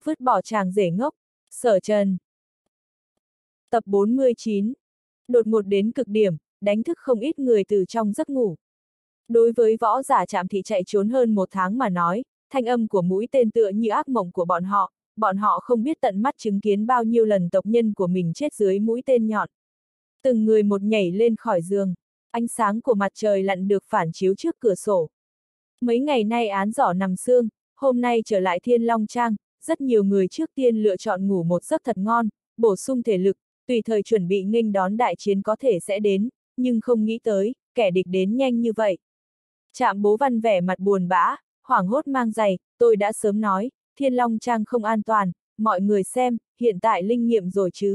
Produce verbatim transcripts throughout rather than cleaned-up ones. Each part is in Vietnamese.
Vứt bỏ chàng rể ngốc, Sở Trần. Tập bốn mươi chín. Đột ngột đến cực điểm, đánh thức không ít người từ trong giấc ngủ. Đối với võ giả Trạm Thị chạy trốn hơn một tháng mà nói, thanh âm của mũi tên tựa như ác mộng của bọn họ, bọn họ không biết tận mắt chứng kiến bao nhiêu lần tộc nhân của mình chết dưới mũi tên nhọn. Từng người một nhảy lên khỏi giường, ánh sáng của mặt trời lặn được phản chiếu trước cửa sổ. Mấy ngày nay án giỏ nằm xương, hôm nay trở lại Thiên Long Trang, rất nhiều người trước tiên lựa chọn ngủ một giấc thật ngon, bổ sung thể lực, tùy thời chuẩn bị nghênh đón đại chiến có thể sẽ đến, nhưng không nghĩ tới, kẻ địch đến nhanh như vậy. Trạm Bố Văn vẻ mặt buồn bã, hoảng hốt mang giày, tôi đã sớm nói, Thiên Long Trang không an toàn, mọi người xem, hiện tại linh nghiệm rồi chứ.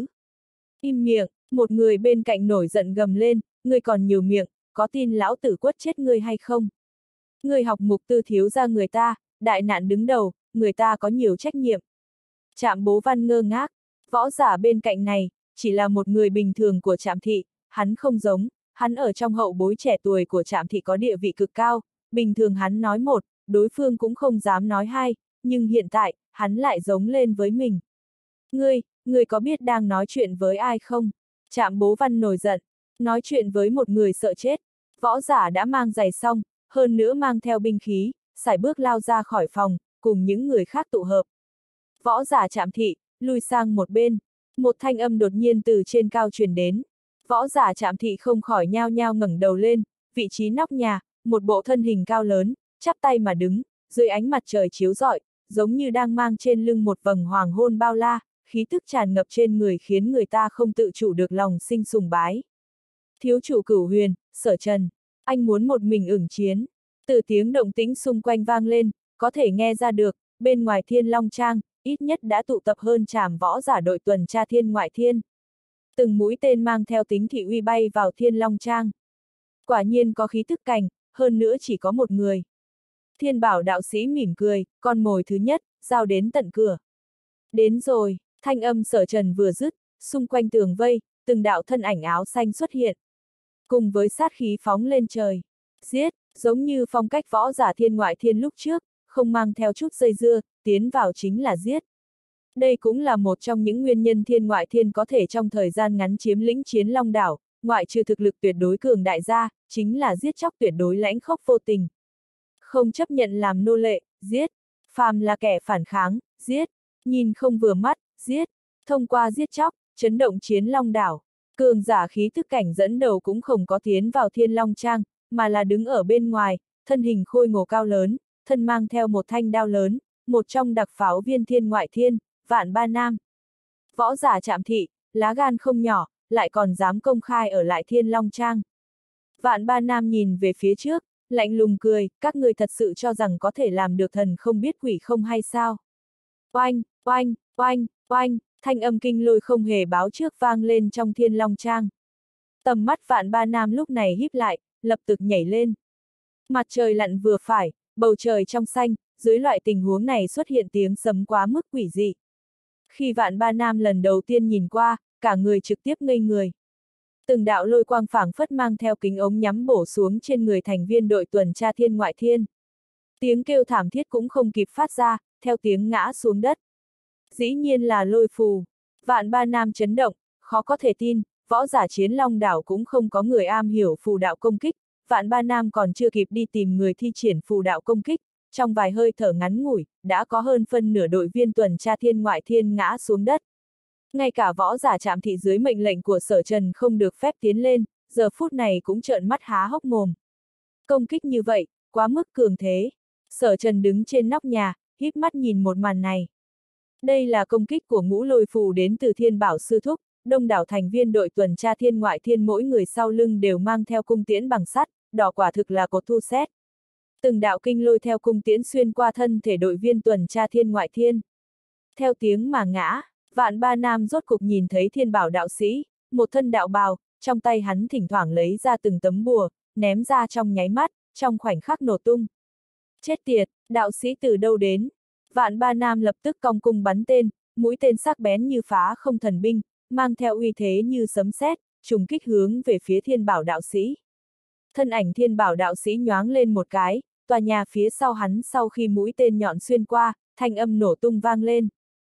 Im miệng, một người bên cạnh nổi giận gầm lên, ngươi còn nhiều miệng, có tin lão tử quất chết ngươi hay không? Ngươi học mục tư thiếu ra người ta, đại nạn đứng đầu, người ta có nhiều trách nhiệm. Trạm Bố Văn ngơ ngác, võ giả bên cạnh này, chỉ là một người bình thường của Trạm Thị, hắn không giống, hắn ở trong hậu bối trẻ tuổi của Trạm Thị có địa vị cực cao, bình thường hắn nói một, đối phương cũng không dám nói hai, nhưng hiện tại, hắn lại giống lên với mình. Ngươi, ngươi có biết đang nói chuyện với ai không? Trạm Bố Văn nổi giận, nói chuyện với một người sợ chết, võ giả đã mang giày xong, hơn nữa mang theo binh khí, sải bước lao ra khỏi phòng, cùng những người khác tụ hợp. Võ giả Trạm Thị, lui sang một bên, một thanh âm đột nhiên từ trên cao truyền đến. Võ giả Trạm Thị không khỏi nhao nhao ngẩng đầu lên, vị trí nóc nhà, một bộ thân hình cao lớn, chắp tay mà đứng, dưới ánh mặt trời chiếu rọi, giống như đang mang trên lưng một vầng hoàng hôn bao la, khí tức tràn ngập trên người khiến người ta không tự chủ được lòng sinh sùng bái. Thiếu chủ Cửu Huyền, Sở Trần, anh muốn một mình ửng chiến. Từ tiếng động tĩnh xung quanh vang lên, có thể nghe ra được, bên ngoài Thiên Long Trang, ít nhất đã tụ tập hơn trảm võ giả đội tuần tra Thiên Ngoại Thiên. Từng mũi tên mang theo tính thị uy bay vào Thiên Long Trang. Quả nhiên có khí tức cành, hơn nữa chỉ có một người. Thiên Bảo đạo sĩ mỉm cười, con mồi thứ nhất, giao đến tận cửa. Đến rồi, thanh âm Sở Trần vừa dứt, xung quanh tường vây, từng đạo thân ảnh áo xanh xuất hiện. Cùng với sát khí phóng lên trời. Giết, giống như phong cách võ giả Thiên Ngoại Thiên lúc trước, không mang theo chút dây dưa, tiến vào chính là giết. Đây cũng là một trong những nguyên nhân Thiên Ngoại Thiên có thể trong thời gian ngắn chiếm lĩnh Chiến Long Đảo, ngoại trừ thực lực tuyệt đối cường đại gia, chính là giết chóc tuyệt đối lãnh khốc vô tình. Không chấp nhận làm nô lệ, giết. Phàm là kẻ phản kháng, giết. Nhìn không vừa mắt, giết. Thông qua giết chóc, chấn động Chiến Long Đảo. Cường giả khí tức cảnh dẫn đầu cũng không có tiến vào Thiên Long Trang, mà là đứng ở bên ngoài, thân hình khôi ngô cao lớn, thân mang theo một thanh đao lớn, một trong đặc pháo viên Thiên Ngoại Thiên, Vạn Ba Nam. Võ giả Trạm Thị, lá gan không nhỏ, lại còn dám công khai ở lại Thiên Long Trang. Vạn Ba Nam nhìn về phía trước, lạnh lùng cười, các người thật sự cho rằng có thể làm được thần không biết quỷ không hay sao? Oanh, oanh, oanh, oanh, thanh âm kinh lôi không hề báo trước vang lên trong Thiên Long Trang. Tầm mắt Vạn Ba Nam lúc này híp lại, lập tức nhảy lên. Mặt trời lặn vừa phải, bầu trời trong xanh, dưới loại tình huống này xuất hiện tiếng sấm quá mức quỷ dị. Khi Vạn Ba Nam lần đầu tiên nhìn qua, cả người trực tiếp ngây người. Từng đạo lôi quang phảng phất mang theo kính ống nhắm bổ xuống trên người thành viên đội tuần tra Thiên Ngoại Thiên. Tiếng kêu thảm thiết cũng không kịp phát ra, theo tiếng ngã xuống đất. Dĩ nhiên là lôi phù. Vạn Ba Nam chấn động, khó có thể tin, võ giả Chiến Long Đảo cũng không có người am hiểu phù đạo công kích, Vạn Ba Nam còn chưa kịp đi tìm người thi triển phù đạo công kích, trong vài hơi thở ngắn ngủi, đã có hơn phân nửa đội viên tuần tra Thiên Ngoại Thiên ngã xuống đất. Ngay cả võ giả Trạm Thị dưới mệnh lệnh của Sở Trần không được phép tiến lên, giờ phút này cũng trợn mắt há hốc mồm. Công kích như vậy, quá mức cường thế. Sở Trần đứng trên nóc nhà, híp mắt nhìn một màn này. Đây là công kích của ngũ lôi phù đến từ Thiên Bảo Sư Thúc, đông đảo thành viên đội tuần tra Thiên Ngoại Thiên mỗi người sau lưng đều mang theo cung tiễn bằng sắt, đỏ quả thực là cột thu xét. Từng đạo kinh lôi theo cung tiễn xuyên qua thân thể đội viên tuần tra Thiên Ngoại Thiên. Theo tiếng mà ngã, Vạn Ba Nam rốt cục nhìn thấy Thiên Bảo đạo sĩ, một thân đạo bào, trong tay hắn thỉnh thoảng lấy ra từng tấm bùa, ném ra trong nháy mắt, trong khoảnh khắc nổ tung. Chết tiệt, đạo sĩ từ đâu đến? Vạn Ba Nam lập tức cong cung bắn tên, mũi tên sắc bén như phá không thần binh, mang theo uy thế như sấm sét, trùng kích hướng về phía Thiên Bảo đạo sĩ. Thân ảnh Thiên Bảo đạo sĩ nhoáng lên một cái, tòa nhà phía sau hắn sau khi mũi tên nhọn xuyên qua, thanh âm nổ tung vang lên.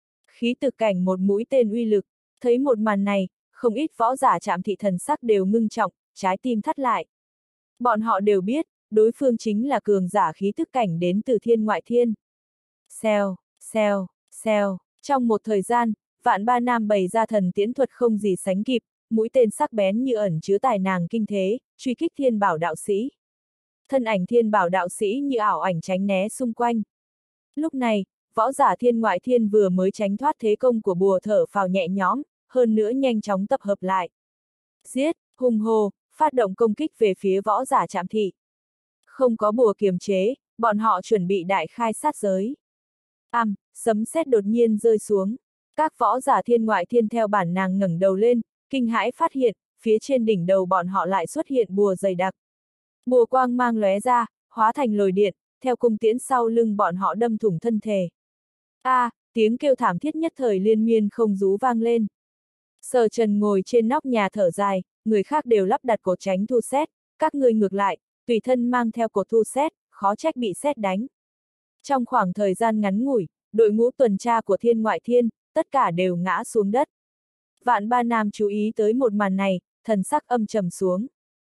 khí thực cảnh một mũi tên uy lực, thấy một màn này, không ít võ giả Trạm thị thần sắc đều ngưng trọng, trái tim thắt lại. Bọn họ đều biết, đối phương chính là cường giả khí tức cảnh đến từ thiên ngoại thiên. Xèo, xèo, xèo, trong một thời gian, Vạn Ba Nam bày ra thần tiễn thuật không gì sánh kịp, mũi tên sắc bén như ẩn chứa tài nàng kinh thế, truy kích Thiên Bảo đạo sĩ. Thân ảnh Thiên Bảo đạo sĩ như ảo ảnh tránh né xung quanh. Lúc này, võ giả thiên ngoại thiên vừa mới tránh thoát thế công của bùa thở phào nhẹ nhõm, hơn nữa nhanh chóng tập hợp lại. Giết, hùng hồ, phát động công kích về phía võ giả Trạm thị. Không có bùa kiềm chế, bọn họ chuẩn bị đại khai sát giới. Ầm, sấm sét đột nhiên rơi xuống. Các võ giả thiên ngoại thiên theo bản năng ngẩng đầu lên, kinh hãi phát hiện, phía trên đỉnh đầu bọn họ lại xuất hiện bùa dày đặc. Bùa quang mang lóe ra, hóa thành lồi điện, theo cung tiễn sau lưng bọn họ đâm thủng thân thể. A, à, tiếng kêu thảm thiết nhất thời liên miên không rú vang lên. Sở Trần ngồi trên nóc nhà thở dài, người khác đều lắp đặt cột tránh thu sét, các ngươi ngược lại, tùy thân mang theo cột thu sét, khó trách bị sét đánh. Trong khoảng thời gian ngắn ngủi, đội ngũ tuần tra của thiên ngoại thiên, tất cả đều ngã xuống đất. Vạn Ba Nam chú ý tới một màn này, thần sắc âm trầm xuống.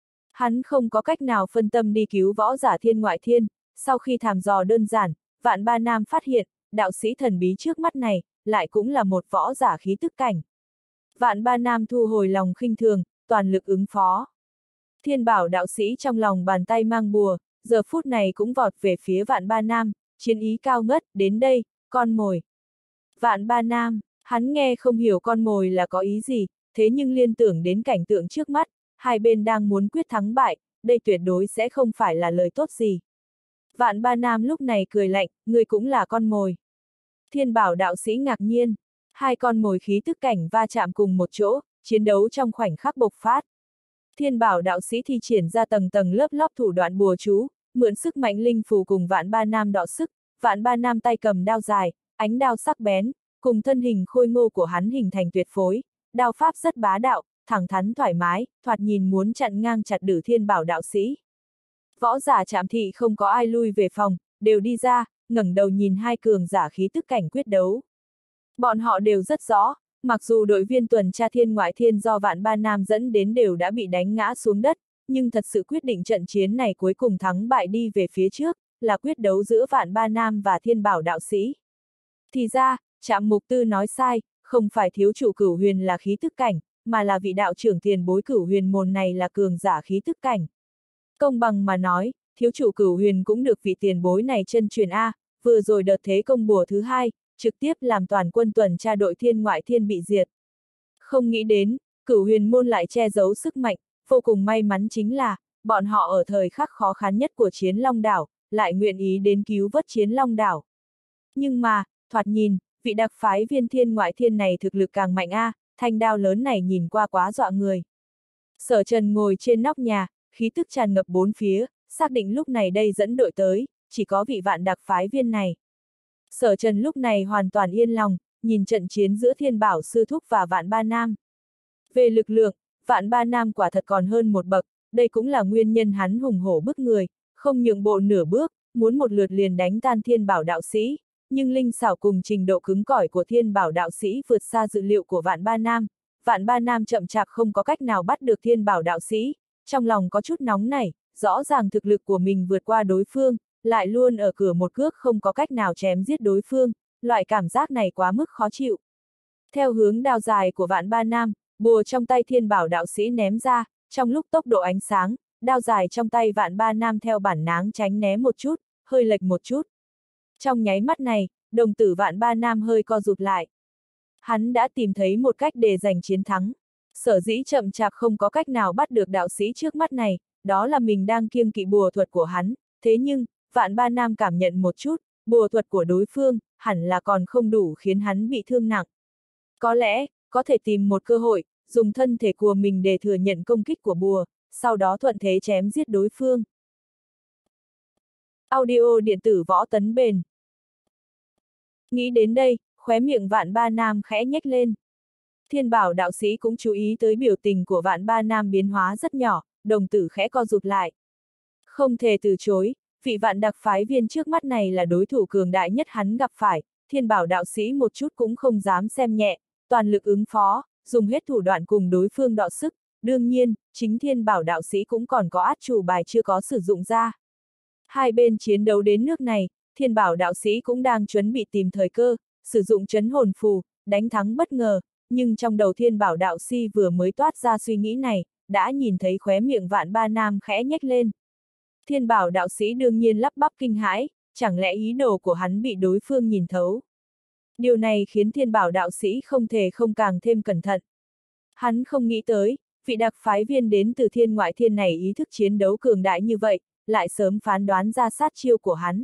Hắn không có cách nào phân tâm đi cứu võ giả thiên ngoại thiên, sau khi thăm dò đơn giản, Vạn Ba Nam phát hiện, đạo sĩ thần bí trước mắt này, lại cũng là một võ giả khí tức cảnh. Vạn Ba Nam thu hồi lòng khinh thường, toàn lực ứng phó. Thiên Bảo đạo sĩ trong lòng bàn tay mang bùa, giờ phút này cũng vọt về phía Vạn Ba Nam, chiến ý cao ngất, đến đây, con mồi. Vạn Ba Nam, hắn nghe không hiểu con mồi là có ý gì, thế nhưng liên tưởng đến cảnh tượng trước mắt, hai bên đang muốn quyết thắng bại, đây tuyệt đối sẽ không phải là lời tốt gì. Vạn Ba Nam lúc này cười lạnh, người cũng là con mồi. Thiên Bảo đạo sĩ ngạc nhiên, hai con mồi khí tức cảnh va chạm cùng một chỗ, chiến đấu trong khoảnh khắc bộc phát. Thiên Bảo đạo sĩ thi triển ra tầng tầng lớp lớp thủ đoạn bùa chú, mượn sức mạnh linh phù cùng Vạn Ba Nam đọ sức, Vạn Ba Nam tay cầm đao dài, ánh đao sắc bén, cùng thân hình khôi ngô của hắn hình thành tuyệt phối, đao pháp rất bá đạo, thẳng thắn thoải mái, thoạt nhìn muốn chặn ngang chặt đử Thiên Bảo đạo sĩ. Võ giả Trạm thị không có ai lui về phòng, đều đi ra, ngẩng đầu nhìn hai cường giả khí tức cảnh quyết đấu. Bọn họ đều rất rõ, mặc dù đội viên tuần tra thiên ngoại thiên do Vạn Ba Nam dẫn đến đều đã bị đánh ngã xuống đất, nhưng thật sự quyết định trận chiến này cuối cùng thắng bại đi về phía trước, là quyết đấu giữa Vạn Ba Nam và Thiên Bảo đạo sĩ. Thì ra, Trạm Mục Tư nói sai, không phải thiếu chủ Cửu Huyền là khí tức cảnh, mà là vị đạo trưởng tiền bối Cửu Huyền môn này là cường giả khí tức cảnh. Công bằng mà nói, thiếu chủ Cửu Huyền cũng được vị tiền bối này chân truyền A, vừa rồi đợt thế công bùa thứ hai, trực tiếp làm toàn quân tuần tra đội thiên ngoại thiên bị diệt. Không nghĩ đến, Cửu Huyền môn lại che giấu sức mạnh, vô cùng may mắn chính là, bọn họ ở thời khắc khó khăn nhất của Chiến Long Đảo, lại nguyện ý đến cứu vớt Chiến Long Đảo. Nhưng mà, thoạt nhìn, vị đặc phái viên thiên ngoại thiên này thực lực càng mạnh a, thanh đao lớn này nhìn qua quá dọa người. Sở Trần ngồi trên nóc nhà, khí tức tràn ngập bốn phía, xác định lúc này đây dẫn đội tới, chỉ có vị Vạn đặc phái viên này. Sở Trần lúc này hoàn toàn yên lòng, nhìn trận chiến giữa Thiên Bảo Sư Thúc và Vạn Ba Nam. Về lực lượng, Vạn Ba Nam quả thật còn hơn một bậc, đây cũng là nguyên nhân hắn hùng hổ bức người, không nhượng bộ nửa bước, muốn một lượt liền đánh tan Thiên Bảo đạo sĩ, nhưng linh xảo cùng trình độ cứng cỏi của Thiên Bảo đạo sĩ vượt xa dự liệu của Vạn Ba Nam. Vạn Ba Nam chậm chạp không có cách nào bắt được Thiên Bảo đạo sĩ, trong lòng có chút nóng nảy, rõ ràng thực lực của mình vượt qua đối phương, lại luôn ở cửa một cước không có cách nào chém giết đối phương, loại cảm giác này quá mức khó chịu. Theo hướng đao dài của Vạn Ba Nam, bùa trong tay Thiên Bảo đạo sĩ ném ra, trong lúc tốc độ ánh sáng, đao dài trong tay Vạn Ba Nam theo bản năng tránh né một chút, hơi lệch một chút. Trong nháy mắt này, đồng tử Vạn Ba Nam hơi co rụt lại. Hắn đã tìm thấy một cách để giành chiến thắng. Sở dĩ chậm chạp không có cách nào bắt được đạo sĩ trước mắt này, đó là mình đang kiêng kỵ bùa thuật của hắn, thế nhưng, Vạn Ba Nam cảm nhận một chút, bùa thuật của đối phương, hẳn là còn không đủ khiến hắn bị thương nặng. Có lẽ, có thể tìm một cơ hội, dùng thân thể của mình để thừa nhận công kích của bùa, sau đó thuận thế chém giết đối phương. Audio điện tử Võ Tấn Bền. Nghĩ đến đây, khóe miệng Vạn Ba Nam khẽ nhếch lên. Thiên Bảo đạo sĩ cũng chú ý tới biểu tình của Vạn Ba Nam biến hóa rất nhỏ, đồng tử khẽ co rụt lại. Không thể từ chối, vị Vạn đặc phái viên trước mắt này là đối thủ cường đại nhất hắn gặp phải, Thiên Bảo đạo sĩ một chút cũng không dám xem nhẹ, toàn lực ứng phó, dùng hết thủ đoạn cùng đối phương đọ sức, đương nhiên, chính Thiên Bảo đạo sĩ cũng còn có át chủ bài chưa có sử dụng ra. Hai bên chiến đấu đến nước này, Thiên Bảo đạo sĩ cũng đang chuẩn bị tìm thời cơ, sử dụng trấn hồn phù, đánh thắng bất ngờ, nhưng trong đầu Thiên Bảo đạo sĩ vừa mới toát ra suy nghĩ này, đã nhìn thấy khóe miệng Vạn Ba Nam khẽ nhếch lên. Thiên Bảo đạo sĩ đương nhiên lắp bắp kinh hãi, chẳng lẽ ý đồ của hắn bị đối phương nhìn thấu. Điều này khiến Thiên Bảo đạo sĩ không thể không càng thêm cẩn thận. Hắn không nghĩ tới, vị đặc phái viên đến từ thiên ngoại thiên này ý thức chiến đấu cường đại như vậy, lại sớm phán đoán ra sát chiêu của hắn.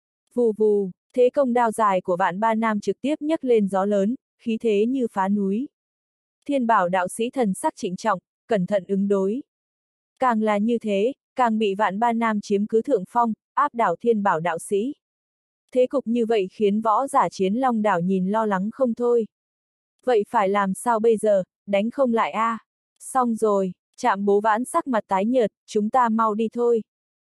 Vù vù, thế công đao dài của Vạn Ba Nam trực tiếp nhấc lên gió lớn, khí thế như phá núi. Thiên Bảo đạo sĩ thần sắc trịnh trọng, cẩn thận ứng đối. Càng là như thế, càng bị Vạn Ba Nam chiếm cứ thượng phong, áp đảo Thiên Bảo đạo sĩ. Thế cục như vậy khiến võ giả Chiến Long đảo nhìn lo lắng không thôi. Vậy phải làm sao bây giờ, đánh không lại a? À? Xong rồi, Trạm Bố Vãn sắc mặt tái nhợt, chúng ta mau đi thôi.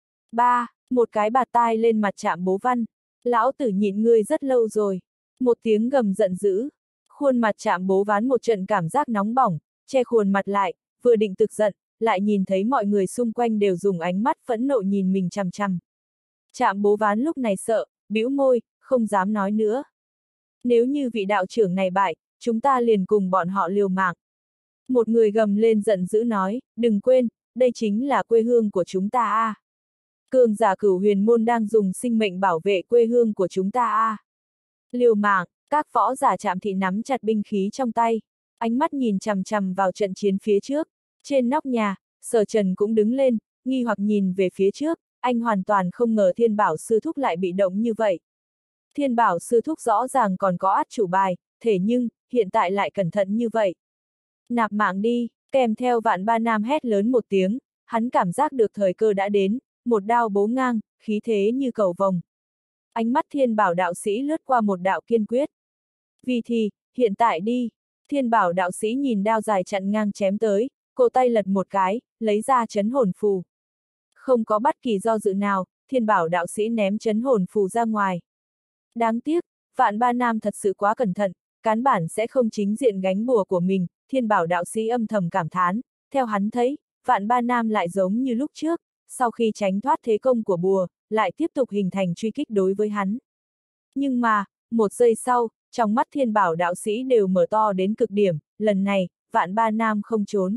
Ba, một cái bạt tai lên mặt Trạm Bố Văn. Lão tử nhịn ngươi rất lâu rồi. Một tiếng gầm giận dữ. Khuôn mặt Trạm Bố Vãn một trận cảm giác nóng bỏng, che khuôn mặt lại, vừa định tức giận, lại nhìn thấy mọi người xung quanh đều dùng ánh mắt phẫn nộ nhìn mình chằm chằm. Trạm Bố Vãn lúc này sợ, bĩu môi, không dám nói nữa. Nếu như vị đạo trưởng này bại, chúng ta liền cùng bọn họ liều mạng. Một người gầm lên giận dữ nói, đừng quên, đây chính là quê hương của chúng ta a. À. Cường giả Cửu Huyền môn đang dùng sinh mệnh bảo vệ quê hương của chúng ta a. À. Liều mạng, các võ giả Trạm thị nắm chặt binh khí trong tay, ánh mắt nhìn chằm chằm vào trận chiến phía trước. Trên nóc nhà, Sở Trần cũng đứng lên, nghi hoặc nhìn về phía trước, anh hoàn toàn không ngờ Thiên Bảo sư thúc lại bị động như vậy. Thiên Bảo sư thúc rõ ràng còn có át chủ bài, thế nhưng, hiện tại lại cẩn thận như vậy. Nạp mạng đi, kèm theo Vạn Ba Nam hét lớn một tiếng, hắn cảm giác được thời cơ đã đến, một đao bố ngang, khí thế như cầu vồng. Ánh mắt Thiên Bảo đạo sĩ lướt qua một đạo kiên quyết. Vì thì, hiện tại đi, Thiên Bảo đạo sĩ nhìn đao dài chặn ngang chém tới, cổ tay lật một cái, lấy ra trấn hồn phù. Không có bất kỳ do dự nào, Thiên Bảo đạo sĩ ném trấn hồn phù ra ngoài. Đáng tiếc, Vạn Ba Nam thật sự quá cẩn thận, cán bản sẽ không chính diện gánh bùa của mình, Thiên Bảo đạo sĩ âm thầm cảm thán, theo hắn thấy, Vạn Ba Nam lại giống như lúc trước, sau khi tránh thoát thế công của bùa, lại tiếp tục hình thành truy kích đối với hắn. Nhưng mà, một giây sau, trong mắt Thiên Bảo đạo sĩ đều mở to đến cực điểm, lần này, Vạn Ba Nam không trốn.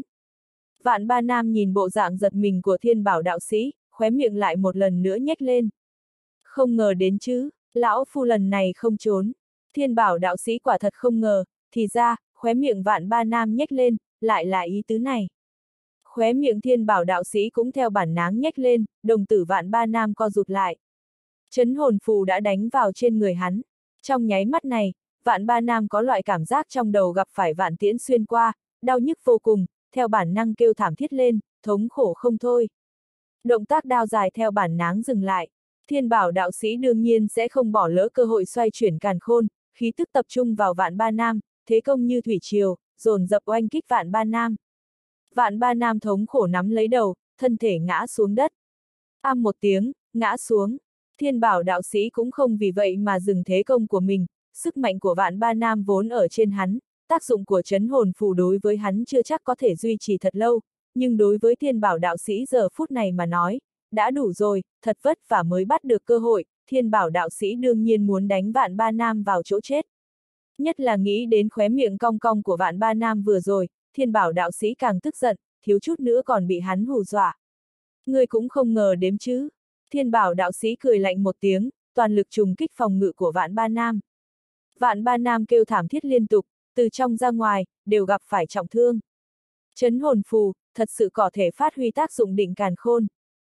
Vạn Ba Nam nhìn bộ dạng giật mình của Thiên Bảo đạo sĩ, khóe miệng lại một lần nữa nhếch lên. Không ngờ đến chứ, lão phu lần này không trốn. Thiên Bảo đạo sĩ quả thật không ngờ, thì ra, khóe miệng Vạn Ba Nam nhếch lên, lại là ý tứ này. Khóe miệng Thiên Bảo đạo sĩ cũng theo bản náng nhếch lên, đồng tử Vạn Ba Nam co rụt lại. Trấn hồn phù đã đánh vào trên người hắn. Trong nháy mắt này, Vạn Ba Nam có loại cảm giác trong đầu gặp phải vạn tiễn xuyên qua, đau nhức vô cùng, theo bản năng kêu thảm thiết lên, thống khổ không thôi. Động tác đao dài theo bản náng dừng lại. Thiên Bảo đạo sĩ đương nhiên sẽ không bỏ lỡ cơ hội xoay chuyển càn khôn, khí tức tập trung vào Vạn Ba Nam, thế công như thủy triều, dồn dập oanh kích Vạn Ba Nam. Vạn Ba Nam thống khổ nắm lấy đầu, thân thể ngã xuống đất. Am một tiếng, ngã xuống. Thiên Bảo đạo sĩ cũng không vì vậy mà dừng thế công của mình, sức mạnh của Vạn Ba Nam vốn ở trên hắn, tác dụng của trấn hồn phù đối với hắn chưa chắc có thể duy trì thật lâu, nhưng đối với Thiên Bảo đạo sĩ giờ phút này mà nói, đã đủ rồi, thật vất vả mới bắt được cơ hội, Thiên Bảo đạo sĩ đương nhiên muốn đánh Vạn Ba Nam vào chỗ chết. Nhất là nghĩ đến khóe miệng cong cong của Vạn Ba Nam vừa rồi, Thiên Bảo đạo sĩ càng tức giận, thiếu chút nữa còn bị hắn hù dọa. Ngươi cũng không ngờ đếm chứ. Thiên Bảo đạo sĩ cười lạnh một tiếng, toàn lực trùng kích phòng ngự của Vạn Ba Nam. Vạn Ba Nam kêu thảm thiết liên tục, từ trong ra ngoài, đều gặp phải trọng thương. Trấn hồn phù, thật sự có thể phát huy tác dụng định càn khôn.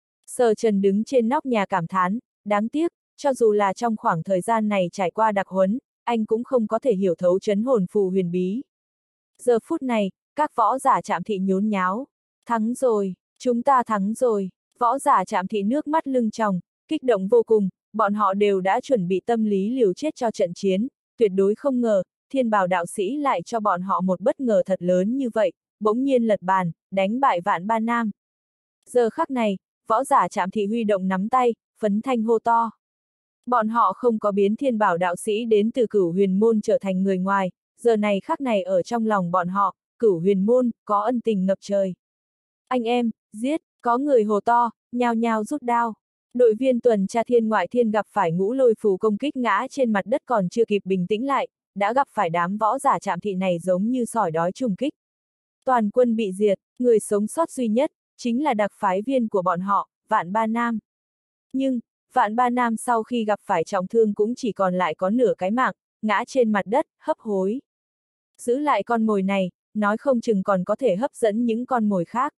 Sở Trần đứng trên nóc nhà cảm thán, đáng tiếc, cho dù là trong khoảng thời gian này trải qua đặc huấn, anh cũng không có thể hiểu thấu trấn hồn phù huyền bí. Giờ phút này, các võ giả Trạm thị nhốn nháo. Thắng rồi, chúng ta thắng rồi. Võ giả Trạm thị nước mắt lưng tròng, kích động vô cùng, bọn họ đều đã chuẩn bị tâm lý liều chết cho trận chiến, tuyệt đối không ngờ, Thiên Bảo đạo sĩ lại cho bọn họ một bất ngờ thật lớn như vậy, bỗng nhiên lật bàn, đánh bại Vạn Ba Nam. Giờ khắc này, võ giả Trạm thị huy động nắm tay, phấn thanh hô to. Bọn họ không có biến thiên bảo đạo sĩ đến từ Cửu Huyền Môn trở thành người ngoài, giờ này khắc này ở trong lòng bọn họ, Cửu Huyền Môn, có ân tình ngập trời. Anh em, giết, có người hồ to, nhao nhao rút đao. Đội viên tuần tra thiên ngoại thiên gặp phải ngũ lôi phù công kích ngã trên mặt đất còn chưa kịp bình tĩnh lại, đã gặp phải đám võ giả Trạm Thị này giống như sỏi đói trùng kích. Toàn quân bị diệt, người sống sót duy nhất, chính là đặc phái viên của bọn họ, Vạn Ba Nam. Nhưng, Vạn Ba Nam sau khi gặp phải trọng thương cũng chỉ còn lại có nửa cái mạng, ngã trên mặt đất, hấp hối. Giữ lại con mồi này, nói không chừng còn có thể hấp dẫn những con mồi khác.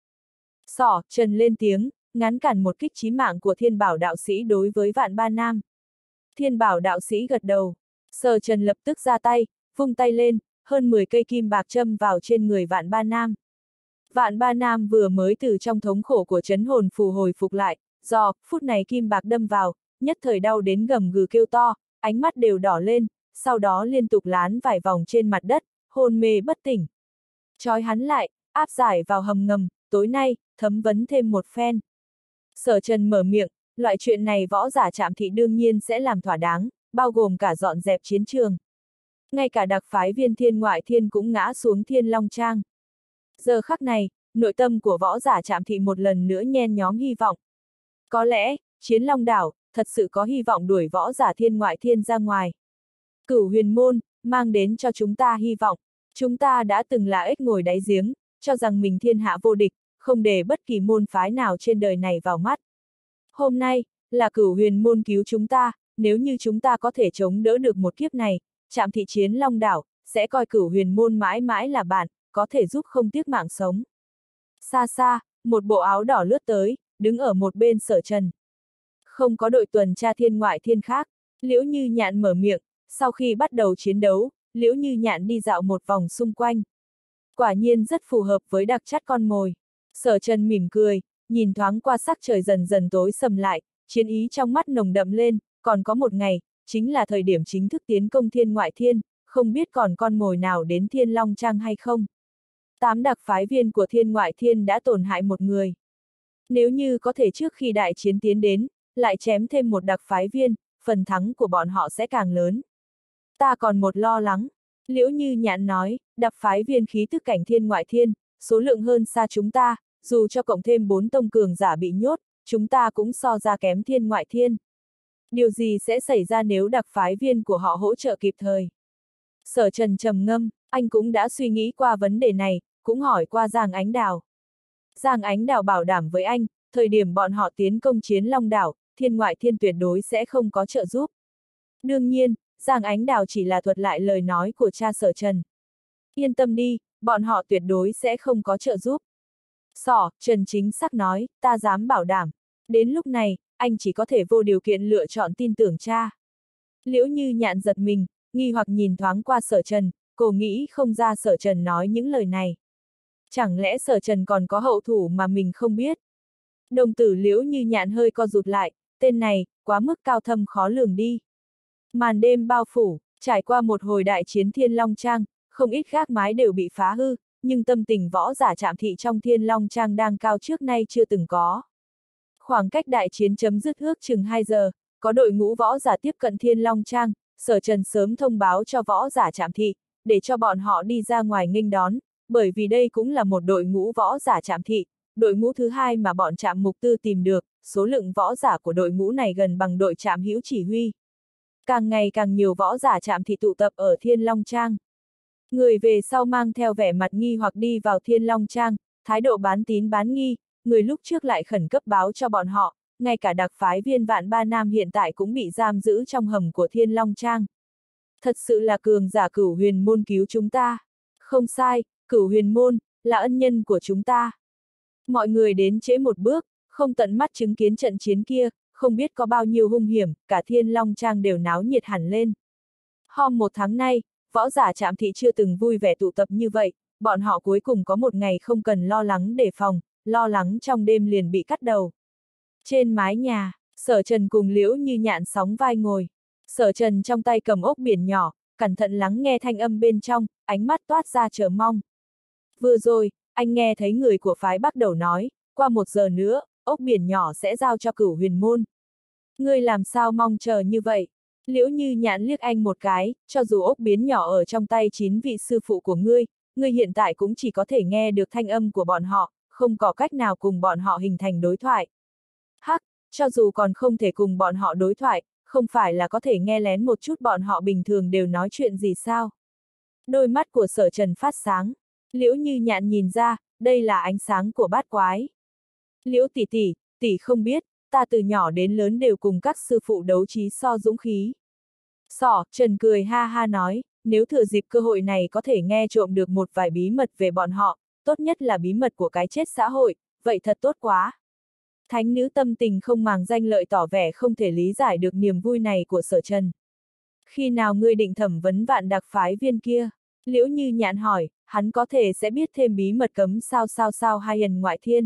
Sỏ, Trần lên tiếng, ngăn cản một kích chí mạng của Thiên Bảo đạo sĩ đối với Vạn Ba Nam. Thiên Bảo đạo sĩ gật đầu, Sở Trần lập tức ra tay, vung tay lên, hơn mười cây kim bạc châm vào trên người Vạn Ba Nam. Vạn Ba Nam vừa mới từ trong thống khổ của trấn hồn phù hồi phục lại, do phút này kim bạc đâm vào, nhất thời đau đến gầm gừ kêu to, ánh mắt đều đỏ lên, sau đó liên tục lán vài vòng trên mặt đất, hôn mê bất tỉnh. Trói hắn lại, áp giải vào hầm ngầm, tối nay, thấm vấn thêm một phen. Sở Trần mở miệng, loại chuyện này võ giả Trạm Thị đương nhiên sẽ làm thỏa đáng, bao gồm cả dọn dẹp chiến trường. Ngay cả đặc phái viên Thiên Ngoại Thiên cũng ngã xuống Thiên Long Trang. Giờ khắc này, nội tâm của võ giả Trạm Thị một lần nữa nhen nhóm hy vọng. Có lẽ, Chiến Long Đảo, thật sự có hy vọng đuổi võ giả Thiên Ngoại Thiên ra ngoài. Cửu Huyền Môn, mang đến cho chúng ta hy vọng. Chúng ta đã từng là ếch ngồi đáy giếng, cho rằng mình thiên hạ vô địch, không để bất kỳ môn phái nào trên đời này vào mắt. Hôm nay, là Cửu Huyền Môn cứu chúng ta, nếu như chúng ta có thể chống đỡ được một kiếp này, Trạm Thị Chiến Long Đảo, sẽ coi Cửu Huyền Môn mãi mãi là bạn, có thể giúp không tiếc mạng sống. Xa xa, một bộ áo đỏ lướt tới, đứng ở một bên Sở Trần. Không có đội tuần tra thiên ngoại thiên khác, Liễu Như Nhạn mở miệng, sau khi bắt đầu chiến đấu, Liễu Như Nhạn đi dạo một vòng xung quanh. Quả nhiên rất phù hợp với đặc chất con mồi. Sở Trần mỉm cười, nhìn thoáng qua sắc trời dần dần tối sầm lại, chiến ý trong mắt nồng đậm lên, còn có một ngày, chính là thời điểm chính thức tiến công thiên ngoại thiên, không biết còn con mồi nào đến Thiên Long Trang hay không. Tám đặc phái viên của thiên ngoại thiên đã tổn hại một người. Nếu như có thể trước khi đại chiến tiến đến, lại chém thêm một đặc phái viên, phần thắng của bọn họ sẽ càng lớn. Ta còn một lo lắng. Liễu Như Nhạn nói, đặc phái viên khí tức cảnh thiên ngoại thiên, số lượng hơn xa chúng ta, dù cho cộng thêm bốn tông cường giả bị nhốt, chúng ta cũng so ra kém thiên ngoại thiên. Điều gì sẽ xảy ra nếu đặc phái viên của họ hỗ trợ kịp thời? Sở Trần trầm ngâm, anh cũng đã suy nghĩ qua vấn đề này, cũng hỏi qua Giang Ánh Đào. Giang Ánh Đào bảo đảm với anh, thời điểm bọn họ tiến công Chiến Long Đảo, thiên ngoại thiên tuyệt đối sẽ không có trợ giúp. Đương nhiên, Giang Ánh Đào chỉ là thuật lại lời nói của cha Sở Trần. Yên tâm đi, bọn họ tuyệt đối sẽ không có trợ giúp. Sỏ, Trần chính xác nói, ta dám bảo đảm. Đến lúc này, anh chỉ có thể vô điều kiện lựa chọn tin tưởng cha. Liễu Như Nhạn giật mình, nghi hoặc nhìn thoáng qua Sở Trần, cô nghĩ không ra Sở Trần nói những lời này. Chẳng lẽ Sở Trần còn có hậu thủ mà mình không biết? Đồng tử Liễu Như Nhạn hơi co rụt lại, tên này, quá mức cao thâm khó lường đi. Màn đêm bao phủ, trải qua một hồi đại chiến Thiên Long Trang, không ít gác mái đều bị phá hư, nhưng tâm tình võ giả Trạm Thị trong Thiên Long Trang đang cao trước nay chưa từng có. Khoảng cách đại chiến chấm dứt ước chừng hai giờ, có đội ngũ võ giả tiếp cận Thiên Long Trang, Sở Trần sớm thông báo cho võ giả Trạm Thị, để cho bọn họ đi ra ngoài nghênh đón, bởi vì đây cũng là một đội ngũ võ giả Trạm Thị, đội ngũ thứ hai mà bọn Trạm Mục Tư tìm được, số lượng võ giả của đội ngũ này gần bằng đội Trạm Hữu chỉ huy. Càng ngày càng nhiều võ giả Trạm Thị tụ tập ở Thiên Long Trang. Người về sau mang theo vẻ mặt nghi hoặc đi vào Thiên Long Trang, thái độ bán tín bán nghi, người lúc trước lại khẩn cấp báo cho bọn họ, ngay cả đặc phái viên Vạn Ba Nam hiện tại cũng bị giam giữ trong hầm của Thiên Long Trang. Thật sự là cường giả Cửu Huyền Môn cứu chúng ta. Không sai, Cửu Huyền Môn, là ân nhân của chúng ta. Mọi người đến trễ một bước, không tận mắt chứng kiến trận chiến kia, không biết có bao nhiêu hung hiểm, cả Thiên Long Trang đều náo nhiệt hẳn lên. Hôm một tháng nay, võ giả Trạm Thị chưa từng vui vẻ tụ tập như vậy, bọn họ cuối cùng có một ngày không cần lo lắng đề phòng, lo lắng trong đêm liền bị cắt đầu. Trên mái nhà, Sở Trần cùng Liễu Như Nhạn sóng vai ngồi. Sở Trần trong tay cầm ốc biển nhỏ, cẩn thận lắng nghe thanh âm bên trong, ánh mắt toát ra chờ mong. Vừa rồi, anh nghe thấy người của phái Bắc Đầu nói, qua một giờ nữa, ốc biển nhỏ sẽ giao cho Cửu Huyền Môn. Ngươi làm sao mong chờ như vậy? Liễu Như Nhạn liếc anh một cái, cho dù ốc biến nhỏ ở trong tay chín vị sư phụ của ngươi, ngươi hiện tại cũng chỉ có thể nghe được thanh âm của bọn họ, không có cách nào cùng bọn họ hình thành đối thoại. Hắc, cho dù còn không thể cùng bọn họ đối thoại, không phải là có thể nghe lén một chút bọn họ bình thường đều nói chuyện gì sao? Đôi mắt của Sở Trần phát sáng. Liễu Như Nhạn nhìn ra, đây là ánh sáng của bát quái. Liễu tỷ tỷ, tỷ không biết, ta từ nhỏ đến lớn đều cùng các sư phụ đấu trí so dũng khí. Sở Trần cười ha ha nói, nếu thừa dịp cơ hội này có thể nghe trộm được một vài bí mật về bọn họ, tốt nhất là bí mật của cái chết xã hội, vậy thật tốt quá. Thánh nữ tâm tình không màng danh lợi tỏ vẻ không thể lý giải được niềm vui này của Sở Trần. Khi nào ngươi định thẩm vấn vạn đặc phái viên kia? Liễu Như Nhạn hỏi, hắn có thể sẽ biết thêm bí mật cấm sao sao sao hai ẩn ngoại thiên.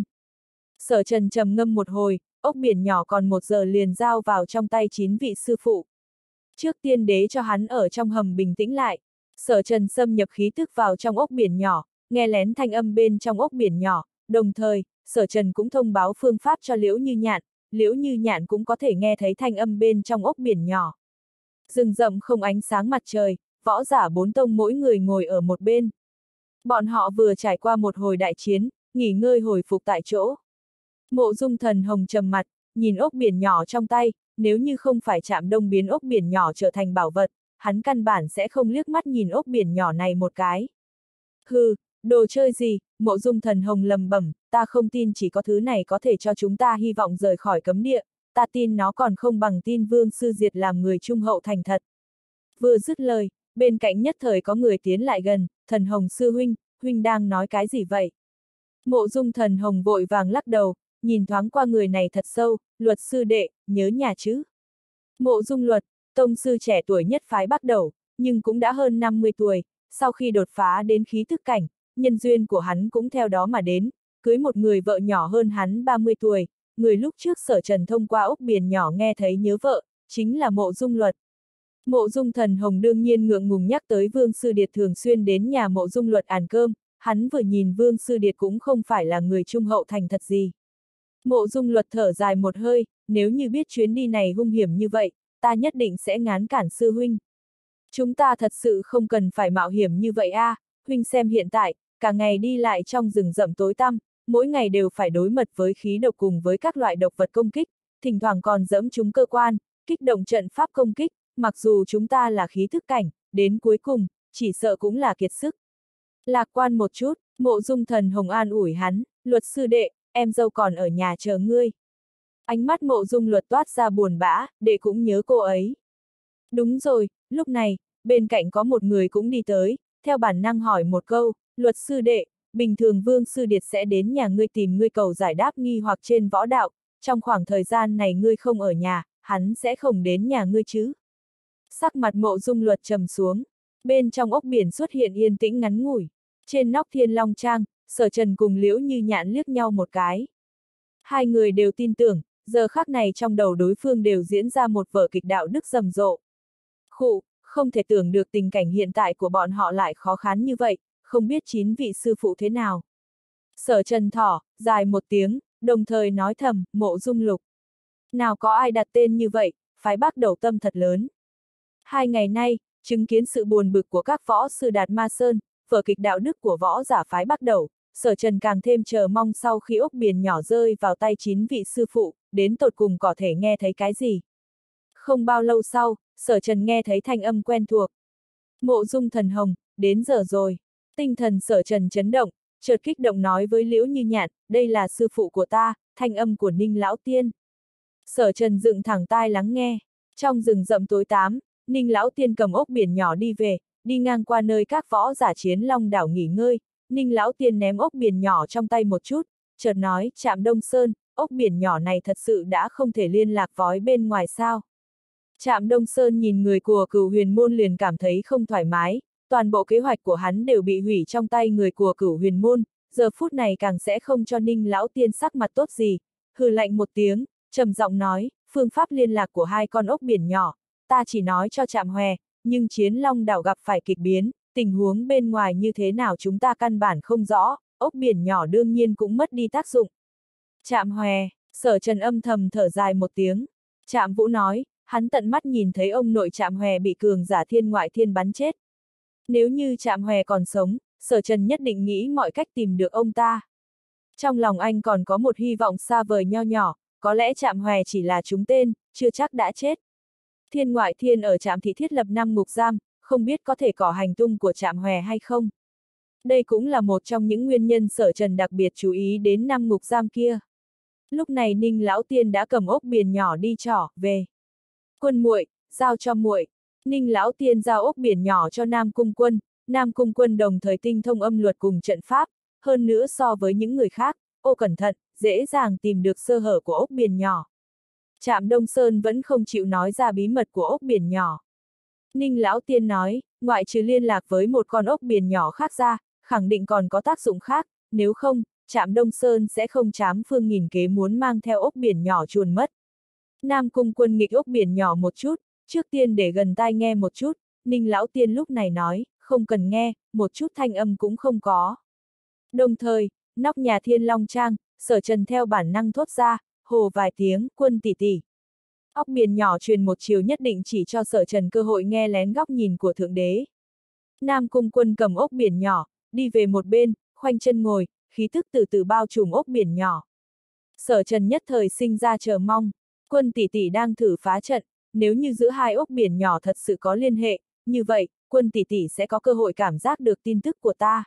Sở Trần trầm ngâm một hồi, ốc biển nhỏ còn một giờ liền giao vào trong tay chín vị sư phụ. Trước tiên đế cho hắn ở trong hầm bình tĩnh lại. Sở Trần xâm nhập khí tức vào trong ốc biển nhỏ, nghe lén thanh âm bên trong ốc biển nhỏ, đồng thời, Sở Trần cũng thông báo phương pháp cho Liễu Như Nhạn, Liễu Như Nhạn cũng có thể nghe thấy thanh âm bên trong ốc biển nhỏ. Rừng rậm không ánh sáng mặt trời, võ giả bốn tông mỗi người ngồi ở một bên. Bọn họ vừa trải qua một hồi đại chiến, nghỉ ngơi hồi phục tại chỗ. Mộ Dung Thần Hồng trầm mặt, nhìn ốc biển nhỏ trong tay, nếu như không phải Trạm Đông biến ốc biển nhỏ trở thành bảo vật, hắn căn bản sẽ không liếc mắt nhìn ốc biển nhỏ này một cái. Hừ, đồ chơi gì, Mộ Dung Thần Hồng lầm bẩm, ta không tin chỉ có thứ này có thể cho chúng ta hy vọng rời khỏi cấm địa, ta tin nó còn không bằng tin Vương Sư Diệt làm người trung hậu thành thật. Vừa dứt lời, bên cạnh nhất thời có người tiến lại gần, Thần Hồng sư huynh, huynh đang nói cái gì vậy? Mộ Dung Thần Hồng vội vàng lắc đầu, nhìn thoáng qua người này thật sâu, Luật sư đệ, nhớ nhà chứ? Mộ Dung Luật, tông sư trẻ tuổi nhất phái Bắc Đầu, nhưng cũng đã hơn năm mươi tuổi, sau khi đột phá đến khí thức cảnh, nhân duyên của hắn cũng theo đó mà đến, cưới một người vợ nhỏ hơn hắn ba mươi tuổi, người lúc trước Sở Trần thông qua ốc biển nhỏ nghe thấy nhớ vợ, chính là Mộ Dung Luật. Mộ Dung Thần Hồng đương nhiên ngượng ngùng nhắc tới Vương Sư Điệt thường xuyên đến nhà Mộ Dung Luật ăn cơm, hắn vừa nhìn Vương Sư Điệt cũng không phải là người trung hậu thành thật gì. Mộ Dung Luật thở dài một hơi, nếu như biết chuyến đi này hung hiểm như vậy, ta nhất định sẽ ngán cản sư huynh. Chúng ta thật sự không cần phải mạo hiểm như vậy a, à, huynh xem hiện tại, cả ngày đi lại trong rừng rậm tối tăm, mỗi ngày đều phải đối mặt với khí độc cùng với các loại độc vật công kích, thỉnh thoảng còn dẫm trúng cơ quan, kích động trận pháp công kích, mặc dù chúng ta là khí thức cảnh, đến cuối cùng, chỉ sợ cũng là kiệt sức. Lạc quan một chút, Mộ Dung Thần Hồng an ủi hắn, Luật sư đệ, em dâu còn ở nhà chờ ngươi. Ánh mắt Mộ Dung Luật toát ra buồn bã, đệ cũng nhớ cô ấy. Đúng rồi, lúc này, bên cạnh có một người cũng đi tới, theo bản năng hỏi một câu, Luật sư đệ, bình thường Vương Sư Điệt sẽ đến nhà ngươi tìm ngươi cầu giải đáp nghi hoặc trên võ đạo, trong khoảng thời gian này ngươi không ở nhà, hắn sẽ không đến nhà ngươi chứ. Sắc mặt Mộ Dung Luật trầm xuống, bên trong ốc biển xuất hiện yên tĩnh ngắn ngủi, trên nóc Thiên Long Trang, Sở Trần cùng Liễu Như Nhạn liếc nhau một cái. Hai người đều tin tưởng, giờ khắc này trong đầu đối phương đều diễn ra một vở kịch đạo đức rầm rộ. Khụ, không thể tưởng được tình cảnh hiện tại của bọn họ lại khó khăn như vậy, không biết chín vị sư phụ thế nào. Sở Trần thỏ, dài một tiếng, đồng thời nói thầm, Mộ Dung Lục. Nào có ai đặt tên như vậy, phái Bắc Đầu tâm thật lớn. Hai ngày nay, chứng kiến sự buồn bực của các võ sư Đạt Ma Sơn, vở kịch đạo đức của võ giả phái Bắc Đầu, Sở Trần càng thêm chờ mong sau khi ốc biển nhỏ rơi vào tay chín vị sư phụ, đến tột cùng có thể nghe thấy cái gì. Không bao lâu sau, Sở Trần nghe thấy thanh âm quen thuộc. Mộ Dung Thần Hồng, đến giờ rồi. Tinh thần Sở Trần chấn động, chợt kích động nói với Liễu Như Nhạn, đây là sư phụ của ta, thanh âm của Ninh Lão Tiên. Sở Trần dựng thẳng tai lắng nghe. Trong rừng rậm tối tám, Ninh Lão Tiên cầm ốc biển nhỏ đi về, đi ngang qua nơi các võ giả chiến long đảo nghỉ ngơi. Ninh Lão Tiên ném ốc biển nhỏ trong tay một chút, chợt nói, Trạm Đông Sơn, ốc biển nhỏ này thật sự đã không thể liên lạc với bên ngoài sao. Trạm Đông Sơn nhìn người của Cửu Huyền Môn liền cảm thấy không thoải mái, toàn bộ kế hoạch của hắn đều bị hủy trong tay người của Cửu Huyền Môn, giờ phút này càng sẽ không cho Ninh Lão Tiên sắc mặt tốt gì, hừ lạnh một tiếng, trầm giọng nói, phương pháp liên lạc của hai con ốc biển nhỏ, ta chỉ nói cho Trạm Hòe, nhưng Chiến Long đảo gặp phải kịch biến, tình huống bên ngoài như thế nào chúng ta căn bản không rõ, ốc biển nhỏ đương nhiên cũng mất đi tác dụng. Trạm Hòe, Sở Trần âm thầm thở dài một tiếng. Trạm Vũ nói, hắn tận mắt nhìn thấy ông nội Trạm Hòe bị cường giả thiên ngoại thiên bắn chết. Nếu như Trạm Hòe còn sống, Sở Trần nhất định nghĩ mọi cách tìm được ông ta. Trong lòng anh còn có một hy vọng xa vời nho nhỏ, có lẽ Trạm Hòe chỉ là trúng tên, chưa chắc đã chết. Thiên ngoại thiên ở Trạm thị thiết lập năm ngục giam, không biết có thể cỏ hành tung của Trạm Hòe hay không. Đây cũng là một trong những nguyên nhân Sở Trần đặc biệt chú ý đến năm ngục giam kia. Lúc này Ninh Lão Tiên đã cầm ốc biển nhỏ đi trỏ về. Quân muội, giao cho muội. Ninh Lão Tiên giao ốc biển nhỏ cho Nam Cung Quân. Nam Cung Quân đồng thời tinh thông âm luật cùng trận pháp, hơn nữa so với những người khác, ô cẩn thận, dễ dàng tìm được sơ hở của ốc biển nhỏ. Trạm Đông Sơn vẫn không chịu nói ra bí mật của ốc biển nhỏ. Ninh Lão Tiên nói, ngoại trừ liên lạc với một con ốc biển nhỏ khác ra, khẳng định còn có tác dụng khác, nếu không, Trạm Đông Sơn sẽ không chám phương nghìn kế muốn mang theo ốc biển nhỏ chuồn mất. Nam Cung Quân nghịch ốc biển nhỏ một chút, trước tiên để gần tai nghe một chút, Ninh Lão Tiên lúc này nói, không cần nghe, một chút thanh âm cũng không có. Đồng thời, nóc nhà Thiên Long Trang, Sở Trần theo bản năng thốt ra, hồ vài tiếng, Quân tỷ tỷ. Ốc biển nhỏ truyền một chiều nhất định chỉ cho Sở Trần cơ hội nghe lén góc nhìn của Thượng Đế. Nam Cung Quân cầm ốc biển nhỏ, đi về một bên, khoanh chân ngồi, khí tức từ từ bao trùm ốc biển nhỏ. Sở Trần nhất thời sinh ra chờ mong, Quân tỷ tỷ đang thử phá trận, nếu như giữa hai ốc biển nhỏ thật sự có liên hệ, như vậy, Quân tỷ tỷ sẽ có cơ hội cảm giác được tin tức của ta.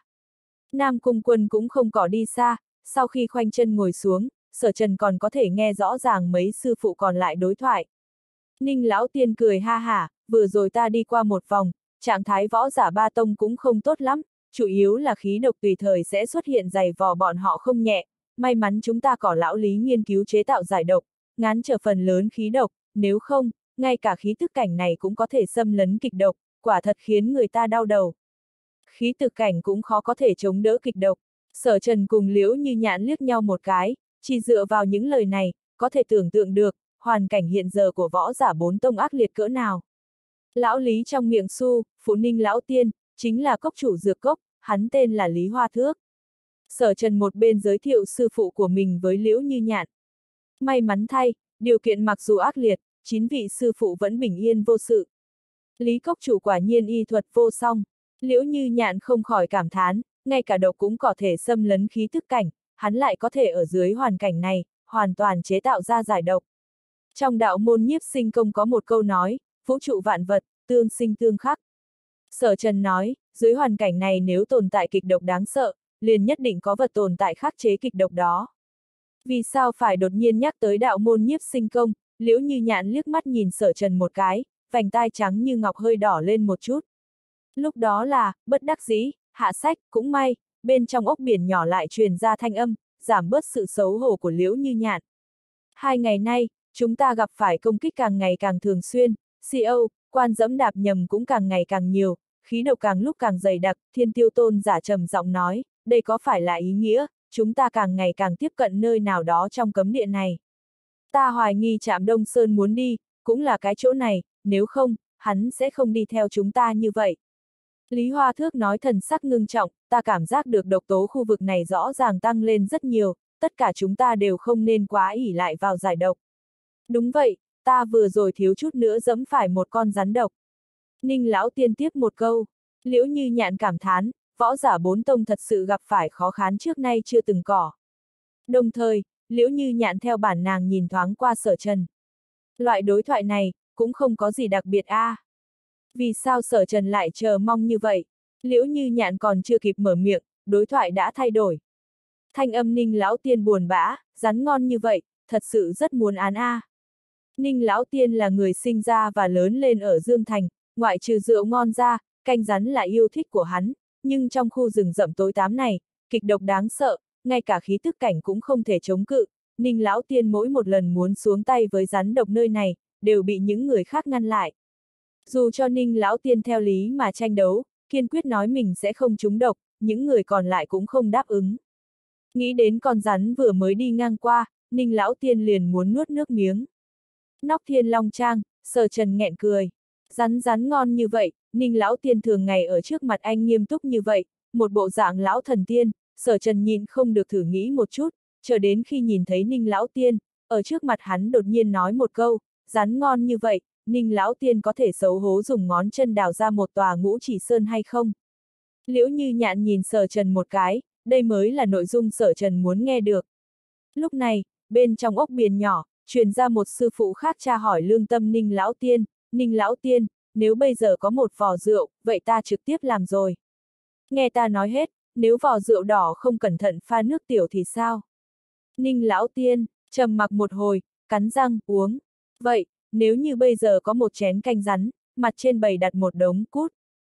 Nam Cung Quân cũng không có đi xa, sau khi khoanh chân ngồi xuống, Sở Trần còn có thể nghe rõ ràng mấy sư phụ còn lại đối thoại. Ninh Lão Tiên cười ha hả, vừa rồi ta đi qua một vòng, trạng thái võ giả ba tông cũng không tốt lắm, chủ yếu là khí độc tùy thời sẽ xuất hiện dày vò bọn họ không nhẹ, may mắn chúng ta có lão Lý nghiên cứu chế tạo giải độc, ngán trở phần lớn khí độc, nếu không, ngay cả khí tức cảnh này cũng có thể xâm lấn kịch độc, quả thật khiến người ta đau đầu. Khí tức cảnh cũng khó có thể chống đỡ kịch độc. Sở Trần cùng Liễu Như Nhạn liếc nhau một cái, chỉ dựa vào những lời này, có thể tưởng tượng được, hoàn cảnh hiện giờ của võ giả bốn tông ác liệt cỡ nào. Lão Lý trong miệng Su, phụ Ninh Lão Tiên, chính là cốc chủ dược cốc, hắn tên là Lý Hoa Thước. Sở Trần một bên giới thiệu sư phụ của mình với Liễu Như Nhạn. May mắn thay, điều kiện mặc dù ác liệt, chín vị sư phụ vẫn bình yên vô sự. Lý cốc chủ quả nhiên y thuật vô song. Liễu Như Nhạn không khỏi cảm thán, ngay cả độc cũng có thể xâm lấn khí tức cảnh, hắn lại có thể ở dưới hoàn cảnh này, hoàn toàn chế tạo ra giải độc. Trong đạo môn nhiếp sinh công có một câu nói, vũ trụ vạn vật, tương sinh tương khắc. Sở Trần nói, dưới hoàn cảnh này nếu tồn tại kịch độc đáng sợ, liền nhất định có vật tồn tại khắc chế kịch độc đó. Vì sao phải đột nhiên nhắc tới đạo môn nhiếp sinh công, Liễu Như Nhạn liếc mắt nhìn Sở Trần một cái, vành tai trắng như ngọc hơi đỏ lên một chút. Lúc đó là, bất đắc dĩ, hạ sách, cũng may, bên trong ốc biển nhỏ lại truyền ra thanh âm, giảm bớt sự xấu hổ của Liễu Như Nhạn. Hai ngày nay, chúng ta gặp phải công kích càng ngày càng thường xuyên, xê o, quan dẫm đạp nhầm cũng càng ngày càng nhiều, khí độc càng lúc càng dày đặc, Thiên Tiêu Tôn giả trầm giọng nói, đây có phải là ý nghĩa, chúng ta càng ngày càng tiếp cận nơi nào đó trong cấm địa này. Ta hoài nghi Trạm Đông Sơn muốn đi, cũng là cái chỗ này, nếu không, hắn sẽ không đi theo chúng ta như vậy. Lý Hoa Thước nói thần sắc ngưng trọng, ta cảm giác được độc tố khu vực này rõ ràng tăng lên rất nhiều, tất cả chúng ta đều không nên quá ỷ lại vào giải độc. Đúng vậy, ta vừa rồi thiếu chút nữa dẫm phải một con rắn độc. Ninh Lão Tiên tiếp một câu, Liễu Như Nhạn cảm thán, võ giả bốn tông thật sự gặp phải khó khăn trước nay chưa từng có. Đồng thời, Liễu Như Nhạn theo bản nàng nhìn thoáng qua Sở Trần. Loại đối thoại này, cũng không có gì đặc biệt a. À. Vì sao Sở Trần lại chờ mong như vậy? Liễu Như Nhạn còn chưa kịp mở miệng, đối thoại đã thay đổi. Thanh âm Ninh Lão Tiên buồn bã, rắn ngon như vậy, thật sự rất muốn án a. À. Ninh Lão Tiên là người sinh ra và lớn lên ở Dương Thành, ngoại trừ rượu ngon ra, canh rắn là yêu thích của hắn, nhưng trong khu rừng rậm tối tăm này, kịch độc đáng sợ, ngay cả khí tức cảnh cũng không thể chống cự. Ninh Lão Tiên mỗi một lần muốn xuống tay với rắn độc nơi này, đều bị những người khác ngăn lại. Dù cho Ninh Lão Tiên theo lý mà tranh đấu, kiên quyết nói mình sẽ không trúng độc, những người còn lại cũng không đáp ứng. Nghĩ đến con rắn vừa mới đi ngang qua, Ninh Lão Tiên liền muốn nuốt nước miếng. Nóc Thiên Long Trang, Sở Trần nghẹn cười. Rắn rắn ngon như vậy, Ninh Lão Tiên thường ngày ở trước mặt anh nghiêm túc như vậy, một bộ dạng lão thần tiên, Sở Trần nhìn không được thử nghĩ một chút, chờ đến khi nhìn thấy Ninh Lão Tiên, ở trước mặt hắn đột nhiên nói một câu, rắn ngon như vậy, Ninh lão tiên có thể xấu hố dùng ngón chân đào ra một tòa ngũ chỉ sơn hay không? Liễu Như Nhạn nhìn Sở Trần một cái, đây mới là nội dung Sở Trần muốn nghe được. Lúc này, bên trong ốc biển nhỏ, truyền ra một sư phụ khác tra hỏi lương tâm Ninh lão tiên, Ninh lão tiên, nếu bây giờ có một vò rượu, vậy ta trực tiếp làm rồi. Nghe ta nói hết, nếu vò rượu đỏ không cẩn thận pha nước tiểu thì sao? Ninh lão tiên, trầm mặc một hồi, cắn răng, uống. Vậy, nếu như bây giờ có một chén canh rắn, mặt trên bày đặt một đống cút.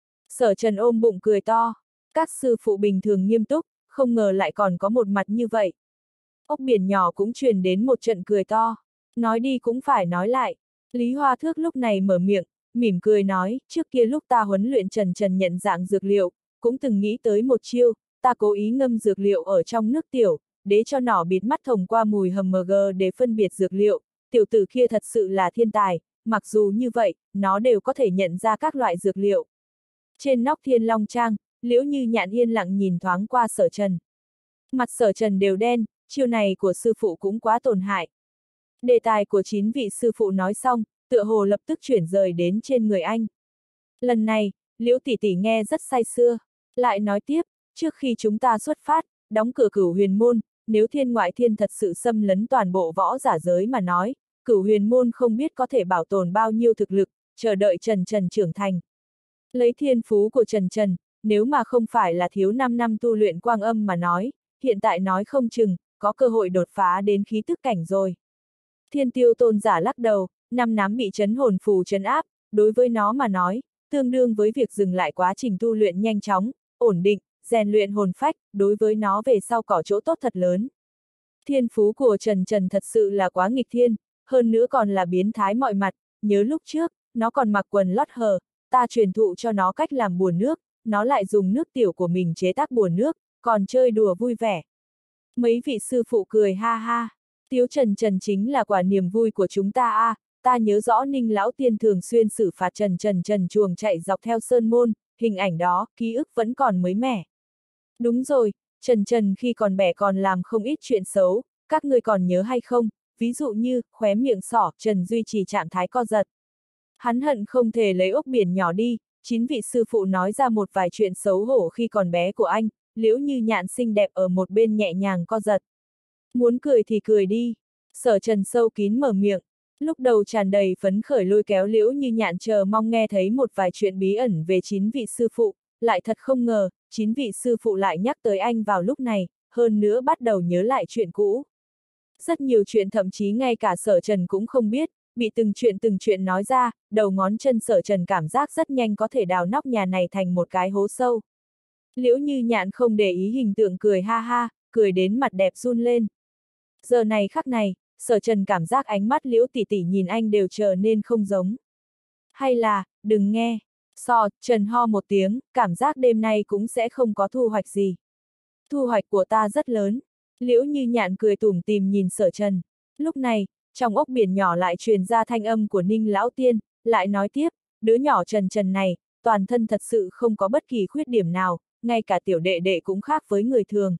Sở Trần ôm bụng cười to. Các sư phụ bình thường nghiêm túc, không ngờ lại còn có một mặt như vậy. Ốc biển nhỏ cũng truyền đến một trận cười to. Nói đi cũng phải nói lại. Lý Hoa Thước lúc này mở miệng, mỉm cười nói, trước kia lúc ta huấn luyện Trần Trần nhận dạng dược liệu, cũng từng nghĩ tới một chiêu, ta cố ý ngâm dược liệu ở trong nước tiểu, để cho nỏ bịt mắt thông qua mùi hầm mg để phân biệt dược liệu, tiểu tử kia thật sự là thiên tài, mặc dù như vậy, nó đều có thể nhận ra các loại dược liệu. Trên nóc Thiên Long Trang, Liễu Như Nhạn yên lặng nhìn thoáng qua Sở Trần. Mặt Sở Trần đều đen, chiêu này của sư phụ cũng quá tổn hại. Đề tài của chín vị sư phụ nói xong, tựa hồ lập tức chuyển rời đến trên người anh. Lần này, Liễu tỷ tỷ nghe rất say sưa, lại nói tiếp, trước khi chúng ta xuất phát, đóng cửa Cửu Huyền Môn, nếu thiên ngoại thiên thật sự xâm lấn toàn bộ võ giả giới mà nói, Cửu Huyền Môn không biết có thể bảo tồn bao nhiêu thực lực, chờ đợi Trần Trần trưởng thành. Lấy thiên phú của Trần Trần, nếu mà không phải là thiếu năm năm tu luyện quang âm mà nói, hiện tại nói không chừng, có cơ hội đột phá đến khí tức cảnh rồi. Thiên Tiêu Tôn giả lắc đầu, năm nắm bị chấn hồn phù chấn áp, đối với nó mà nói, tương đương với việc dừng lại quá trình tu luyện nhanh chóng, ổn định, rèn luyện hồn phách, đối với nó về sau có chỗ tốt thật lớn. Thiên phú của Trần Trần thật sự là quá nghịch thiên, hơn nữa còn là biến thái mọi mặt, nhớ lúc trước, nó còn mặc quần lót hờ, ta truyền thụ cho nó cách làm bùa nước, nó lại dùng nước tiểu của mình chế tác bùa nước, còn chơi đùa vui vẻ. Mấy vị sư phụ cười ha ha, Tiếu Trần Trần chính là quả niềm vui của chúng ta a, à, ta nhớ rõ Ninh lão tiên thường xuyên xử phạt Trần Trần Trần chuồng chạy dọc theo sơn môn, hình ảnh đó, ký ức vẫn còn mới mẻ. Đúng rồi, Trần Trần khi còn bé còn làm không ít chuyện xấu, các người còn nhớ hay không, ví dụ như, khóe miệng sỏ, Trần duy trì trạng thái co giật. Hắn hận không thể lấy ốc biển nhỏ đi, chín vị sư phụ nói ra một vài chuyện xấu hổ khi còn bé của anh, Liễu Như Nhạn xinh đẹp ở một bên nhẹ nhàng co giật. Muốn cười thì cười đi. Sở Trần sâu kín mở miệng, lúc đầu tràn đầy phấn khởi lôi kéo Liễu Như Nhạn chờ mong nghe thấy một vài chuyện bí ẩn về chín vị sư phụ, lại thật không ngờ, chín vị sư phụ lại nhắc tới anh vào lúc này, hơn nữa bắt đầu nhớ lại chuyện cũ. Rất nhiều chuyện thậm chí ngay cả Sở Trần cũng không biết, bị từng chuyện từng chuyện nói ra, đầu ngón chân Sở Trần cảm giác rất nhanh có thể đào nóc nhà này thành một cái hố sâu. Liễu Như Nhạn không để ý hình tượng cười ha ha, cười đến mặt đẹp run lên. Giờ này khắc này, Sở Trần cảm giác ánh mắt Liễu tỷ tỷ nhìn anh đều trở nên không giống. Hay là, đừng nghe. So, Trần ho một tiếng, cảm giác đêm nay cũng sẽ không có thu hoạch gì. Thu hoạch của ta rất lớn. Liễu Như Nhạn cười tủm tỉm nhìn Sở Trần. Lúc này, trong ốc biển nhỏ lại truyền ra thanh âm của Ninh lão tiên, lại nói tiếp, đứa nhỏ Trần Trần này, toàn thân thật sự không có bất kỳ khuyết điểm nào, ngay cả tiểu đệ đệ cũng khác với người thường.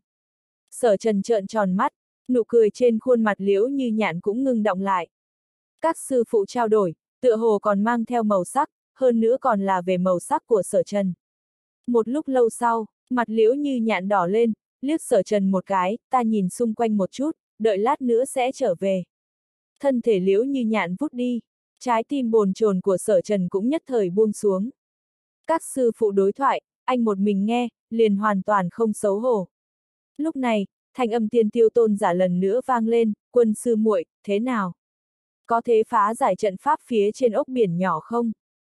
Sở Trần trợn tròn mắt, nụ cười trên khuôn mặt Liễu Như Nhạn cũng ngưng đọng lại. Các sư phụ trao đổi, tựa hồ còn mang theo màu sắc, hơn nữa còn là về màu sắc của Sở Trần. Một lúc lâu sau, mặt Liễu Như Nhạn đỏ lên, liếc Sở Trần một cái, ta nhìn xung quanh một chút, đợi lát nữa sẽ trở về. Thân thể Liễu Như Nhạn vút đi, trái tim bồn chồn của Sở Trần cũng nhất thời buông xuống. Các sư phụ đối thoại, anh một mình nghe, liền hoàn toàn không xấu hổ. Lúc này, thanh âm Tiên Tiêu Tôn giả lần nữa vang lên, quân sư muội, thế nào? Có thể phá giải trận pháp phía trên ốc biển nhỏ không?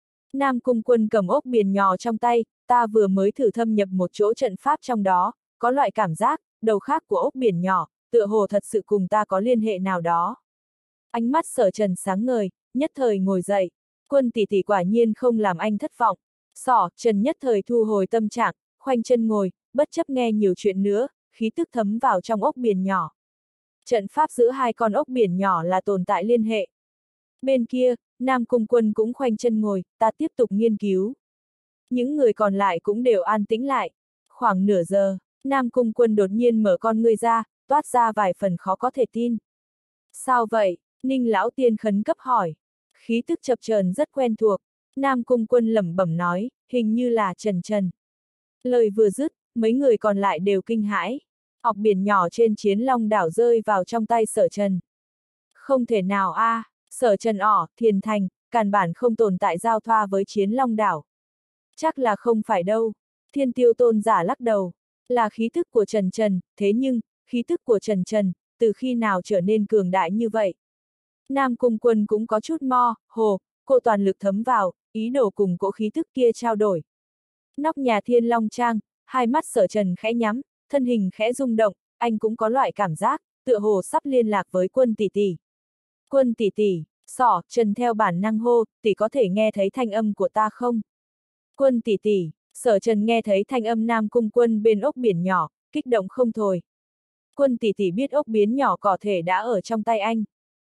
Nam Cung Quân cầm ốc biển nhỏ trong tay, ta vừa mới thử thâm nhập một chỗ trận pháp trong đó, có loại cảm giác, đầu khác của ốc biển nhỏ, tựa hồ thật sự cùng ta có liên hệ nào đó. Ánh mắt Sở Trần sáng ngời, nhất thời ngồi dậy, Quân tỷ tỷ quả nhiên không làm anh thất vọng. Sỏ, Trần nhất thời thu hồi tâm trạng, khoanh chân ngồi, bất chấp nghe nhiều chuyện nữa, khí tức thấm vào trong ốc biển nhỏ. Trận pháp giữa hai con ốc biển nhỏ là tồn tại liên hệ. Bên kia, Nam Cung Quân cũng khoanh chân ngồi, ta tiếp tục nghiên cứu. Những người còn lại cũng đều an tĩnh lại. Khoảng nửa giờ, Nam Cung Quân đột nhiên mở con ngươi ra, toát ra vài phần khó có thể tin. Sao vậy? Ninh lão tiên khấn cấp hỏi. Khí tức chập chờn rất quen thuộc, Nam Cung Quân lẩm bẩm nói, hình như là Trần Trần. Lời vừa dứt, mấy người còn lại đều kinh hãi. Ọc biển nhỏ trên Chiến Long đảo rơi vào trong tay Sở Trần. Không thể nào a, à, Sở Trần ỏ, Thiền Thành, căn bản không tồn tại giao thoa với Chiến Long đảo. Chắc là không phải đâu. Thiên Tiêu Tôn giả lắc đầu. Là khí thức của Trần Trần, thế nhưng, khí thức của Trần Trần, từ khi nào trở nên cường đại như vậy? Nam Cung Quân cũng có chút mo, hồ, cô toàn lực thấm vào, ý đồ cùng cỗ khí thức kia trao đổi. Nóc nhà Thiên Long Trang, hai mắt Sở Trần khẽ nhắm, thân hình khẽ rung động, anh cũng có loại cảm giác, tựa hồ sắp liên lạc với Quân tỷ tỷ. Quân tỷ tỷ, Sở Trần theo bản năng hô, tỷ có thể nghe thấy thanh âm của ta không? Quân tỷ tỷ, Sở Trần nghe thấy thanh âm Nam Cung Quân bên ốc biển nhỏ, kích động không thôi. Quân tỷ tỷ biết ốc biến nhỏ có thể đã ở trong tay anh.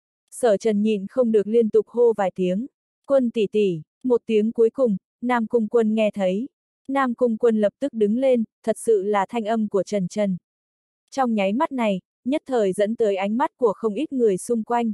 Sở Trần nhịn không được liên tục hô vài tiếng. Quân tỷ tỷ, một tiếng cuối cùng, Nam Cung Quân nghe thấy. Nam Cung Quân lập tức đứng lên, thật sự là thanh âm của Trần Trần. Trong nháy mắt này, nhất thời dẫn tới ánh mắt của không ít người xung quanh.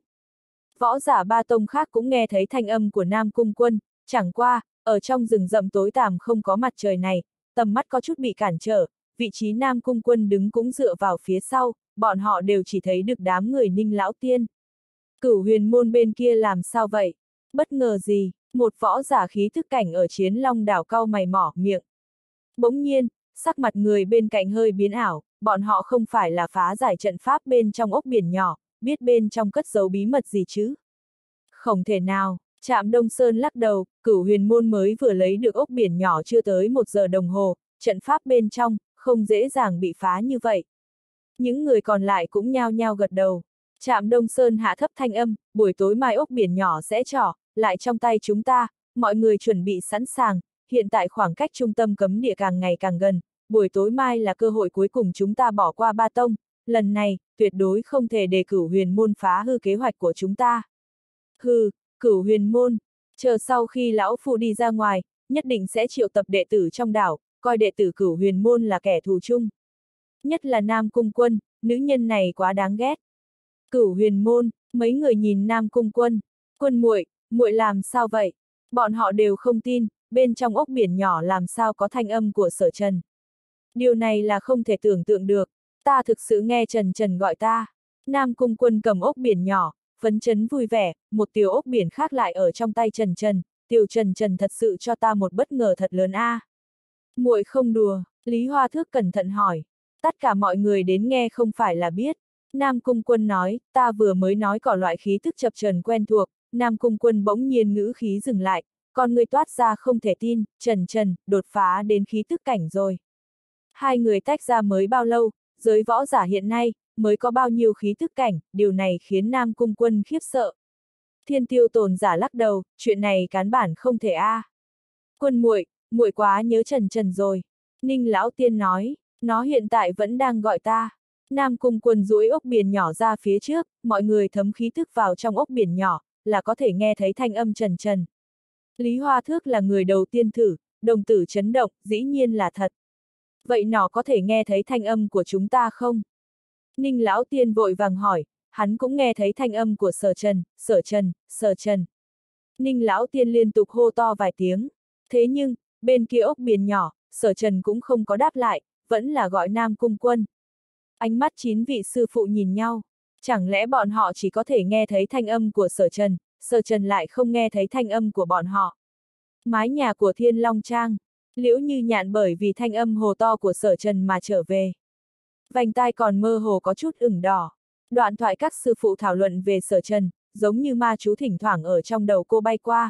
Võ giả ba tông khác cũng nghe thấy thanh âm của Nam Cung Quân, chẳng qua, ở trong rừng rậm tối tăm không có mặt trời này, tầm mắt có chút bị cản trở, vị trí Nam Cung Quân đứng cũng dựa vào phía sau, bọn họ đều chỉ thấy được đám người Ninh Lão Tiên. Cửu huyền môn bên kia làm sao vậy? Bất ngờ gì? Một võ giả khí thức cảnh ở Chiến Long đảo cau mày mỏ miệng. Bỗng nhiên, sắc mặt người bên cạnh hơi biến ảo, bọn họ không phải là phá giải trận pháp bên trong ốc biển nhỏ, biết bên trong cất giấu bí mật gì chứ? Không thể nào, Trạm Đông Sơn lắc đầu, Cửu huyền môn mới vừa lấy được ốc biển nhỏ chưa tới một giờ đồng hồ, trận pháp bên trong, không dễ dàng bị phá như vậy. Những người còn lại cũng nhao nhao gật đầu. Trạm Đông Sơn hạ thấp thanh âm, buổi tối mai ốc biển nhỏ sẽ trỏ, lại trong tay chúng ta, mọi người chuẩn bị sẵn sàng, hiện tại khoảng cách trung tâm cấm địa càng ngày càng gần, buổi tối mai là cơ hội cuối cùng chúng ta bỏ qua ba tông, lần này, tuyệt đối không thể để Cửu huyền môn phá hư kế hoạch của chúng ta. Hừ, Cửu huyền môn, chờ sau khi lão phu đi ra ngoài, nhất định sẽ triệu tập đệ tử trong đảo, coi đệ tử Cửu huyền môn là kẻ thù chung. Nhất là Nam Cung Quân, nữ nhân này quá đáng ghét. Cửu huyền môn, mấy người nhìn Nam Cung Quân, Quân muội, muội làm sao vậy? Bọn họ đều không tin, bên trong ốc biển nhỏ làm sao có thanh âm của Sở Trần. Điều này là không thể tưởng tượng được, ta thực sự nghe Trần Trần gọi ta. Nam Cung Quân cầm ốc biển nhỏ, phấn chấn vui vẻ, một tiểu ốc biển khác lại ở trong tay Trần Trần, tiểu Trần Trần thật sự cho ta một bất ngờ thật lớn a. À. Muội không đùa, Lý Hoa Thước cẩn thận hỏi. Tất cả mọi người đến nghe không phải là biết. Nam Cung Quân nói, ta vừa mới nói có loại khí tức chập chờn quen thuộc, Nam Cung Quân bỗng nhiên ngữ khí dừng lại, con người toát ra không thể tin, Trần Trần, đột phá đến khí tức cảnh rồi. Hai người tách ra mới bao lâu, giới võ giả hiện nay, mới có bao nhiêu khí tức cảnh, điều này khiến Nam Cung Quân khiếp sợ. Thiên Tiêu Tồn giả lắc đầu, chuyện này cán bản không thể a. À. Quân muội, muội quá nhớ Trần Trần rồi. Ninh Lão Tiên nói, nó hiện tại vẫn đang gọi ta. Nam Cung Quân duỗi ốc biển nhỏ ra phía trước, mọi người thấm khí thức vào trong ốc biển nhỏ, là có thể nghe thấy thanh âm Trần Trần. Lý Hoa Thước là người đầu tiên thử, đồng tử chấn động, dĩ nhiên là thật. Vậy nó có thể nghe thấy thanh âm của chúng ta không? Ninh Lão Tiên vội vàng hỏi, hắn cũng nghe thấy thanh âm của Sở Trần, Sở Trần, Sở Trần. Ninh Lão Tiên liên tục hô to vài tiếng. Thế nhưng, bên kia ốc biển nhỏ, Sở Trần cũng không có đáp lại, vẫn là gọi Nam Cung Quân. Ánh mắt chín vị sư phụ nhìn nhau. Chẳng lẽ bọn họ chỉ có thể nghe thấy thanh âm của Sở Trần, Sở Trần lại không nghe thấy thanh âm của bọn họ. Mái nhà của Thiên Long Trang, Liễu Như Nhạn bởi vì thanh âm hồ to của Sở Trần mà trở về. Vành tai còn mơ hồ có chút ửng đỏ. Đoạn thoại các sư phụ thảo luận về Sở Trần, giống như ma chú thỉnh thoảng ở trong đầu cô bay qua.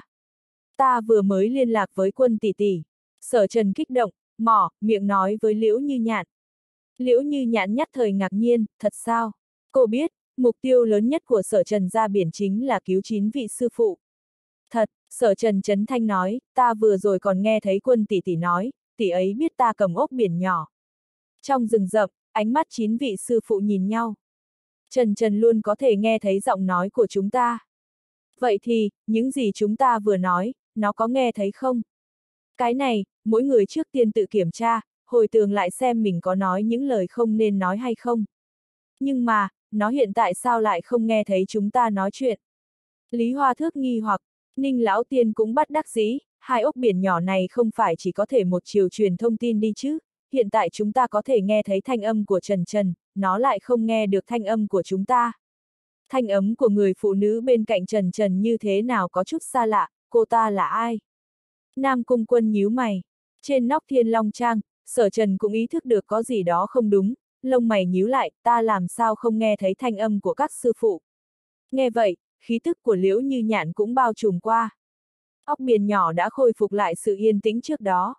Ta vừa mới liên lạc với Quân tỷ tỷ. Sở Trần kích động, mỏ, miệng nói với Liễu Như Nhạn. Liễu Như Nhạn nhất thời ngạc nhiên, thật sao? Cô biết, mục tiêu lớn nhất của Sở Trần ra biển chính là cứu chín vị sư phụ. Thật, Sở Trần chấn thanh nói, ta vừa rồi còn nghe thấy Quân tỷ tỷ nói, tỷ ấy biết ta cầm ốc biển nhỏ. Trong rừng rậm, ánh mắt chín vị sư phụ nhìn nhau. Trần Trần luôn có thể nghe thấy giọng nói của chúng ta. Vậy thì, những gì chúng ta vừa nói, nó có nghe thấy không? Cái này, mỗi người trước tiên tự kiểm tra, hồi tưởng lại xem mình có nói những lời không nên nói hay không. Nhưng mà, nó hiện tại sao lại không nghe thấy chúng ta nói chuyện? Lý Hoa Thước nghi hoặc, Ninh Lão Tiên cũng bắt đắc dĩ, hai ốc biển nhỏ này không phải chỉ có thể một chiều truyền thông tin đi chứ, hiện tại chúng ta có thể nghe thấy thanh âm của Trần Trần, nó lại không nghe được thanh âm của chúng ta. Thanh âm của người phụ nữ bên cạnh Trần Trần như thế nào có chút xa lạ, cô ta là ai? Nam Cung Quân nhíu mày. Trên nóc Thiên Long Trang, Sở Trần cũng ý thức được có gì đó không đúng, lông mày nhíu lại, ta làm sao không nghe thấy thanh âm của các sư phụ. Nghe vậy, khí tức của Liễu Như Nhạn cũng bao trùm qua. Ốc biển nhỏ đã khôi phục lại sự yên tĩnh trước đó.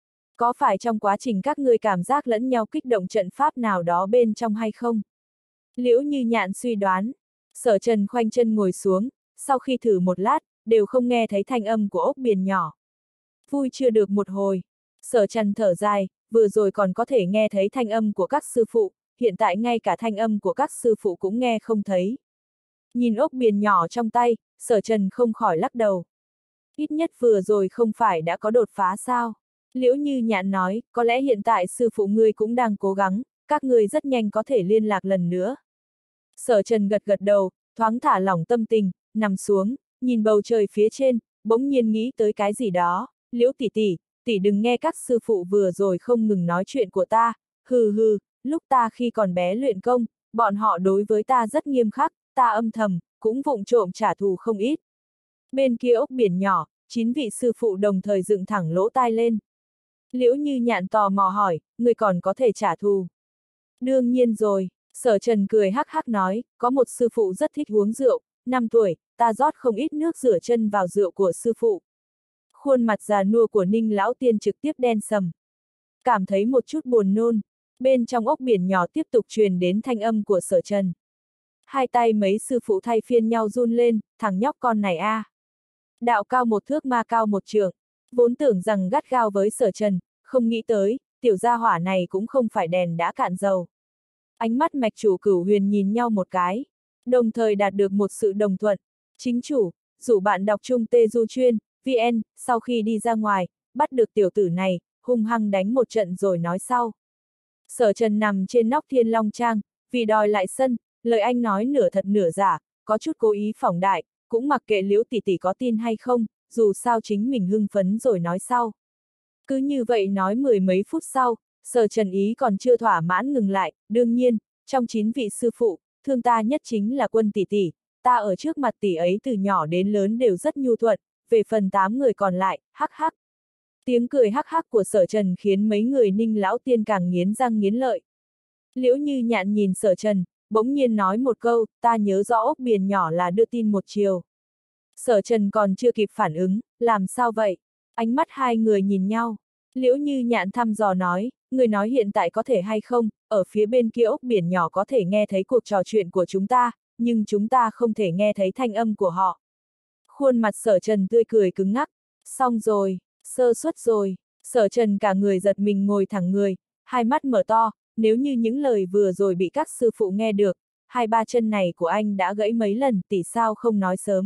Có phải trong quá trình các ngươi cảm giác lẫn nhau kích động trận pháp nào đó bên trong hay không? Liễu Như Nhạn suy đoán. Sở Trần khoanh chân ngồi xuống, sau khi thử một lát, đều không nghe thấy thanh âm của ốc biển nhỏ. Vui chưa được một hồi. Sở Trần thở dài, vừa rồi còn có thể nghe thấy thanh âm của các sư phụ, hiện tại ngay cả thanh âm của các sư phụ cũng nghe không thấy. Nhìn ốc biển nhỏ trong tay, Sở Trần không khỏi lắc đầu. Ít nhất vừa rồi không phải đã có đột phá sao? Liễu Như Nhạn nói, có lẽ hiện tại sư phụ ngươi cũng đang cố gắng, các ngươi rất nhanh có thể liên lạc lần nữa. Sở Trần gật gật đầu, thoáng thả lỏng tâm tình, nằm xuống, nhìn bầu trời phía trên, bỗng nhiên nghĩ tới cái gì đó. Liễu tỷ tỷ, tỷ đừng nghe các sư phụ vừa rồi không ngừng nói chuyện của ta, hừ hừ, lúc ta khi còn bé luyện công, bọn họ đối với ta rất nghiêm khắc, ta âm thầm, cũng vụng trộm trả thù không ít. Bên kia ốc biển nhỏ, chín vị sư phụ đồng thời dựng thẳng lỗ tai lên. Liễu Như Nhạn tò mò hỏi, người còn có thể trả thù? Đương nhiên rồi, Sở Trần cười hắc hắc nói, có một sư phụ rất thích uống rượu, năm tuổi, ta rót không ít nước rửa chân vào rượu của sư phụ. Khuôn mặt già nua của Ninh Lão Tiên trực tiếp đen sầm. Cảm thấy một chút buồn nôn, bên trong ốc biển nhỏ tiếp tục truyền đến thanh âm của Sở Trần. Hai tay mấy sư phụ thay phiên nhau run lên, thằng nhóc con này a. À. Đạo cao một thước ma cao một trượng, vốn tưởng rằng gắt gao với Sở Trần, không nghĩ tới, tiểu gia hỏa này cũng không phải đèn đã cạn dầu. Ánh mắt mạch chủ Cửu Huyền nhìn nhau một cái, đồng thời đạt được một sự đồng thuận. Chính chủ, rủ bạn đọc chung Tê Du Chuyên, vê en, sau khi đi ra ngoài, bắt được tiểu tử này, hung hăng đánh một trận rồi nói sau. Sở Trần nằm trên nóc Thiên Long Trang, vì đòi lại sân, lời anh nói nửa thật nửa giả, có chút cố ý phỏng đại, cũng mặc kệ Liễu tỷ tỷ có tin hay không, dù sao chính mình hưng phấn rồi nói sau. Cứ như vậy nói mười mấy phút sau, Sở Trần ý còn chưa thỏa mãn ngừng lại, đương nhiên, trong chín vị sư phụ, thương ta nhất chính là Quân tỷ tỷ, ta ở trước mặt tỷ ấy từ nhỏ đến lớn đều rất nhu thuận, về phần tám người còn lại, hắc hắc. Tiếng cười hắc hắc của Sở Trần khiến mấy người Ninh Lão Tiên càng nghiến răng nghiến lợi. Liễu Như Nhạn nhìn Sở Trần, bỗng nhiên nói một câu, ta nhớ rõ ốc biển nhỏ là đưa tin một chiều. Sở Trần còn chưa kịp phản ứng, làm sao vậy? Ánh mắt hai người nhìn nhau. Liễu Như Nhạn thăm dò nói, người nói hiện tại có thể hay không, ở phía bên kia ốc biển nhỏ có thể nghe thấy cuộc trò chuyện của chúng ta, nhưng chúng ta không thể nghe thấy thanh âm của họ. Khuôn mặt Sở Trần tươi cười cứng ngắc, xong rồi, sơ suất rồi, Sở Trần cả người giật mình ngồi thẳng người, hai mắt mở to, nếu như những lời vừa rồi bị các sư phụ nghe được, hai ba chân này của anh đã gãy mấy lần, tỷ sao không nói sớm.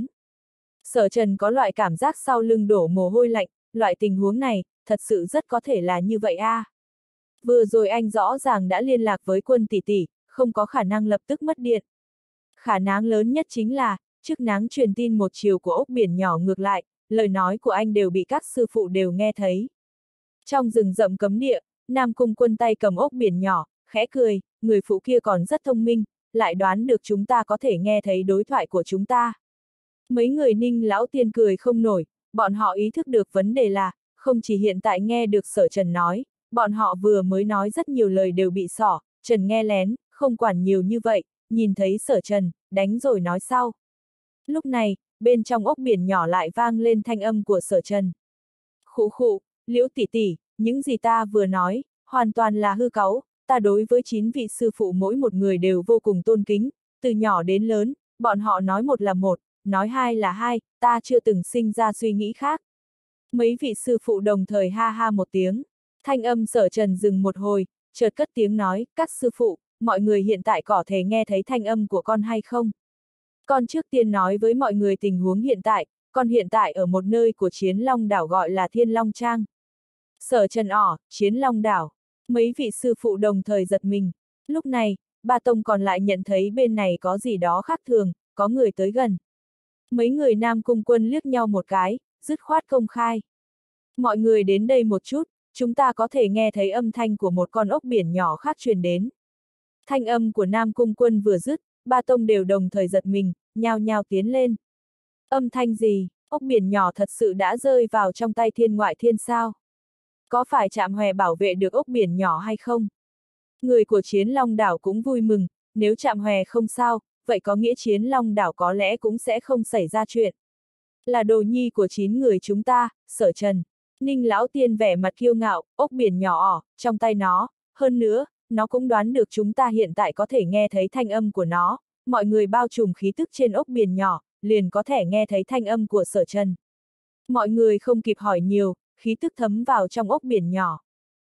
Sở Trần có loại cảm giác sau lưng đổ mồ hôi lạnh, loại tình huống này, thật sự rất có thể là như vậy a. À. Vừa rồi anh rõ ràng đã liên lạc với Quân tỷ tỷ, không có khả năng lập tức mất điện. Khả năng lớn nhất chính là, chức năng truyền tin một chiều của ốc biển nhỏ ngược lại, lời nói của anh đều bị các sư phụ đều nghe thấy. Trong rừng rậm cấm địa, Nam Cung Quân tay cầm ốc biển nhỏ, khẽ cười, người phụ kia còn rất thông minh, lại đoán được chúng ta có thể nghe thấy đối thoại của chúng ta. Mấy người Ninh Lão Tiên cười không nổi, bọn họ ý thức được vấn đề là, không chỉ hiện tại nghe được Sở Trần nói, bọn họ vừa mới nói rất nhiều lời đều bị xỏ, Trần nghe lén, không quản nhiều như vậy, nhìn thấy Sở Trần, đánh rồi nói sau. Lúc này, bên trong ốc biển nhỏ lại vang lên thanh âm của Sở Trần. Khụ khụ, Liễu tỷ tỷ, những gì ta vừa nói, hoàn toàn là hư cấu, ta đối với chín vị sư phụ mỗi một người đều vô cùng tôn kính, từ nhỏ đến lớn, bọn họ nói một là một, nói hai là hai, ta chưa từng sinh ra suy nghĩ khác. Mấy vị sư phụ đồng thời ha ha một tiếng, thanh âm Sở Trần dừng một hồi, chợt cất tiếng nói, các sư phụ, mọi người hiện tại có thể nghe thấy thanh âm của con hay không? Con trước tiên nói với mọi người tình huống hiện tại, con hiện tại ở một nơi của Chiến Long đảo gọi là Thiên Long Trang. Sở Trần ỏ, Chiến Long đảo, mấy vị sư phụ đồng thời giật mình. Lúc này, ba tông còn lại nhận thấy bên này có gì đó khác thường, có người tới gần. Mấy người Nam Cung Quân liếc nhau một cái, dứt khoát công khai. Mọi người đến đây một chút, chúng ta có thể nghe thấy âm thanh của một con ốc biển nhỏ khác truyền đến. Thanh âm của Nam Cung Quân vừa dứt, ba tông đều đồng thời giật mình, nhao nhao tiến lên. Âm thanh gì, ốc biển nhỏ thật sự đã rơi vào trong tay Thiên Ngoại Thiên sao? Có phải Trạm Hòe bảo vệ được ốc biển nhỏ hay không? Người của Chiến Long đảo cũng vui mừng, nếu Trạm Hòe không sao, vậy có nghĩa Chiến Long đảo có lẽ cũng sẽ không xảy ra chuyện. Là đồ nhi của chín người chúng ta, Sở Trần. Ninh Lão Tiên vẻ mặt kiêu ngạo, ốc biển nhỏ ỏ, trong tay nó, hơn nữa, nó cũng đoán được chúng ta hiện tại có thể nghe thấy thanh âm của nó, mọi người bao trùm khí tức trên ốc biển nhỏ, liền có thể nghe thấy thanh âm của Sở Trần. Mọi người không kịp hỏi nhiều, khí tức thấm vào trong ốc biển nhỏ.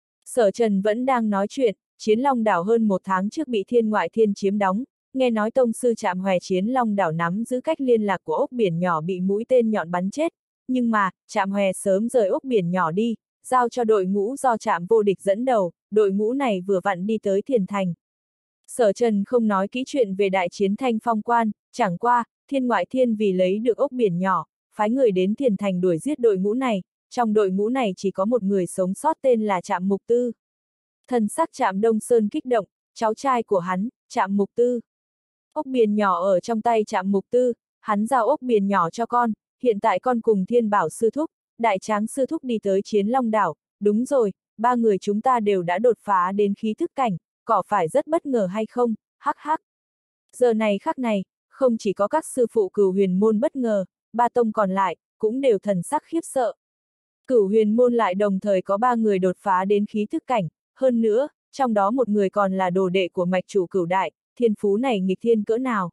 Sở Trần vẫn đang nói chuyện, Chiến Long đảo hơn một tháng trước bị Thiên Ngoại Thiên chiếm đóng, nghe nói tông sư Trạm Hòe Chiến Long đảo nắm giữ cách liên lạc của ốc biển nhỏ bị mũi tên nhọn bắn chết, nhưng mà, Trạm Hòe sớm rời ốc biển nhỏ đi, giao cho đội ngũ do Trạm Vô Địch dẫn đầu, đội ngũ này vừa vặn đi tới Thiền Thành. Sở Trần không nói kỹ chuyện về đại chiến Thanh Phong Quan, chẳng qua, Thiên Ngoại Thiên vì lấy được ốc biển nhỏ, phái người đến Thiền Thành đuổi giết đội ngũ này, trong đội ngũ này chỉ có một người sống sót tên là Trạm Mục Tư. Thần sắc Trạm Đông Sơn kích động, cháu trai của hắn, Trạm Mục Tư. Ốc biển nhỏ ở trong tay Trạm Mục Tư, hắn giao ốc biển nhỏ cho con, hiện tại con cùng Thiên Bảo sư thúc, Đại Tráng sư thúc đi tới Chiến Long đảo, đúng rồi, ba người chúng ta đều đã đột phá đến khí thức cảnh, có phải rất bất ngờ hay không, hắc hắc. Giờ này khắc này, không chỉ có các sư phụ Cửu Huyền môn bất ngờ, ba tông còn lại, cũng đều thần sắc khiếp sợ. Cửu Huyền môn lại đồng thời có ba người đột phá đến khí thức cảnh, hơn nữa, trong đó một người còn là đồ đệ của mạch chủ Cửu Đại, thiên phú này nghịch thiên cỡ nào.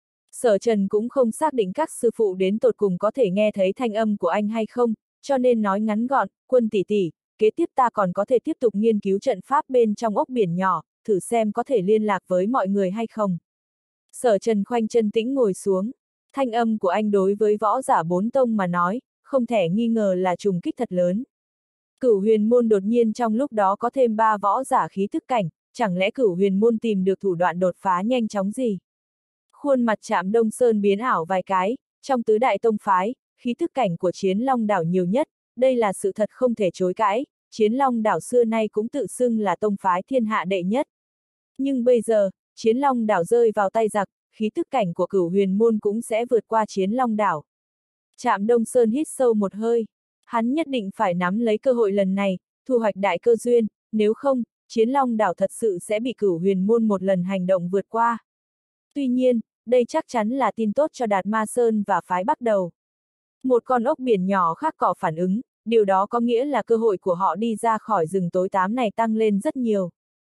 Sở Trần cũng không xác định các sư phụ đến tột cùng có thể nghe thấy thanh âm của anh hay không, cho nên nói ngắn gọn, Quân tỷ tỷ, kế tiếp ta còn có thể tiếp tục nghiên cứu trận pháp bên trong ốc biển nhỏ, thử xem có thể liên lạc với mọi người hay không. Sở Trần khoanh chân tĩnh ngồi xuống, thanh âm của anh đối với võ giả bốn tông mà nói, không thể nghi ngờ là trùng kích thật lớn. Cửu Huyền môn đột nhiên trong lúc đó có thêm ba võ giả khí thức cảnh, chẳng lẽ Cửu Huyền môn tìm được thủ đoạn đột phá nhanh chóng gì? Khuôn mặt Trạm Đông Sơn biến ảo vài cái, trong tứ đại tông phái, khí thức cảnh của Chiến Long đảo nhiều nhất, đây là sự thật không thể chối cãi, Chiến Long đảo xưa nay cũng tự xưng là tông phái thiên hạ đệ nhất. Nhưng bây giờ, Chiến Long đảo rơi vào tay giặc, khí thức cảnh của Cửu Huyền môn cũng sẽ vượt qua Chiến Long đảo. Trạm Đông Sơn hít sâu một hơi, hắn nhất định phải nắm lấy cơ hội lần này, thu hoạch đại cơ duyên, nếu không, Chiến Long đảo thật sự sẽ bị Cửu Huyền môn một lần hành động vượt qua. Tuy nhiên, đây chắc chắn là tin tốt cho Đạt Ma Sơn và phái Bắc Đầu. Một con ốc biển nhỏ khác có phản ứng, điều đó có nghĩa là cơ hội của họ đi ra khỏi rừng tối tăm này tăng lên rất nhiều.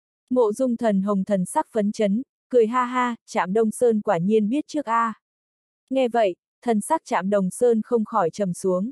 Mộ Dung Thần Hồng thần sắc phấn chấn, cười ha ha, Trạm Đông Sơn quả nhiên biết trước a. À. Nghe vậy, thần sắc Trạm Đông Sơn không khỏi trầm xuống.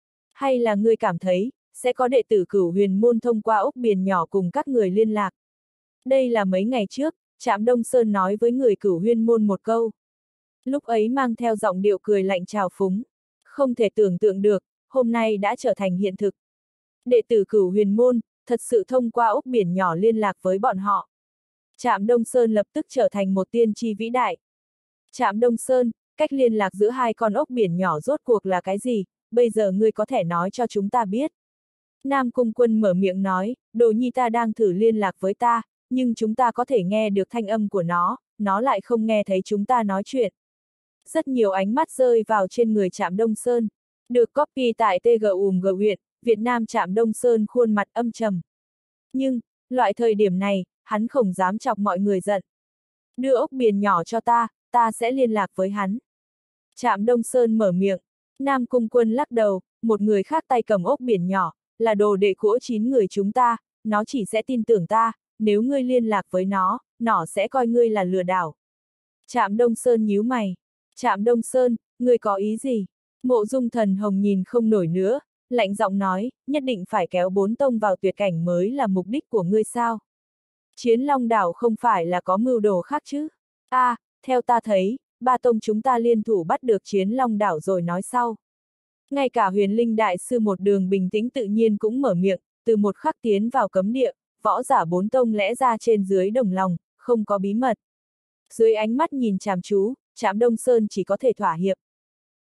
Hay là ngươi cảm thấy, sẽ có đệ tử Cửu Huyền môn thông qua ốc biển nhỏ cùng các người liên lạc. Đây là mấy ngày trước, Trạm Đông Sơn nói với người Cửu Huyền môn một câu. Lúc ấy mang theo giọng điệu cười lạnh trào phúng. Không thể tưởng tượng được, hôm nay đã trở thành hiện thực. Đệ tử Cửu Huyền môn, thật sự thông qua ốc biển nhỏ liên lạc với bọn họ. Trạm Đông Sơn lập tức trở thành một tiên tri vĩ đại. Trạm Đông Sơn, cách liên lạc giữa hai con ốc biển nhỏ rốt cuộc là cái gì, bây giờ ngươi có thể nói cho chúng ta biết. Nam Cung Quân mở miệng nói, đồ nhi ta đang thử liên lạc với ta, nhưng chúng ta có thể nghe được thanh âm của nó, nó lại không nghe thấy chúng ta nói chuyện. Rất nhiều ánh mắt rơi vào trên người Trạm Đông Sơn. Được copy tại tê giê u em giê huyện, Việt Nam Trạm Đông Sơn khuôn mặt âm trầm. Nhưng, loại thời điểm này, hắn không dám chọc mọi người giận. Đưa ốc biển nhỏ cho ta, ta sẽ liên lạc với hắn. Trạm Đông Sơn mở miệng, Nam Cung Quân lắc đầu, một người khác tay cầm ốc biển nhỏ, là đồ đệ của chín người chúng ta, nó chỉ sẽ tin tưởng ta, nếu ngươi liên lạc với nó, nó sẽ coi ngươi là lừa đảo. Trạm Đông Sơn nhíu mày. Trạm Đông Sơn, ngươi có ý gì? Mộ Dung Thần Hồng nhìn không nổi nữa, lạnh giọng nói, nhất định phải kéo bốn tông vào tuyệt cảnh mới là mục đích của ngươi sao? Chiến Long đảo không phải là có mưu đồ khác chứ? A, à, theo ta thấy, ba tông chúng ta liên thủ bắt được Chiến Long đảo rồi nói sau. Ngay cả Huyền Linh Đại Sư một đường bình tĩnh tự nhiên cũng mở miệng, từ một khắc tiến vào cấm địa, võ giả bốn tông lẽ ra trên dưới đồng lòng, không có bí mật. Dưới ánh mắt nhìn chằm chú, Trạm Đông Sơn chỉ có thể thỏa hiệp.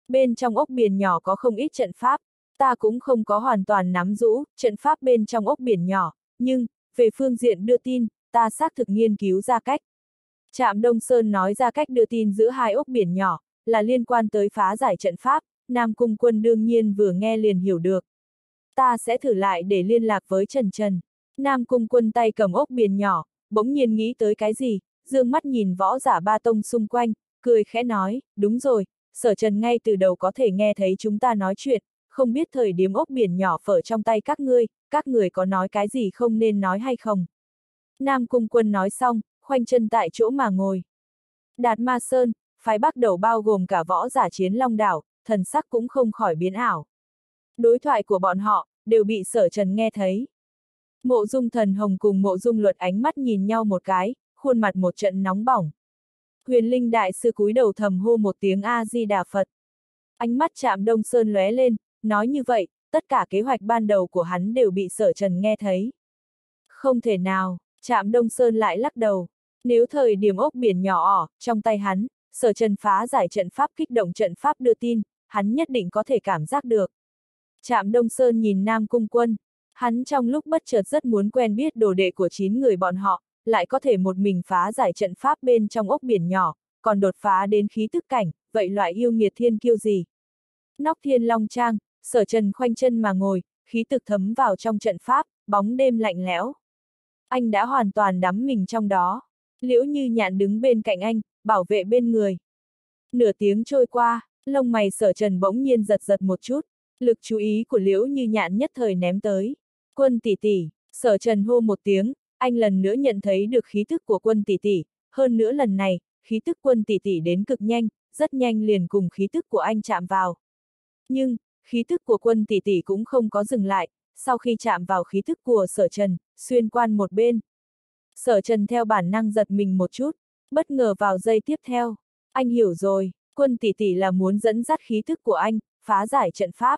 Bên trong ốc biển nhỏ có không ít trận pháp, ta cũng không có hoàn toàn nắm giữ trận pháp bên trong ốc biển nhỏ, nhưng, về phương diện đưa tin, ta xác thực nghiên cứu ra cách. Trạm Đông Sơn nói ra cách đưa tin giữa hai ốc biển nhỏ, là liên quan tới phá giải trận pháp, Nam Cung Quân đương nhiên vừa nghe liền hiểu được. Ta sẽ thử lại để liên lạc với Trần Trần. Nam Cung Quân tay cầm ốc biển nhỏ, bỗng nhiên nghĩ tới cái gì, dương mắt nhìn võ giả ba tông xung quanh, cười khẽ nói, đúng rồi, Sở Trần ngay từ đầu có thể nghe thấy chúng ta nói chuyện, không biết thời điểm ốc biển nhỏ phở trong tay các ngươi, các người có nói cái gì không nên nói hay không. Nam Cung Quân nói xong, khoanh chân tại chỗ mà ngồi. Đạt Ma Sơn, phái Bắc Đầu bao gồm cả võ giả Chiến Long Đảo, thần sắc cũng không khỏi biến ảo. Đối thoại của bọn họ, đều bị Sở Trần nghe thấy. Mộ Dung Thần Hồng cùng Mộ Dung Luật ánh mắt nhìn nhau một cái, khuôn mặt một trận nóng bỏng. Huyền Linh Đại Sư cúi đầu thầm hô một tiếng A-di-đà Phật. Ánh mắt Trạm Đông Sơn lóe lên, nói như vậy, tất cả kế hoạch ban đầu của hắn đều bị Sở Trần nghe thấy. Không thể nào, Trạm Đông Sơn lại lắc đầu. Nếu thời điểm ốc biển nhỏ ỏ, trong tay hắn, Sở Trần phá giải trận pháp kích động trận pháp đưa tin, hắn nhất định có thể cảm giác được. Trạm Đông Sơn nhìn Nam Cung Quân, hắn trong lúc bất chợt rất muốn quen biết đồ đệ của chín người bọn họ, lại có thể một mình phá giải trận pháp bên trong ốc biển nhỏ, còn đột phá đến khí tức cảnh, vậy loại yêu nghiệt thiên kiêu gì? Nóc Thiên Long Trang, Sở Trần khoanh chân mà ngồi, khí tức thấm vào trong trận pháp, bóng đêm lạnh lẽo. Anh đã hoàn toàn đắm mình trong đó. Liễu Như Nhạn đứng bên cạnh anh, bảo vệ bên người. Nửa tiếng trôi qua, lông mày Sở Trần bỗng nhiên giật giật một chút, lực chú ý của Liễu Như Nhạn nhất thời ném tới. Quân tỷ tỷ, Sở Trần hô một tiếng, anh lần nữa nhận thấy được khí tức của Quân tỷ tỷ, hơn nữa lần này, khí tức Quân tỷ tỷ đến cực nhanh, rất nhanh liền cùng khí tức của anh chạm vào. Nhưng, khí tức của Quân tỷ tỷ cũng không có dừng lại, sau khi chạm vào khí tức của Sở Trần, xuyên qua một bên. Sở Trần theo bản năng giật mình một chút, bất ngờ vào giây tiếp theo. Anh hiểu rồi, Quân tỷ tỷ là muốn dẫn dắt khí tức của anh, phá giải trận pháp.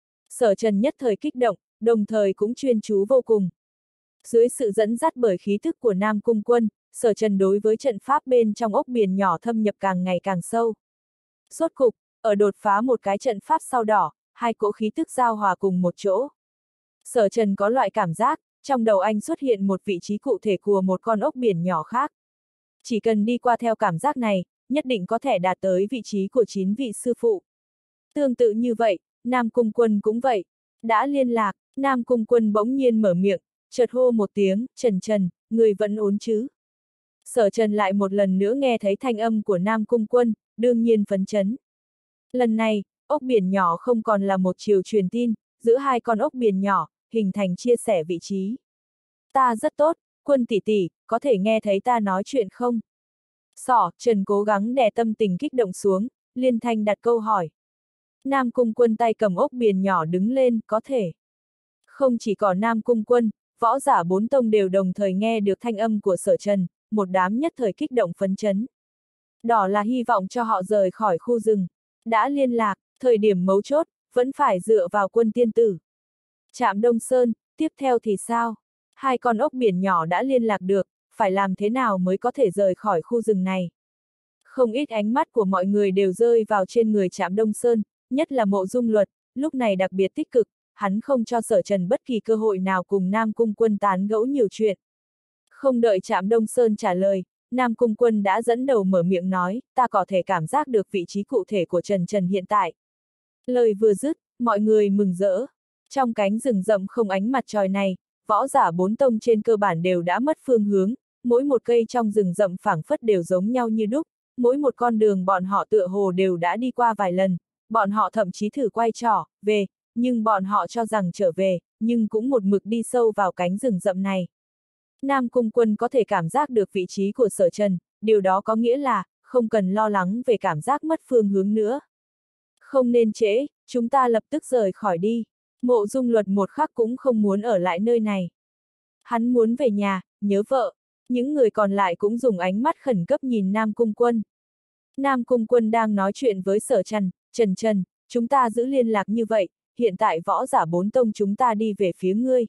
Sở Trần nhất thời kích động, đồng thời cũng chuyên chú vô cùng. Dưới sự dẫn dắt bởi khí tức của Nam Cung Quân, Sở Trần đối với trận pháp bên trong ốc biển nhỏ thâm nhập càng ngày càng sâu. Rốt cục, ở đột phá một cái trận pháp sao đỏ, hai cỗ khí tức giao hòa cùng một chỗ. Sở Trần có loại cảm giác, trong đầu anh xuất hiện một vị trí cụ thể của một con ốc biển nhỏ khác. Chỉ cần đi qua theo cảm giác này, nhất định có thể đạt tới vị trí của chín vị sư phụ. Tương tự như vậy, Nam Cung Quân cũng vậy. Đã liên lạc, Nam Cung Quân bỗng nhiên mở miệng, chợt hô một tiếng, Trần Trần, người vẫn ổn chứ? Sở Trần lại một lần nữa nghe thấy thanh âm của Nam Cung Quân, đương nhiên phấn chấn. Lần này, ốc biển nhỏ không còn là một chiều truyền tin, giữa hai con ốc biển nhỏ, hình thành chia sẻ vị trí. Ta rất tốt, Quân tỷ tỷ, có thể nghe thấy ta nói chuyện không? Sở Trần cố gắng đè tâm tình kích động xuống, liên thanh đặt câu hỏi. Nam Cung Quân tay cầm ốc biển nhỏ đứng lên, có thể. Không chỉ có Nam Cung Quân, võ giả bốn tông đều đồng thời nghe được thanh âm của Sở Trần, một đám nhất thời kích động phấn chấn. Đó là hy vọng cho họ rời khỏi khu rừng. Đã liên lạc, thời điểm mấu chốt, vẫn phải dựa vào Quân tiên tử. Trạm Đông Sơn, tiếp theo thì sao? Hai con ốc biển nhỏ đã liên lạc được, phải làm thế nào mới có thể rời khỏi khu rừng này? Không ít ánh mắt của mọi người đều rơi vào trên người Trạm Đông Sơn, nhất là Mộ Dung Luật, lúc này đặc biệt tích cực, hắn không cho Sở Trần bất kỳ cơ hội nào cùng Nam Cung Quân tán gẫu nhiều chuyện. Không đợi Trạm Đông Sơn trả lời, Nam Cung Quân đã dẫn đầu mở miệng nói, ta có thể cảm giác được vị trí cụ thể của Trần Trần hiện tại. Lời vừa dứt, mọi người mừng rỡ. Trong cánh rừng rậm không ánh mặt trời này, võ giả bốn tông trên cơ bản đều đã mất phương hướng, mỗi một cây trong rừng rậm phảng phất đều giống nhau như đúc, mỗi một con đường bọn họ tựa hồ đều đã đi qua vài lần, bọn họ thậm chí thử quay trỏ, về, nhưng bọn họ cho rằng trở về, nhưng cũng một mực đi sâu vào cánh rừng rậm này. Nam Cung Quân có thể cảm giác được vị trí của Sở Trần, điều đó có nghĩa là, không cần lo lắng về cảm giác mất phương hướng nữa. Không nên trễ, chúng ta lập tức rời khỏi đi. Mộ Dung Luật một khắc cũng không muốn ở lại nơi này. Hắn muốn về nhà, nhớ vợ. Những người còn lại cũng dùng ánh mắt khẩn cấp nhìn Nam Cung Quân. Nam Cung Quân đang nói chuyện với Sở Trần, Trần Trần, chúng ta giữ liên lạc như vậy, hiện tại võ giả bốn tông chúng ta đi về phía ngươi.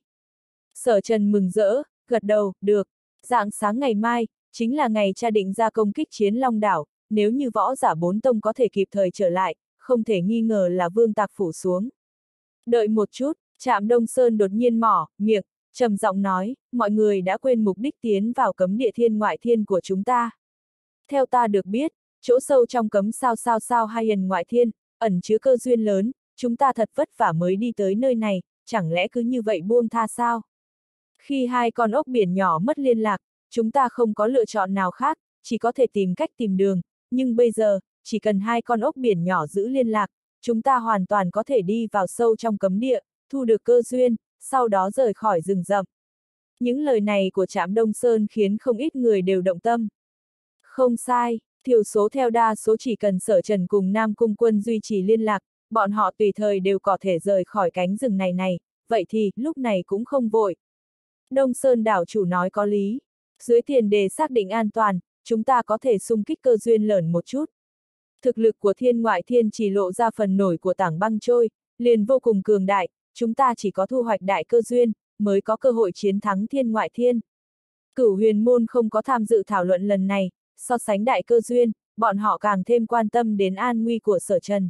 Sở Trần mừng rỡ, gật đầu, được. Rạng sáng ngày mai, chính là ngày cha định ra công kích Chiến Long Đảo, nếu như võ giả bốn tông có thể kịp thời trở lại, không thể nghi ngờ là vương tạc phủ xuống. Đợi một chút, Trạm Đông Sơn đột nhiên mỏ miệng, trầm giọng nói, mọi người đã quên mục đích tiến vào cấm địa thiên ngoại thiên của chúng ta. Theo ta được biết, chỗ sâu trong cấm sao sao sao hai hiền ngoại thiên, ẩn chứa cơ duyên lớn, chúng ta thật vất vả mới đi tới nơi này, chẳng lẽ cứ như vậy buông tha sao? Khi hai con ốc biển nhỏ mất liên lạc, chúng ta không có lựa chọn nào khác, chỉ có thể tìm cách tìm đường, nhưng bây giờ, chỉ cần hai con ốc biển nhỏ giữ liên lạc, chúng ta hoàn toàn có thể đi vào sâu trong cấm địa, thu được cơ duyên, sau đó rời khỏi rừng rậm. Những lời này của Trạm Đông Sơn khiến không ít người đều động tâm. Không sai, thiểu số theo đa số chỉ cần Sở Trần cùng Nam Cung Quân duy trì liên lạc, bọn họ tùy thời đều có thể rời khỏi cánh rừng này này, vậy thì, lúc này cũng không vội. Đông Sơn đảo chủ nói có lý. Dưới tiền đề xác định an toàn, chúng ta có thể xung kích cơ duyên lớn một chút. Thực lực của thiên ngoại thiên chỉ lộ ra phần nổi của tảng băng trôi, liền vô cùng cường đại, chúng ta chỉ có thu hoạch đại cơ duyên, mới có cơ hội chiến thắng thiên ngoại thiên. Cửu huyền môn không có tham dự thảo luận lần này, so sánh đại cơ duyên, bọn họ càng thêm quan tâm đến an nguy của Sở Trần.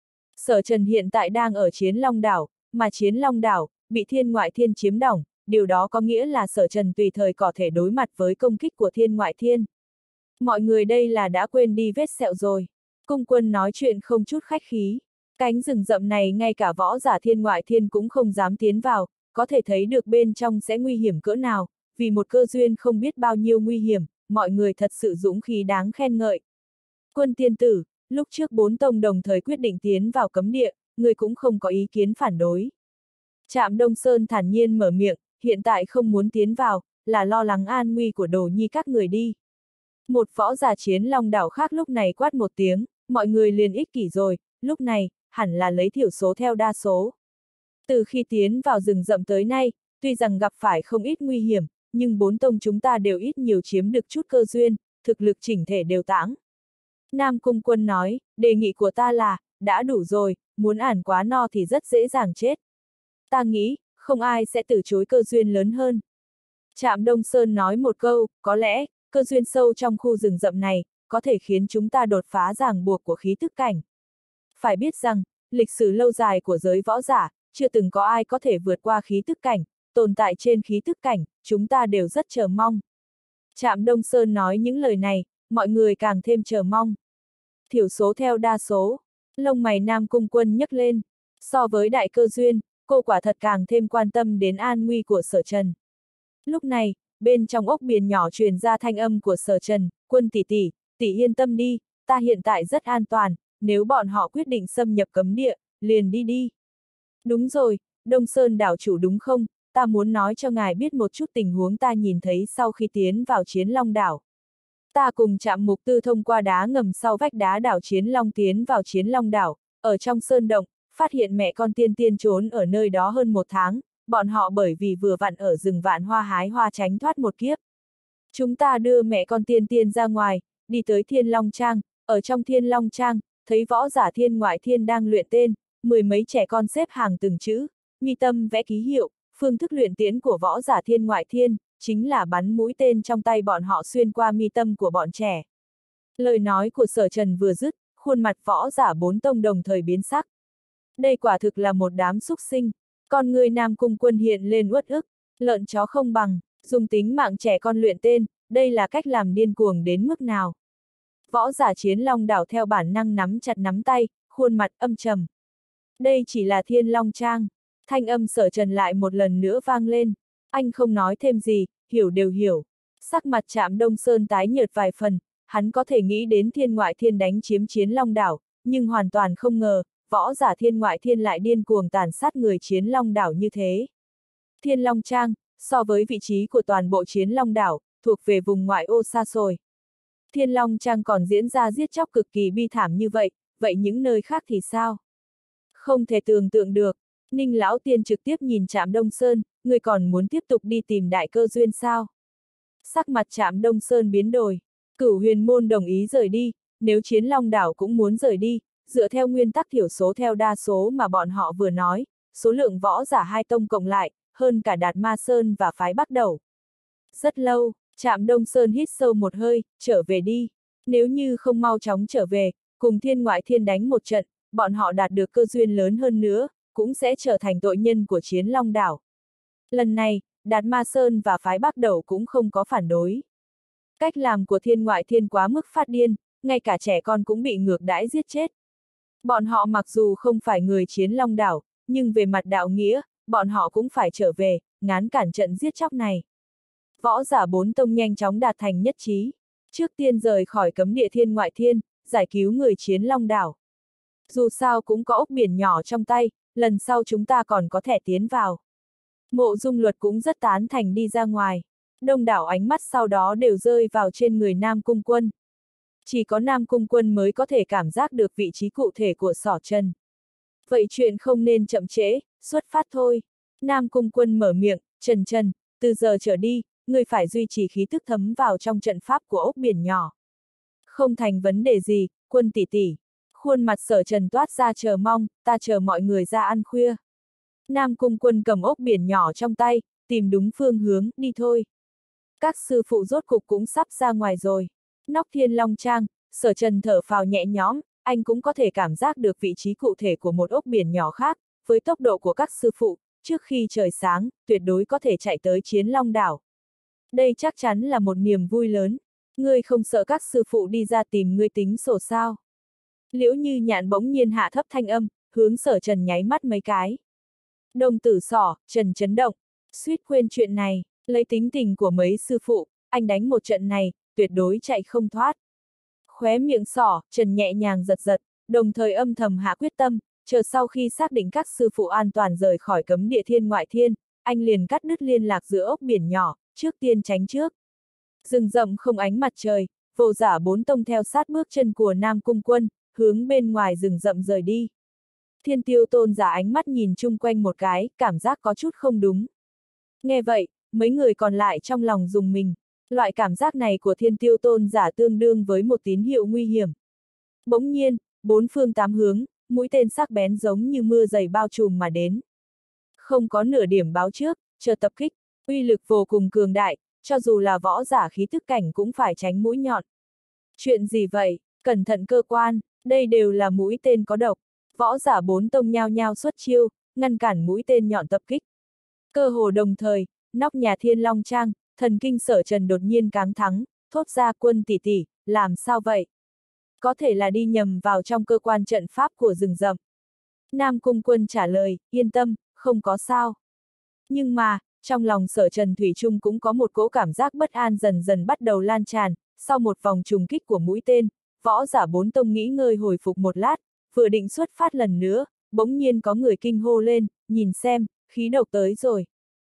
Sở Trần hiện tại đang ở Chiến Long đảo, mà Chiến Long đảo bị thiên ngoại thiên chiếm đóng, điều đó có nghĩa là Sở Trần tùy thời có thể đối mặt với công kích của thiên ngoại thiên. Mọi người đây là đã quên đi vết sẹo rồi. Cung Quân nói chuyện không chút khách khí. Cánh rừng rậm này ngay cả võ giả thiên ngoại thiên cũng không dám tiến vào, có thể thấy được bên trong sẽ nguy hiểm cỡ nào, vì một cơ duyên không biết bao nhiêu nguy hiểm, mọi người thật sự dũng khí đáng khen ngợi. Quân tiên tử, lúc trước bốn tông đồng thời quyết định tiến vào cấm địa, người cũng không có ý kiến phản đối. Trạm Đông Sơn thản nhiên mở miệng, hiện tại không muốn tiến vào, là lo lắng an nguy của Đồ Nhi các người đi. Một võ giả Chiến Long đảo khác lúc này quát một tiếng, mọi người liền ích kỷ rồi, lúc này, hẳn là lấy thiểu số theo đa số. Từ khi tiến vào rừng rậm tới nay, tuy rằng gặp phải không ít nguy hiểm, nhưng bốn tông chúng ta đều ít nhiều chiếm được chút cơ duyên, thực lực chỉnh thể đều tãng. Nam Cung Quân nói, đề nghị của ta là, đã đủ rồi, muốn ản quá no thì rất dễ dàng chết. Ta nghĩ, không ai sẽ từ chối cơ duyên lớn hơn. Trạm Đông Sơn nói một câu, có lẽ, cơ duyên sâu trong khu rừng rậm này, có thể khiến chúng ta đột phá ràng buộc của khí tức cảnh. Phải biết rằng, lịch sử lâu dài của giới võ giả, chưa từng có ai có thể vượt qua khí tức cảnh, tồn tại trên khí tức cảnh, chúng ta đều rất chờ mong. Trạm Đông Sơn nói những lời này, mọi người càng thêm chờ mong. Thiểu số theo đa số, lông mày Nam Cung Quân nhấc lên, so với đại cơ duyên, cô quả thật càng thêm quan tâm đến an nguy của Sở Trần. Lúc này, bên trong ốc biển nhỏ truyền ra thanh âm của Sở Trần, Quân tỷ tỷ, tỷ yên tâm đi, ta hiện tại rất an toàn, nếu bọn họ quyết định xâm nhập cấm địa, liền đi đi. Đúng rồi, Đông Sơn đảo chủ đúng không, ta muốn nói cho ngài biết một chút tình huống ta nhìn thấy sau khi tiến vào Chiến Long đảo. Ta cùng Trạm Mục Tư thông qua đá ngầm sau vách đá đảo Chiến Long tiến vào Chiến Long đảo, ở trong sơn động, phát hiện mẹ con tiên tiên trốn ở nơi đó hơn một tháng, bọn họ bởi vì vừa vặn ở rừng vạn hoa hái hoa tránh thoát một kiếp. Chúng ta đưa mẹ con tiên tiên ra ngoài, đi tới Thiên Long Trang, ở trong Thiên Long Trang, thấy võ giả thiên ngoại thiên đang luyện tên, mười mấy trẻ con xếp hàng từng chữ, mi tâm vẽ ký hiệu, phương thức luyện tiễn của võ giả thiên ngoại thiên, chính là bắn mũi tên trong tay bọn họ xuyên qua mi tâm của bọn trẻ. Lời nói của Sở Trần vừa dứt, khuôn mặt võ giả bốn tông đồng thời biến sắc. Đây quả thực là một đám súc sinh, con người Nam Cung Quân hiện lên uất ức, lợn chó không bằng, dùng tính mạng trẻ con luyện tên, đây là cách làm điên cuồng đến mức nào. Võ giả Chiến Long đảo theo bản năng nắm chặt nắm tay, khuôn mặt âm trầm. Đây chỉ là Thiên Long Trang. Thanh âm Sở Trần lại một lần nữa vang lên. Anh không nói thêm gì, hiểu đều hiểu. Sắc mặt Trạm Đông Sơn tái nhợt vài phần, hắn có thể nghĩ đến thiên ngoại thiên đánh chiếm Chiến Long đảo, nhưng hoàn toàn không ngờ, võ giả thiên ngoại thiên lại điên cuồng tàn sát người Chiến Long đảo như thế. Thiên Long Trang, so với vị trí của toàn bộ Chiến Long đảo, thuộc về vùng ngoại ô xa xôi. Thiên Long Trang còn diễn ra giết chóc cực kỳ bi thảm như vậy, vậy những nơi khác thì sao? Không thể tưởng tượng được. Ninh Lão Tiên trực tiếp nhìn Trạm Đông Sơn, người còn muốn tiếp tục đi tìm đại cơ duyên sao? Sắc mặt Trạm Đông Sơn biến đổi. Cửu huyền môn đồng ý rời đi, nếu Chiến Long đảo cũng muốn rời đi, dựa theo nguyên tắc thiểu số theo đa số mà bọn họ vừa nói, số lượng võ giả hai tông cộng lại, hơn cả Đạt Ma Sơn và phái Bắc Đầu. Rất lâu, Trạm Đông Sơn hít sâu một hơi, trở về đi. Nếu như không mau chóng trở về, cùng thiên ngoại thiên đánh một trận, bọn họ đạt được cơ duyên lớn hơn nữa, cũng sẽ trở thành tội nhân của Chiến Long đảo. Lần này, Đạt Ma Sơn và phái Bắc Đẩu cũng không có phản đối. Cách làm của Thiên Ngoại Thiên quá mức phát điên, ngay cả trẻ con cũng bị ngược đãi giết chết. Bọn họ mặc dù không phải người Chiến Long đảo, nhưng về mặt đạo nghĩa, bọn họ cũng phải trở về, ngán cản trận giết chóc này. Võ giả bốn tông nhanh chóng đạt thành nhất trí. Trước tiên rời khỏi cấm địa Thiên Ngoại Thiên, giải cứu người Chiến Long đảo. Dù sao cũng có ốc biển nhỏ trong tay, lần sau chúng ta còn có thể tiến vào. Mộ Dung Luật cũng rất tán thành đi ra ngoài. Đông đảo ánh mắt sau đó đều rơi vào trên người Nam Cung Quân. Chỉ có Nam Cung Quân mới có thể cảm giác được vị trí cụ thể của Sở Trần. Vậy chuyện không nên chậm trễ, xuất phát thôi. Nam Cung Quân mở miệng, Trần Trần, từ giờ trở đi, ngươi phải duy trì khí tức thấm vào trong trận pháp của ốc biển nhỏ. Không thành vấn đề gì, Quân tỷ tỷ. Khuôn mặt Sở Trần toát ra chờ mong, ta chờ mọi người ra ăn khuya. Nam Cung Quân cầm ốc biển nhỏ trong tay, tìm đúng phương hướng, đi thôi. Các sư phụ rốt cục cũng sắp ra ngoài rồi. Nóc Thiên Long Trang, Sở Trần thở phào nhẹ nhõm, anh cũng có thể cảm giác được vị trí cụ thể của một ốc biển nhỏ khác, với tốc độ của các sư phụ, trước khi trời sáng, tuyệt đối có thể chạy tới Chiến Long đảo. Đây chắc chắn là một niềm vui lớn. Ngươi không sợ các sư phụ đi ra tìm ngươi tính sổ sao? Liễu Như Nhạn bỗng nhiên hạ thấp thanh âm, hướng Sở Trần nháy mắt mấy cái. Đồng tử Sỏ, Trần chấn động, suýt quên chuyện này, lấy tính tình của mấy sư phụ, anh đánh một trận này, tuyệt đối chạy không thoát. Khóe miệng Sỏ, Trần nhẹ nhàng giật giật, đồng thời âm thầm hạ quyết tâm, chờ sau khi xác định các sư phụ an toàn rời khỏi cấm địa Thiên Ngoại Thiên, anh liền cắt đứt liên lạc giữa ốc biển nhỏ, trước tiên tránh trước. Rừng rậm không ánh mặt trời, vô giả bốn tông theo sát bước chân của Nam Cung Quân, hướng bên ngoài rừng rậm rời đi. Thiên Tiêu Tôn giả ánh mắt nhìn chung quanh một cái, cảm giác có chút không đúng. Nghe vậy, mấy người còn lại trong lòng rùng mình. Loại cảm giác này của Thiên Tiêu Tôn giả tương đương với một tín hiệu nguy hiểm. Bỗng nhiên, bốn phương tám hướng, mũi tên sắc bén giống như mưa dày bao trùm mà đến. Không có nửa điểm báo trước, chờ tập kích, uy lực vô cùng cường đại, cho dù là võ giả khí tức cảnh cũng phải tránh mũi nhọn. Chuyện gì vậy? Cẩn thận cơ quan, đây đều là mũi tên có độc. Võ giả bốn tông nhao nhao xuất chiêu, ngăn cản mũi tên nhọn tập kích. Cơ hồ đồng thời, nóc nhà Thiên Long Trang, thần kinh Sở Trần đột nhiên cáng thắng, thốt ra Quân tỷ tỷ, làm sao vậy? Có thể là đi nhầm vào trong cơ quan trận pháp của rừng rậm. Nam Cung Quân trả lời, yên tâm, không có sao. Nhưng mà, trong lòng Sở Trần thủy chung cũng có một cỗ cảm giác bất an dần dần bắt đầu lan tràn, sau một vòng trùng kích của mũi tên, võ giả bốn tông nghỉ ngơi hồi phục một lát, vừa định xuất phát lần nữa, bỗng nhiên có người kinh hô lên, nhìn xem, khí độc tới rồi.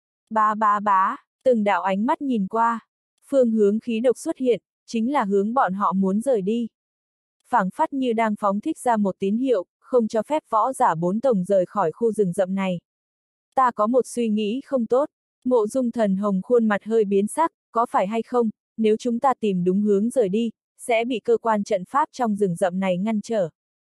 Bá bá bá, từng đạo ánh mắt nhìn qua, phương hướng khí độc xuất hiện, chính là hướng bọn họ muốn rời đi. Phảng phất như đang phóng thích ra một tín hiệu, không cho phép võ giả bốn tông rời khỏi khu rừng rậm này. Ta có một suy nghĩ không tốt, Mộ Dung Thần Hồng khuôn mặt hơi biến sắc, có phải hay không, nếu chúng ta tìm đúng hướng rời đi, sẽ bị cơ quan trận pháp trong rừng rậm này ngăn trở.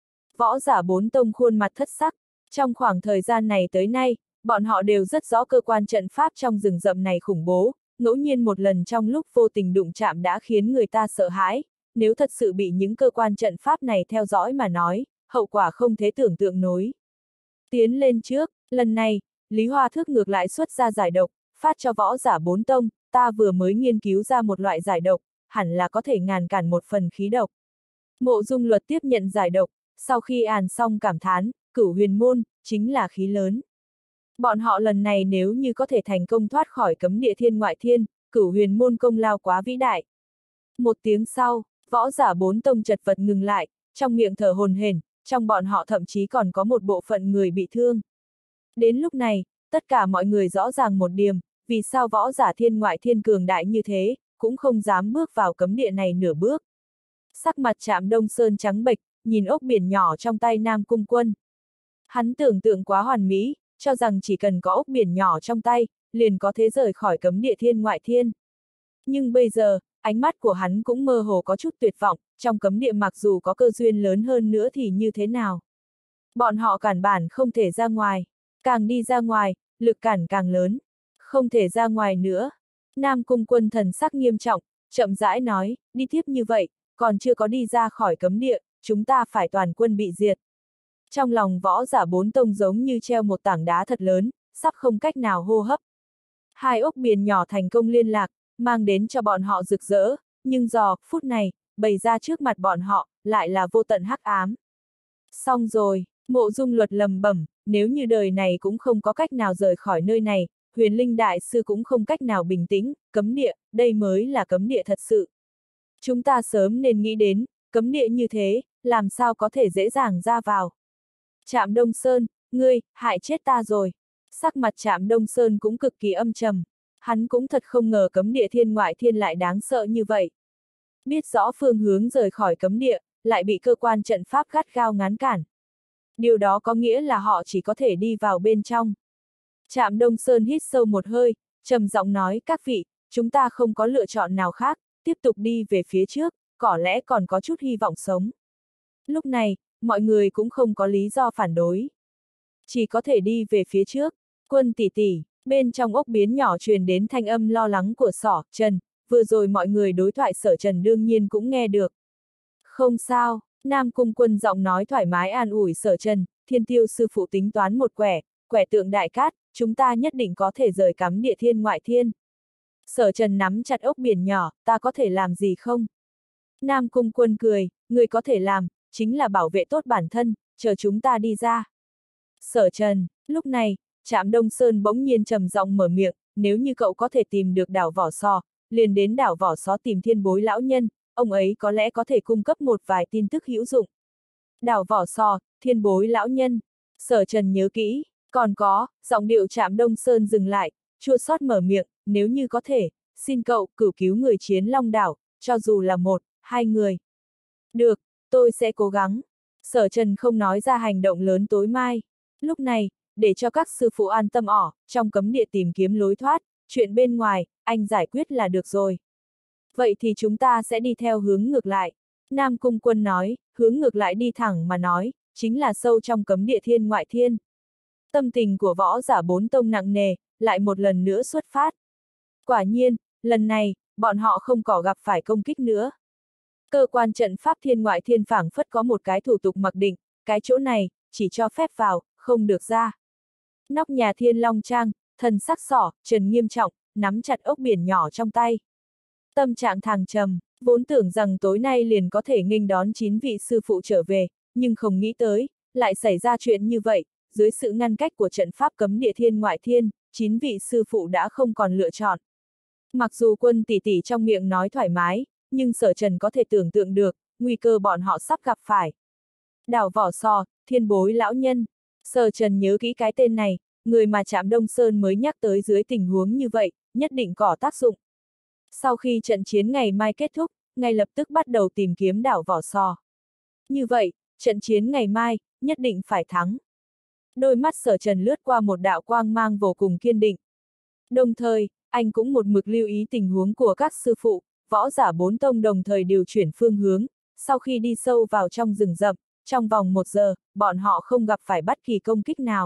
Võ giả bốn tông khuôn mặt thất sắc, trong khoảng thời gian này tới nay, bọn họ đều rất rõ cơ quan trận pháp trong rừng rậm này khủng bố, ngẫu nhiên một lần trong lúc vô tình đụng chạm đã khiến người ta sợ hãi, nếu thật sự bị những cơ quan trận pháp này theo dõi mà nói, hậu quả không thể tưởng tượng nổi. Tiến lên trước, lần này, Lý Hoa Thước ngược lại xuất ra giải độc, phát cho võ giả bốn tông, ta vừa mới nghiên cứu ra một loại giải độc, hẳn là có thể ngăn cản một phần khí độc. Mộ Dung Luật tiếp nhận giải độc, sau khi ăn xong cảm thán, Cửu Huyền Môn, chính là khí lớn. Bọn họ lần này nếu như có thể thành công thoát khỏi cấm địa Thiên Ngoại Thiên, Cửu Huyền Môn công lao quá vĩ đại. Một tiếng sau, võ giả bốn tông chật vật ngừng lại, trong miệng thở hổn hển, trong bọn họ thậm chí còn có một bộ phận người bị thương. Đến lúc này, tất cả mọi người rõ ràng một điểm, vì sao võ giả Thiên Ngoại Thiên cường đại như thế, cũng không dám bước vào cấm địa này nửa bước. Sắc mặt Trạm Đông Sơn trắng bệch, nhìn ốc biển nhỏ trong tay Nam Cung Quân. Hắn tưởng tượng quá hoàn mỹ, cho rằng chỉ cần có ốc biển nhỏ trong tay, liền có thể rời khỏi cấm địa Thiên Ngoại Thiên. Nhưng bây giờ, ánh mắt của hắn cũng mơ hồ có chút tuyệt vọng, trong cấm địa mặc dù có cơ duyên lớn hơn nữa thì như thế nào? Bọn họ cản bản không thể ra ngoài, càng đi ra ngoài, lực cản càng lớn, không thể ra ngoài nữa. Nam Cung Quân thần sắc nghiêm trọng, chậm rãi nói, đi tiếp như vậy, còn chưa có đi ra khỏi cấm địa, chúng ta phải toàn quân bị diệt. Trong lòng võ giả bốn tông giống như treo một tảng đá thật lớn, sắp không cách nào hô hấp. Hai ốc biển nhỏ thành công liên lạc, mang đến cho bọn họ rực rỡ, nhưng giờ, phút này, bày ra trước mặt bọn họ, lại là vô tận hắc ám. Xong rồi, Mộ Dung Luật lầm bẩm, nếu như đời này cũng không có cách nào rời khỏi nơi này, Huyền Linh Đại Sư cũng không cách nào bình tĩnh, cấm địa, đây mới là cấm địa thật sự. Chúng ta sớm nên nghĩ đến, cấm địa như thế, làm sao có thể dễ dàng ra vào. Trạm Đông Sơn, ngươi, hại chết ta rồi. Sắc mặt Trạm Đông Sơn cũng cực kỳ âm trầm. Hắn cũng thật không ngờ cấm địa thiên ngoại thiên lại đáng sợ như vậy. Biết rõ phương hướng rời khỏi cấm địa, lại bị cơ quan trận pháp gắt gao ngăn cản. Điều đó có nghĩa là họ chỉ có thể đi vào bên trong. Trạm Đông Sơn hít sâu một hơi, trầm giọng nói, các vị, chúng ta không có lựa chọn nào khác, tiếp tục đi về phía trước, có lẽ còn có chút hy vọng sống. Lúc này, mọi người cũng không có lý do phản đối. Chỉ có thể đi về phía trước. Quân tỷ tỷ, bên trong ốc biến nhỏ truyền đến thanh âm lo lắng của Sở Trần, vừa rồi mọi người đối thoại Sở Trần đương nhiên cũng nghe được. Không sao, Nam Cung Quân giọng nói thoải mái an ủi Sở Trần, Thiên Tiêu sư phụ tính toán một quẻ, quẻ tượng đại cát, chúng ta nhất định có thể rời cắm địa thiên ngoại thiên. Sở Trần nắm chặt ốc biển nhỏ, ta có thể làm gì không? Nam Cung Quân cười, người có thể làm, chính là bảo vệ tốt bản thân, chờ chúng ta đi ra. Sở Trần, lúc này, Trạm Đông Sơn bỗng nhiên trầm giọng mở miệng, nếu như cậu có thể tìm được đảo Vỏ Sò, liền đến đảo Vỏ Sò tìm Thiên Bối lão nhân, ông ấy có lẽ có thể cung cấp một vài tin tức hữu dụng. Đảo Vỏ Sò, Thiên Bối lão nhân, Sở Trần nhớ kỹ, còn có, giọng điệu Trạm Đông Sơn dừng lại, chua xót mở miệng, nếu như có thể, xin cậu cửu cứu người chiến Long đảo, cho dù là một, hai người. Được, tôi sẽ cố gắng. Sở Trần không nói ra hành động lớn tối mai. Lúc này, để cho các sư phụ an tâm ỏ, trong cấm địa tìm kiếm lối thoát, chuyện bên ngoài, anh giải quyết là được rồi. Vậy thì chúng ta sẽ đi theo hướng ngược lại. Nam Cung Quân nói, hướng ngược lại đi thẳng mà nói, chính là sâu trong cấm địa thiên ngoại thiên. Tâm tình của võ giả bốn tông nặng nề, lại một lần nữa xuất phát. Quả nhiên, lần này, bọn họ không có gặp phải công kích nữa. Cơ quan trận pháp thiên ngoại thiên phảng phất có một cái thủ tục mặc định, cái chỗ này, chỉ cho phép vào, không được ra. Nóc nhà Thiên Long Trang, thần sắc Sở Trần nghiêm trọng, nắm chặt ốc biển nhỏ trong tay. Tâm trạng thằng trầm, vốn tưởng rằng tối nay liền có thể nghênh đón chín vị sư phụ trở về, nhưng không nghĩ tới, lại xảy ra chuyện như vậy, dưới sự ngăn cách của trận pháp cấm địa thiên ngoại thiên, chín vị sư phụ đã không còn lựa chọn. Mặc dù Quân tỷ tỷ trong miệng nói thoải mái, nhưng Sở Trần có thể tưởng tượng được, nguy cơ bọn họ sắp gặp phải. Đảo Vỏ Sò, Thiên Bối lão nhân. Sở Trần nhớ kỹ cái tên này, người mà Trạm Đông Sơn mới nhắc tới dưới tình huống như vậy, nhất định có tác dụng. Sau khi trận chiến ngày mai kết thúc, ngay lập tức bắt đầu tìm kiếm đảo Vỏ Sò. Như vậy, trận chiến ngày mai, nhất định phải thắng. Đôi mắt Sở Trần lướt qua một đạo quang mang vô cùng kiên định. Đồng thời, anh cũng một mực lưu ý tình huống của các sư phụ, võ giả bốn tông đồng thời điều chuyển phương hướng, sau khi đi sâu vào trong rừng rậm, trong vòng một giờ, bọn họ không gặp phải bất kỳ công kích nào.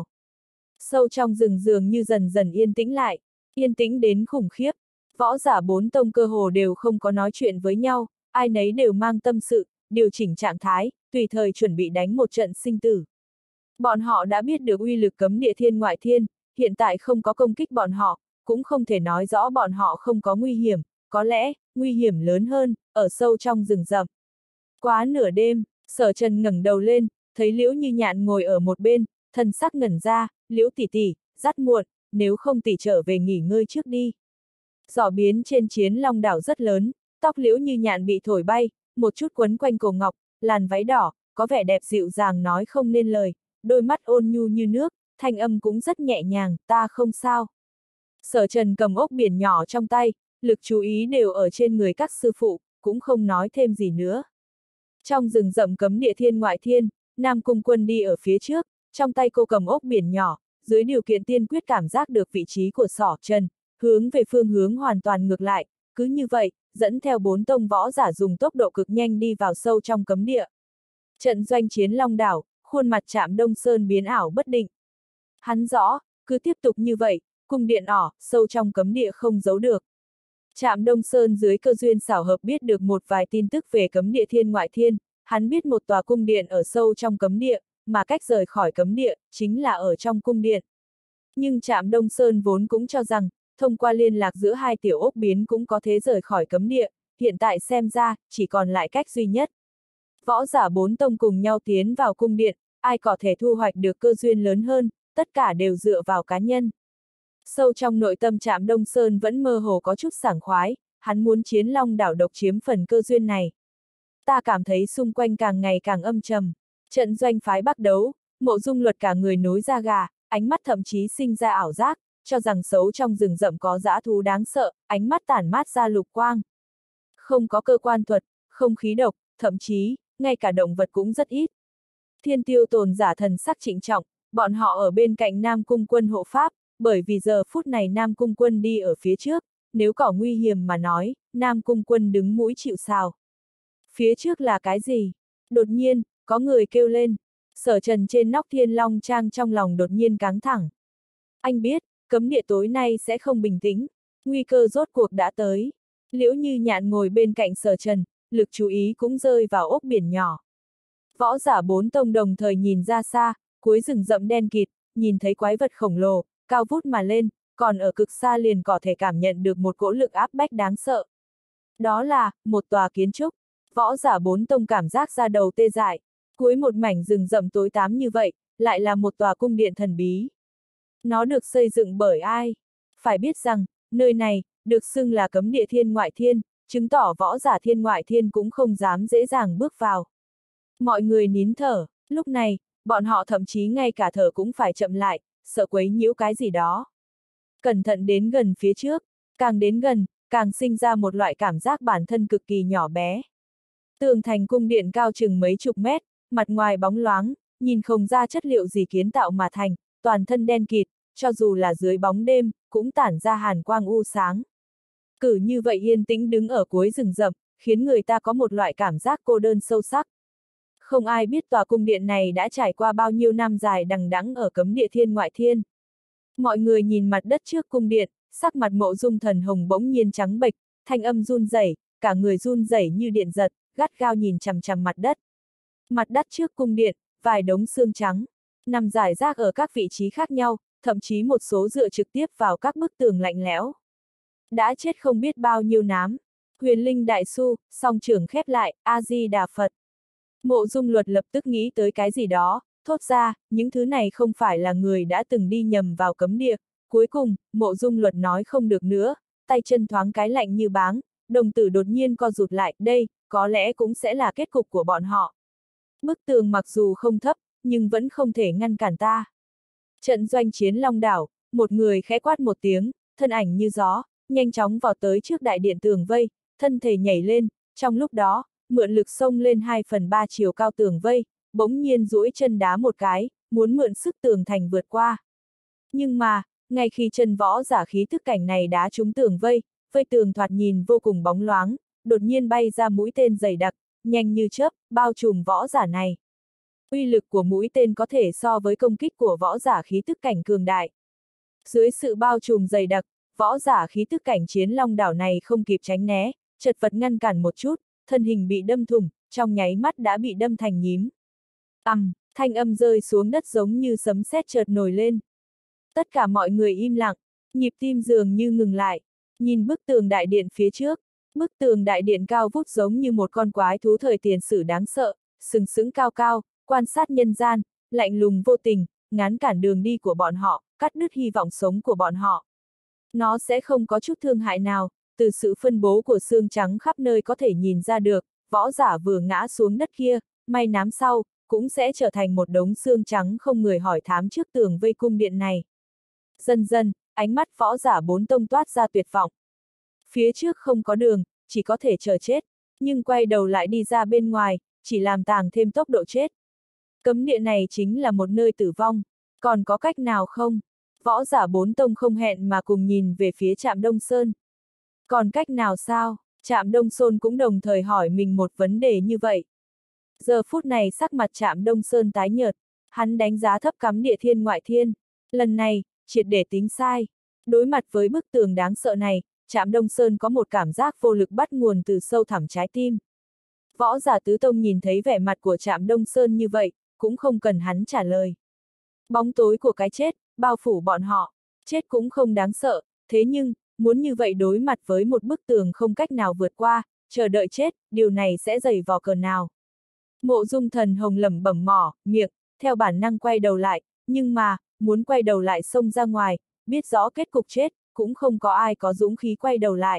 Sâu trong rừng dường như dần dần yên tĩnh lại, yên tĩnh đến khủng khiếp. Võ giả bốn tông cơ hồ đều không có nói chuyện với nhau, ai nấy đều mang tâm sự, điều chỉnh trạng thái, tùy thời chuẩn bị đánh một trận sinh tử. Bọn họ đã biết được uy lực cấm địa thiên ngoại thiên, hiện tại không có công kích bọn họ, cũng không thể nói rõ bọn họ không có nguy hiểm, có lẽ, nguy hiểm lớn hơn, ở sâu trong rừng rậm. Quá nửa đêm, Sở Trần ngẩng đầu lên, thấy Liễu Như Nhạn ngồi ở một bên, thần sắc ngẩn ra, Liễu tỷ tỷ, rất muộn, nếu không tỷ trở về nghỉ ngơi trước đi. Gió biến trên Chiến Long đảo rất lớn, tóc Liễu Như Nhạn bị thổi bay, một chút quấn quanh cổ ngọc, làn váy đỏ, có vẻ đẹp dịu dàng nói không nên lời, đôi mắt ôn nhu như nước, thanh âm cũng rất nhẹ nhàng, ta không sao. Sở Trần cầm ốc biển nhỏ trong tay, lực chú ý đều ở trên người các sư phụ, cũng không nói thêm gì nữa. Trong rừng rậm cấm địa thiên ngoại thiên, Nam Cung Quân đi ở phía trước, trong tay cô cầm ốc biển nhỏ, dưới điều kiện tiên quyết cảm giác được vị trí của Sở Trần, hướng về phương hướng hoàn toàn ngược lại, cứ như vậy, dẫn theo bốn tông võ giả dùng tốc độ cực nhanh đi vào sâu trong cấm địa. Trận doanh chiến Long đảo, khuôn mặt Trạm Đông Sơn biến ảo bất định. Hắn rõ, cứ tiếp tục như vậy, cung điện ỏ, sâu trong cấm địa không giấu được. Trạm Đông Sơn dưới cơ duyên xảo hợp biết được một vài tin tức về cấm địa thiên ngoại thiên, hắn biết một tòa cung điện ở sâu trong cấm địa, mà cách rời khỏi cấm địa, chính là ở trong cung điện. Nhưng Trạm Đông Sơn vốn cũng cho rằng, thông qua liên lạc giữa hai tiểu ốc biến cũng có thể rời khỏi cấm địa, hiện tại xem ra, chỉ còn lại cách duy nhất. Võ giả bốn tông cùng nhau tiến vào cung điện, ai có thể thu hoạch được cơ duyên lớn hơn, tất cả đều dựa vào cá nhân. Sâu trong nội tâm Trạm Đông Sơn vẫn mơ hồ có chút sảng khoái, hắn muốn Chiến Long đảo độc chiếm phần cơ duyên này. Ta cảm thấy xung quanh càng ngày càng âm trầm. Trận doanh phái Bắc đấu, Mộ Dung Luật cả người nối da gà, ánh mắt thậm chí sinh ra ảo giác, cho rằng xấu trong rừng rậm có dã thú đáng sợ, ánh mắt tản mát ra lục quang. Không có cơ quan thuật, không khí độc, thậm chí, ngay cả động vật cũng rất ít. Thiên Tiêu Tồn giả thần sắc trịnh trọng, bọn họ ở bên cạnh Nam Cung Quân hộ pháp, bởi vì giờ phút này Nam Cung Quân đi ở phía trước, nếu có nguy hiểm mà nói, Nam Cung Quân đứng mũi chịu sào. Phía trước là cái gì? Đột nhiên, có người kêu lên. Sở Trần trên nóc Thiên Long Trang trong lòng đột nhiên căng thẳng. Anh biết, cấm địa tối nay sẽ không bình tĩnh, nguy cơ rốt cuộc đã tới. Liễu Như Nhạn ngồi bên cạnh Sở Trần, lực chú ý cũng rơi vào ốc biển nhỏ. Võ giả bốn tông đồng thời nhìn ra xa, cuối rừng rậm đen kịt, nhìn thấy quái vật khổng lồ, cao vút mà lên, còn ở cực xa liền có thể cảm nhận được một cỗ lực áp bách đáng sợ. Đó là, một tòa kiến trúc. Võ giả bốn tông cảm giác ra đầu tê dại, cuối một mảnh rừng rậm tối tăm như vậy, lại là một tòa cung điện thần bí. Nó được xây dựng bởi ai? Phải biết rằng, nơi này, được xưng là cấm địa thiên ngoại thiên, chứng tỏ võ giả thiên ngoại thiên cũng không dám dễ dàng bước vào. Mọi người nín thở, lúc này, bọn họ thậm chí ngay cả thở cũng phải chậm lại, sợ quấy nhiễu cái gì đó. Cẩn thận đến gần phía trước, càng đến gần, càng sinh ra một loại cảm giác bản thân cực kỳ nhỏ bé. Tường thành cung điện cao chừng mấy chục mét, mặt ngoài bóng loáng, nhìn không ra chất liệu gì kiến tạo mà thành, toàn thân đen kịt, cho dù là dưới bóng đêm, cũng tản ra hàn quang u sáng. Cử như vậy yên tĩnh đứng ở cuối rừng rậm, khiến người ta có một loại cảm giác cô đơn sâu sắc. Không ai biết tòa cung điện này đã trải qua bao nhiêu năm dài đằng đẵng ở cấm địa thiên ngoại thiên. Mọi người nhìn mặt đất trước cung điện, sắc mặt Mộ Dung Thần Hồng bỗng nhiên trắng bệch, thanh âm run rẩy, cả người run rẩy như điện giật, gắt gao nhìn chằm chằm mặt đất. Mặt đất trước cung điện, vài đống xương trắng, nằm rải rác ở các vị trí khác nhau, thậm chí một số dựa trực tiếp vào các bức tường lạnh lẽo. Đã chết không biết bao nhiêu nám. Huyền Linh Đại Su, song trưởng khép lại, A-di-đà Phật. Mộ Dung Luật lập tức nghĩ tới cái gì đó, thốt ra, những thứ này không phải là người đã từng đi nhầm vào cấm địa. Cuối cùng, Mộ Dung Luật nói không được nữa, tay chân thoáng cái lạnh như báng, đồng tử đột nhiên co rụt lại, đây, có lẽ cũng sẽ là kết cục của bọn họ. Bức tường mặc dù không thấp, nhưng vẫn không thể ngăn cản ta. Trận doanh Chiến Long đảo, một người khẽ quát một tiếng, thân ảnh như gió, nhanh chóng vào tới trước đại điện tường vây, thân thể nhảy lên, trong lúc đó, mượn lực xông lên hai phần ba chiều cao tường vây, bỗng nhiên duỗi chân đá một cái, muốn mượn sức tường thành vượt qua. Nhưng mà, ngay khi chân võ giả khí tức cảnh này đá trúng tường vây, vây tường thoạt nhìn vô cùng bóng loáng, đột nhiên bay ra mũi tên dày đặc, nhanh như chớp, bao trùm võ giả này. Uy lực của mũi tên có thể so với công kích của võ giả khí tức cảnh cường đại. Dưới sự bao trùm dày đặc, võ giả khí tức cảnh Chiến Long đảo này không kịp tránh né, chật vật ngăn cản một chút, thân hình bị đâm thủng, trong nháy mắt đã bị đâm thành nhím. Ầm, um, thanh âm rơi xuống đất giống như sấm sét chợt nổi lên. Tất cả mọi người im lặng, nhịp tim dường như ngừng lại, nhìn bức tường đại điện phía trước. Bức tường đại điện cao vút giống như một con quái thú thời tiền sử đáng sợ, sừng sững cao cao, quan sát nhân gian, lạnh lùng vô tình, ngăn cản đường đi của bọn họ, cắt đứt hy vọng sống của bọn họ. Nó sẽ không có chút thương hại nào, từ sự phân bố của xương trắng khắp nơi có thể nhìn ra được, võ giả vừa ngã xuống đất kia, may nám sau, cũng sẽ trở thành một đống xương trắng không người hỏi thám trước tường vây cung điện này. Dần dần, ánh mắt võ giả bốn tông toát ra tuyệt vọng. Phía trước không có đường, chỉ có thể chờ chết, nhưng quay đầu lại đi ra bên ngoài, chỉ làm tàng thêm tốc độ chết. Cấm địa này chính là một nơi tử vong, còn có cách nào không? Võ giả bốn tông không hẹn mà cùng nhìn về phía Trạm Đông Sơn. Còn cách nào sao? Trạm Đông Sơn cũng đồng thời hỏi mình một vấn đề như vậy. Giờ phút này sắc mặt Trạm Đông Sơn tái nhợt, hắn đánh giá thấp cấm địa thiên ngoại thiên. Lần này, triệt để tính sai. Đối mặt với bức tường đáng sợ này, Trạm Đông Sơn có một cảm giác vô lực bắt nguồn từ sâu thẳm trái tim. Võ giả tứ tông nhìn thấy vẻ mặt của Trạm Đông Sơn như vậy, cũng không cần hắn trả lời. Bóng tối của cái chết, bao phủ bọn họ, chết cũng không đáng sợ, thế nhưng, muốn như vậy đối mặt với một bức tường không cách nào vượt qua, chờ đợi chết, điều này sẽ dày vò cờ nào. Mộ Dung Thần Hồng lẩm bẩm mỏ, miệng, theo bản năng quay đầu lại, nhưng mà, muốn quay đầu lại xông ra ngoài, biết rõ kết cục chết, cũng không có ai có dũng khí quay đầu lại.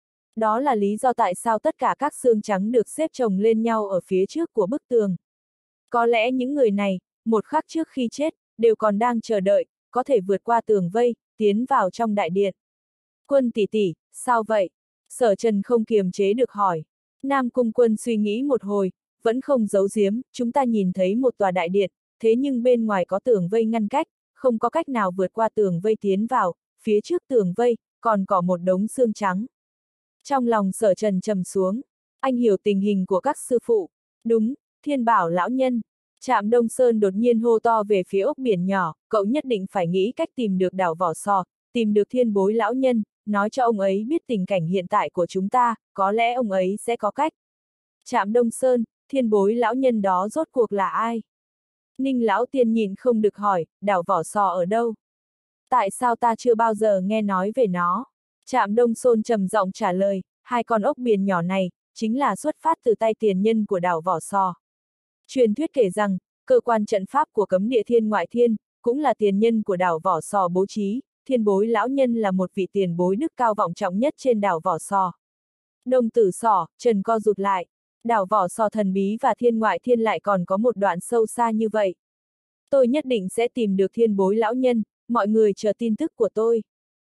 Đó là lý do tại sao tất cả các xương trắng được xếp chồng lên nhau ở phía trước của bức tường. Có lẽ những người này, một khắc trước khi chết, đều còn đang chờ đợi, có thể vượt qua tường vây, tiến vào trong đại điện. Quân tỷ tỷ, sao vậy? Sở Trần không kiềm chế được hỏi. Nam Cung Quân suy nghĩ một hồi, vẫn không giấu giếm, chúng ta nhìn thấy một tòa đại điện, thế nhưng bên ngoài có tường vây ngăn cách, không có cách nào vượt qua tường vây tiến vào, phía trước tường vây, còn có một đống xương trắng. Trong lòng Sở Trần trầm xuống, anh hiểu tình hình của các sư phụ. Đúng, Thiên Bảo lão nhân. Trạm Đông Sơn đột nhiên hô to về phía ốc biển nhỏ, cậu nhất định phải nghĩ cách tìm được đảo Vỏ Sò, tìm được Thiên Bối lão nhân, nói cho ông ấy biết tình cảnh hiện tại của chúng ta, có lẽ ông ấy sẽ có cách. Trạm Đông Sơn, Thiên Bối lão nhân đó rốt cuộc là ai? Ninh lão tiên nhìn không được hỏi, đảo Vỏ Sò ở đâu? Tại sao ta chưa bao giờ nghe nói về nó? Trạm Đông Sơn trầm giọng trả lời, hai con ốc biển nhỏ này, chính là xuất phát từ tay tiền nhân của đảo Vỏ Sò. Truyền thuyết kể rằng, cơ quan trận pháp của cấm địa Thiên Ngoại Thiên, cũng là tiền nhân của đảo Vỏ Sò bố trí, Thiên Bối lão nhân là một vị tiền bối đức cao vọng trọng nhất trên đảo Vỏ Sò. Đồng tử Sò, Trần co rụt lại, đảo Vỏ Sò thần bí và Thiên Ngoại Thiên lại còn có một đoạn sâu xa như vậy. Tôi nhất định sẽ tìm được Thiên Bối lão nhân, mọi người chờ tin tức của tôi.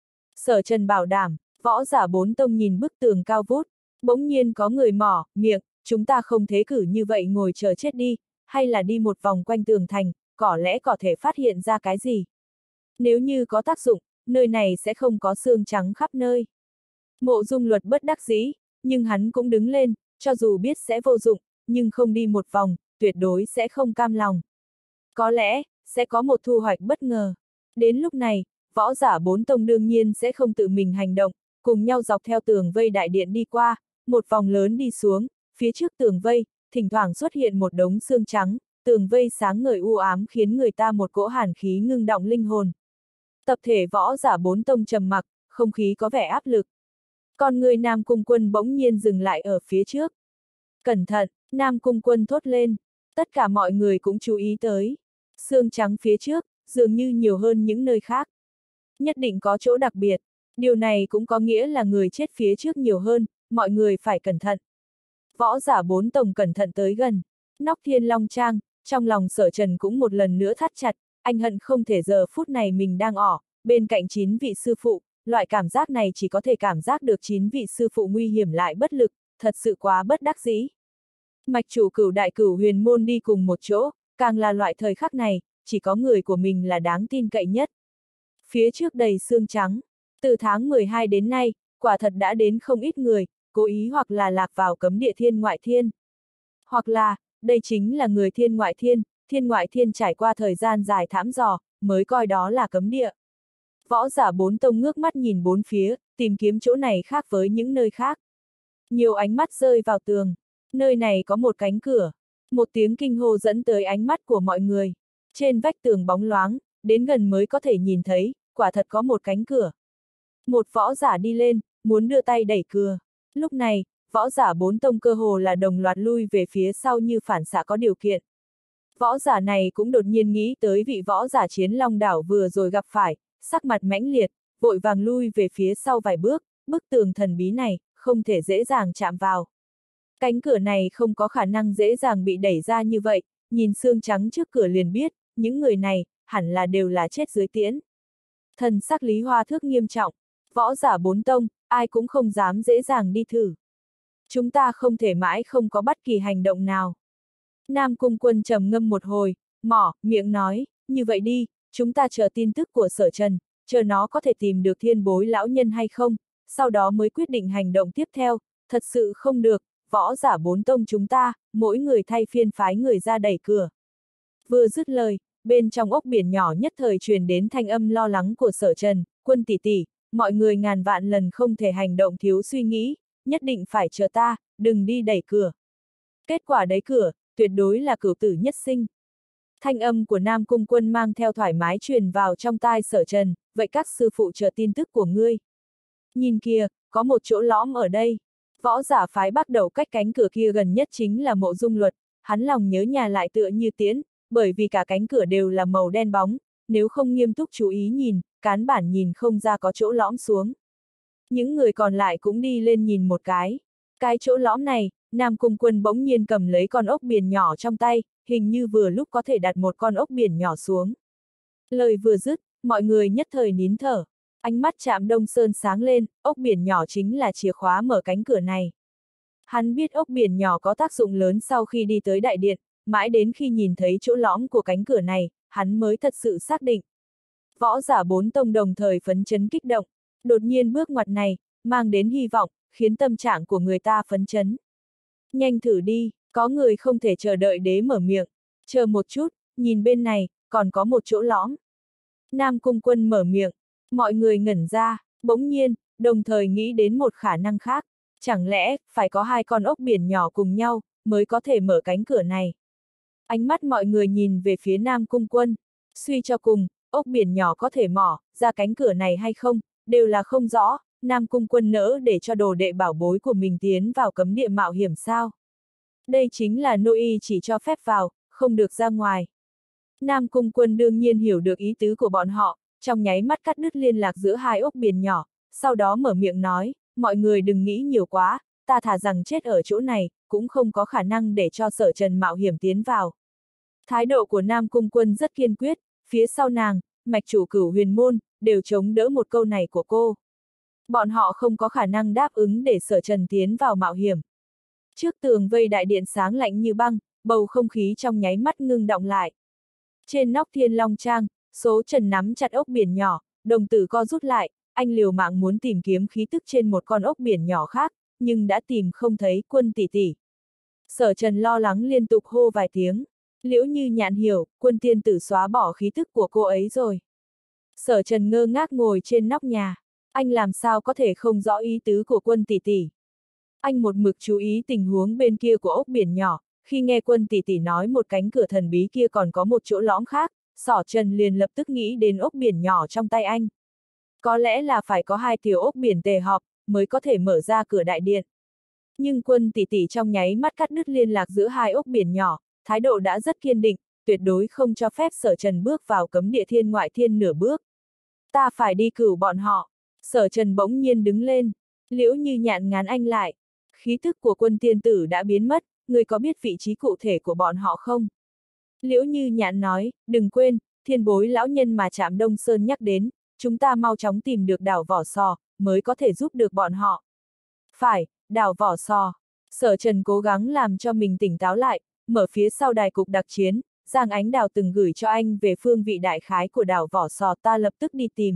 Sở Trần bảo đảm, võ giả bốn tông nhìn bức tường cao vút, bỗng nhiên có người mỏ, miệng, chúng ta không thế cử như vậy ngồi chờ chết đi, hay là đi một vòng quanh tường thành, có lẽ có thể phát hiện ra cái gì. Nếu như có tác dụng, nơi này sẽ không có xương trắng khắp nơi. Mộ Dung Luật bất đắc dĩ, nhưng hắn cũng đứng lên, cho dù biết sẽ vô dụng, nhưng không đi một vòng, tuyệt đối sẽ không cam lòng. Có lẽ, sẽ có một thu hoạch bất ngờ. Đến lúc này, võ giả bốn tông đương nhiên sẽ không tự mình hành động, cùng nhau dọc theo tường vây đại điện đi qua, một vòng lớn đi xuống, phía trước tường vây, thỉnh thoảng xuất hiện một đống xương trắng, tường vây sáng ngời u ám khiến người ta một cỗ hàn khí ngưng động linh hồn. Tập thể võ giả bốn tông trầm mặc, không khí có vẻ áp lực. Còn người Nam Cung Quân bỗng nhiên dừng lại ở phía trước. Cẩn thận, Nam Cung Quân thốt lên, tất cả mọi người cũng chú ý tới. Xương trắng phía trước, dường như nhiều hơn những nơi khác. Nhất định có chỗ đặc biệt, điều này cũng có nghĩa là người chết phía trước nhiều hơn, mọi người phải cẩn thận. Võ giả bốn tông cẩn thận tới gần, Nóc Thiên Long Trang, trong lòng Sở Trần cũng một lần nữa thắt chặt, anh hận không thể giờ phút này mình đang ỏ, bên cạnh chín vị sư phụ, loại cảm giác này chỉ có thể cảm giác được chín vị sư phụ nguy hiểm lại bất lực, thật sự quá bất đắc dĩ. Mạch chủ Cửu Đại Cửu Huyền Môn đi cùng một chỗ, càng là loại thời khắc này, chỉ có người của mình là đáng tin cậy nhất. Phía trước đầy xương trắng, từ tháng mười hai đến nay, quả thật đã đến không ít người, cố ý hoặc là lạc vào cấm địa Thiên Ngoại Thiên. Hoặc là, đây chính là người Thiên Ngoại Thiên, Thiên Ngoại Thiên trải qua thời gian dài thảm dò, mới coi đó là cấm địa. Võ giả bốn tông ngước mắt nhìn bốn phía, tìm kiếm chỗ này khác với những nơi khác. Nhiều ánh mắt rơi vào tường, nơi này có một cánh cửa. Một tiếng kinh hô dẫn tới ánh mắt của mọi người. Trên vách tường bóng loáng, đến gần mới có thể nhìn thấy, quả thật có một cánh cửa. Một võ giả đi lên, muốn đưa tay đẩy cửa. Lúc này, võ giả bốn tông cơ hồ là đồng loạt lui về phía sau như phản xạ có điều kiện. Võ giả này cũng đột nhiên nghĩ tới vị võ giả chiến Long Đảo vừa rồi gặp phải, sắc mặt mãnh liệt, vội vàng lui về phía sau vài bước, bức tường thần bí này, không thể dễ dàng chạm vào. Cánh cửa này không có khả năng dễ dàng bị đẩy ra như vậy, nhìn xương trắng trước cửa liền biết, những người này, hẳn là đều là chết dưới tiễn. Thần sắc Lý Hoa Thước nghiêm trọng, võ giả bốn tông, ai cũng không dám dễ dàng đi thử. Chúng ta không thể mãi không có bất kỳ hành động nào. Nam Cung Quân trầm ngâm một hồi, mỏ, miệng nói, như vậy đi, chúng ta chờ tin tức của Sở Trần, chờ nó có thể tìm được Thiên Bối lão nhân hay không, sau đó mới quyết định hành động tiếp theo, thật sự không được, võ giả bốn tông chúng ta, mỗi người thay phiên phái người ra đẩy cửa. Vừa dứt lời, bên trong ốc biển nhỏ nhất thời truyền đến thanh âm lo lắng của Sở Trần, Quân tỷ tỷ, mọi người ngàn vạn lần không thể hành động thiếu suy nghĩ, nhất định phải chờ ta, đừng đi đẩy cửa. Kết quả đẩy cửa, tuyệt đối là cửu tử nhất sinh. Thanh âm của Nam Cung Quân mang theo thoải mái truyền vào trong tai Sở Trần, vậy các sư phụ chờ tin tức của ngươi. Nhìn kìa, có một chỗ lõm ở đây. Võ giả phái bắt đầu cách cánh cửa kia gần nhất chính là Mộ Dung Luật, hắn lòng nhớ nhà lại tựa như tiễn, bởi vì cả cánh cửa đều là màu đen bóng, nếu không nghiêm túc chú ý nhìn, cán bản nhìn không ra có chỗ lõm xuống. Những người còn lại cũng đi lên nhìn một cái. Cái chỗ lõm này, Nam Cung Quân bỗng nhiên cầm lấy con ốc biển nhỏ trong tay, hình như vừa lúc có thể đặt một con ốc biển nhỏ xuống. Lời vừa dứt, mọi người nhất thời nín thở. Ánh mắt Trạm Đông Sơn sáng lên, ốc biển nhỏ chính là chìa khóa mở cánh cửa này. Hắn biết ốc biển nhỏ có tác dụng lớn sau khi đi tới đại điện, mãi đến khi nhìn thấy chỗ lõm của cánh cửa này, hắn mới thật sự xác định. Võ giả bốn tông đồng thời phấn chấn kích động, đột nhiên bước ngoặt này, mang đến hy vọng, khiến tâm trạng của người ta phấn chấn. Nhanh thử đi, có người không thể chờ đợi đế mở miệng, chờ một chút, nhìn bên này, còn có một chỗ lõm. Nam Cung Quân mở miệng, mọi người ngẩn ra, bỗng nhiên, đồng thời nghĩ đến một khả năng khác, chẳng lẽ, phải có hai con ốc biển nhỏ cùng nhau, mới có thể mở cánh cửa này. Ánh mắt mọi người nhìn về phía Nam Cung Quân, suy cho cùng, ốc biển nhỏ có thể mỏ ra cánh cửa này hay không, đều là không rõ, Nam Cung Quân nỡ để cho đồ đệ bảo bối của mình tiến vào cấm địa mạo hiểm sao. Đây chính là nội y chỉ cho phép vào, không được ra ngoài. Nam Cung Quân đương nhiên hiểu được ý tứ của bọn họ, trong nháy mắt cắt đứt liên lạc giữa hai ốc biển nhỏ, sau đó mở miệng nói, mọi người đừng nghĩ nhiều quá, ta thà rằng chết ở chỗ này, cũng không có khả năng để cho Sở Trần mạo hiểm tiến vào. Thái độ của Nam Cung Quân rất kiên quyết, phía sau nàng, mạch chủ Cửu Huyền Môn, đều chống đỡ một câu này của cô. Bọn họ không có khả năng đáp ứng để Sở Trần tiến vào mạo hiểm. Trước tường vây đại điện sáng lạnh như băng, bầu không khí trong nháy mắt ngưng động lại. Trên nóc Thiên Long Trang, Số Trần nắm chặt ốc biển nhỏ, đồng tử co rút lại, anh liều mạng muốn tìm kiếm khí tức trên một con ốc biển nhỏ khác, nhưng đã tìm không thấy. Quân tỷ tỷ. Sở Trần lo lắng liên tục hô vài tiếng. Liễu Như Nhạn hiểu, Quân tiên tử xóa bỏ khí tức của cô ấy rồi. Sở Trần ngơ ngác ngồi trên nóc nhà, anh làm sao có thể không rõ ý tứ của Quân tỷ tỷ. Anh một mực chú ý tình huống bên kia của ốc biển nhỏ, khi nghe Quân tỷ tỷ nói một cánh cửa thần bí kia còn có một chỗ lõm khác, Sở Trần liền lập tức nghĩ đến ốc biển nhỏ trong tay anh. Có lẽ là phải có hai tiểu ốc biển tề họp, mới có thể mở ra cửa đại điện. Nhưng Quân tỷ tỷ trong nháy mắt cắt đứt liên lạc giữa hai ốc biển nhỏ, thái độ đã rất kiên định, tuyệt đối không cho phép Sở Trần bước vào cấm địa thiên ngoại thiên nửa bước. Ta phải đi cứu bọn họ. Sở Trần bỗng nhiên đứng lên, Liễu Như Nhạn ngán anh lại. Khí thức của Quân tiên tử đã biến mất, người có biết vị trí cụ thể của bọn họ không? Liễu Như Nhạn nói, đừng quên, thiên bối lão nhân mà Trạm Đông Sơn nhắc đến, chúng ta mau chóng tìm được đảo Vỏ Sò, mới có thể giúp được bọn họ. Phải, đảo Vỏ Sò. Sở Trần cố gắng làm cho mình tỉnh táo lại, mở phía sau đài cục đặc chiến, Giang Ánh Đào từng gửi cho anh về phương vị đại khái của đảo Vỏ Sò, ta lập tức đi tìm.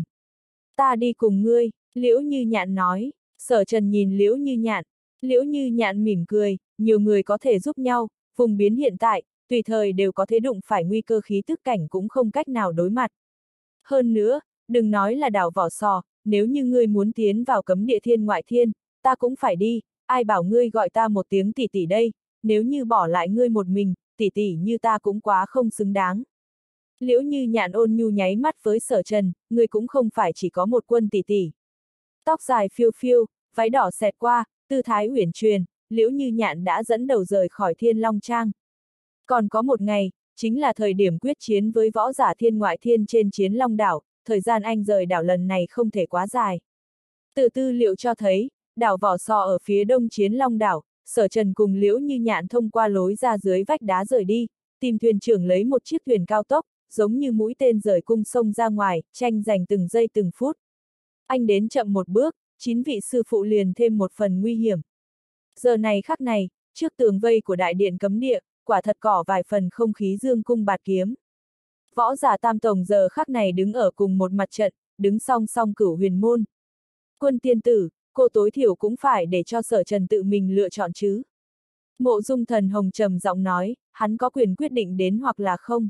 Ta đi cùng ngươi, Liễu Như Nhạn nói. Sở Trần nhìn Liễu Như Nhạn, Liễu Như Nhạn mỉm cười, nhiều người có thể giúp nhau, vùng biến hiện tại, tùy thời đều có thể đụng phải nguy cơ khí tức cảnh cũng không cách nào đối mặt. Hơn nữa, đừng nói là đảo Vỏ Sò, nếu như ngươi muốn tiến vào cấm địa thiên ngoại thiên, ta cũng phải đi, ai bảo ngươi gọi ta một tiếng tỷ tỷ đây, nếu như bỏ lại ngươi một mình, tỷ tỷ như ta cũng quá không xứng đáng. Liễu Như Nhạn ôn nhu nháy mắt với Sở Trần, ngươi cũng không phải chỉ có một Quân tỷ tỷ. Tóc dài phiêu phiêu, váy đỏ xẹt qua, tư thái uyển chuyển, Liễu Như Nhạn đã dẫn đầu rời khỏi Thiên Long Trang. Còn có một ngày, chính là thời điểm quyết chiến với võ giả thiên ngoại thiên trên Chiến Long đảo, thời gian anh rời đảo lần này không thể quá dài. Từ tư liệu cho thấy, đảo Vỏ Sò ở phía đông Chiến Long đảo, Sở Trần cùng Liễu Như Nhạn thông qua lối ra dưới vách đá rời đi, tìm thuyền trưởng lấy một chiếc thuyền cao tốc, giống như mũi tên rời cung sông ra ngoài, tranh giành từng giây từng phút. Anh đến chậm một bước, chín vị sư phụ liền thêm một phần nguy hiểm. Giờ này khắc này, trước tường vây của đại điện cấm địa, quả thật cỏ vài phần không khí dương cung bạt kiếm. Võ giả tam tổng giờ khắc này đứng ở cùng một mặt trận, đứng song song Cửu Huyền Môn. Quân tiên tử, cô tối thiểu cũng phải để cho Sở Trần tự mình lựa chọn chứ. Mộ Dung Thần Hồng trầm giọng nói, hắn có quyền quyết định đến hoặc là không.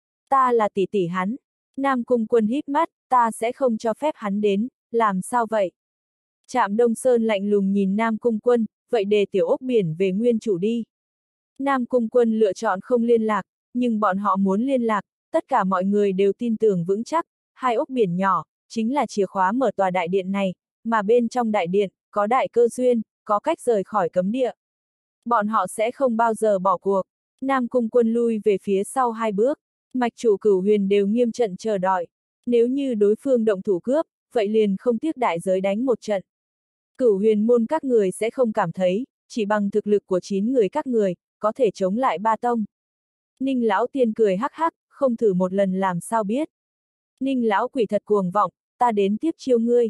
Ta là tỷ tỷ hắn. Nam Cung Quân híp mắt, ta sẽ không cho phép hắn đến, làm sao vậy? Trạm Đông Sơn lạnh lùng nhìn Nam Cung Quân, vậy để tiểu ốc biển về nguyên chủ đi. Nam Cung Quân lựa chọn không liên lạc, nhưng bọn họ muốn liên lạc, tất cả mọi người đều tin tưởng vững chắc, hai ốc biển nhỏ, chính là chìa khóa mở tòa đại điện này, mà bên trong đại điện, có đại cơ duyên, có cách rời khỏi cấm địa. Bọn họ sẽ không bao giờ bỏ cuộc. Nam Cung Quân lui về phía sau hai bước, mạch chủ Cửu Huyền đều nghiêm trận chờ đợi. Nếu như đối phương động thủ cướp, vậy liền không tiếc đại giới đánh một trận. Cửu Huyền môn các người sẽ không cảm thấy, chỉ bằng thực lực của chín người các người, có thể chống lại ba tông. Ninh Lão Tiên cười hắc hắc, không thử một lần làm sao biết. Ninh Lão Quỷ thật cuồng vọng, ta đến tiếp chiêu ngươi.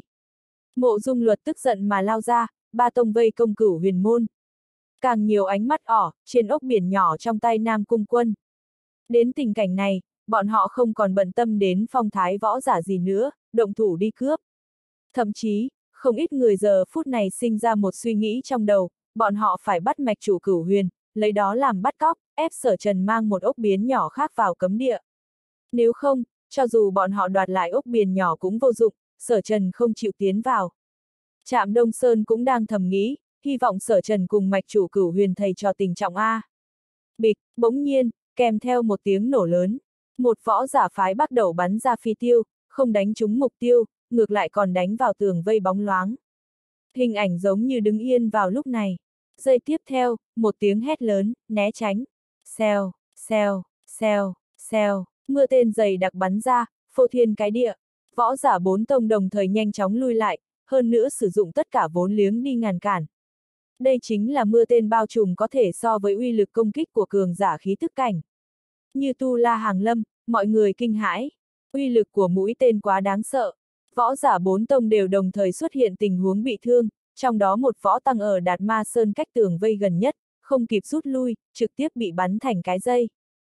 Mộ Dung Luật tức giận mà lao ra, ba tông vây công Cửu Huyền môn. Càng nhiều ánh mắt ỏ, trên ốc biển nhỏ trong tay Nam Cung Quân. Đến tình cảnh này, bọn họ không còn bận tâm đến phong thái võ giả gì nữa, động thủ đi cướp. Thậm chí, không ít người giờ phút này sinh ra một suy nghĩ trong đầu, bọn họ phải bắt mạch chủ Cửu Huyền, lấy đó làm bắt cóc, ép Sở Trần mang một ốc biển nhỏ khác vào cấm địa. Nếu không, cho dù bọn họ đoạt lại ốc biển nhỏ cũng vô dụng, Sở Trần không chịu tiến vào. Trạm Đông Sơn cũng đang thầm nghĩ, hy vọng Sở Trần cùng mạch chủ Cửu Huyền thầy trò tình trọng A. Bịch, bỗng nhiên, kèm theo một tiếng nổ lớn, một võ giả phái bắt đầu bắn ra phi tiêu, không đánh trúng mục tiêu, ngược lại còn đánh vào tường vây bóng loáng. Hình ảnh giống như đứng yên vào lúc này. Giây tiếp theo, một tiếng hét lớn, né tránh. Xèo, xèo, xèo, xèo, mưa tên dày đặc bắn ra, phô thiên cái địa. Võ giả bốn tông đồng thời nhanh chóng lui lại, hơn nữa sử dụng tất cả vốn liếng đi ngăn cản. Đây chính là mưa tên bao trùm có thể so với uy lực công kích của cường giả khí tức cảnh. Như Tu La Hàng Lâm, mọi người kinh hãi. Uy lực của mũi tên quá đáng sợ. Võ giả bốn tông đều đồng thời xuất hiện tình huống bị thương, trong đó một võ tăng ở Đạt Ma Sơn cách tường vây gần nhất, không kịp rút lui, trực tiếp bị bắn thành cái dây.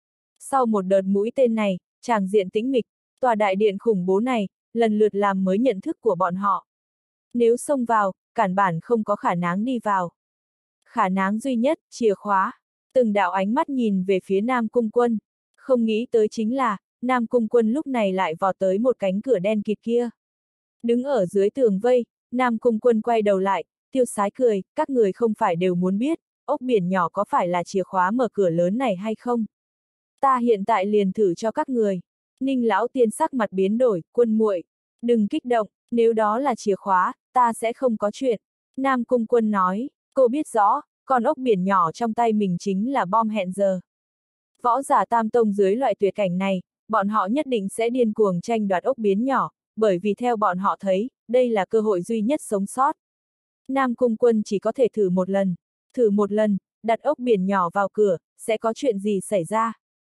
Sau một đợt mũi tên này, tràng diện tĩnh mịch, tòa đại điện khủng bố này, lần lượt làm mới nhận thức của bọn họ. Nếu xông vào, cản bản không có khả năng đi vào. Khả năng duy nhất, chìa khóa. Từng đạo ánh mắt nhìn về phía Nam Cung Quân. Không nghĩ tới chính là, Nam Cung Quân lúc này lại vọt tới một cánh cửa đen kịt kia. Đứng ở dưới tường vây, Nam Cung Quân quay đầu lại, tiêu sái cười, các người không phải đều muốn biết, ốc biển nhỏ có phải là chìa khóa mở cửa lớn này hay không? Ta hiện tại liền thử cho các người. Ninh Lão Tiên sắc mặt biến đổi, Quân muội, đừng kích động, nếu đó là chìa khóa, ta sẽ không có chuyện. Nam Cung Quân nói, cô biết rõ, con ốc biển nhỏ trong tay mình chính là bom hẹn giờ. Võ giả tam tông dưới loại tuyệt cảnh này, bọn họ nhất định sẽ điên cuồng tranh đoạt ốc biển nhỏ, bởi vì theo bọn họ thấy, đây là cơ hội duy nhất sống sót. Nam Cung Quân chỉ có thể thử một lần, thử một lần, đặt ốc biển nhỏ vào cửa, sẽ có chuyện gì xảy ra.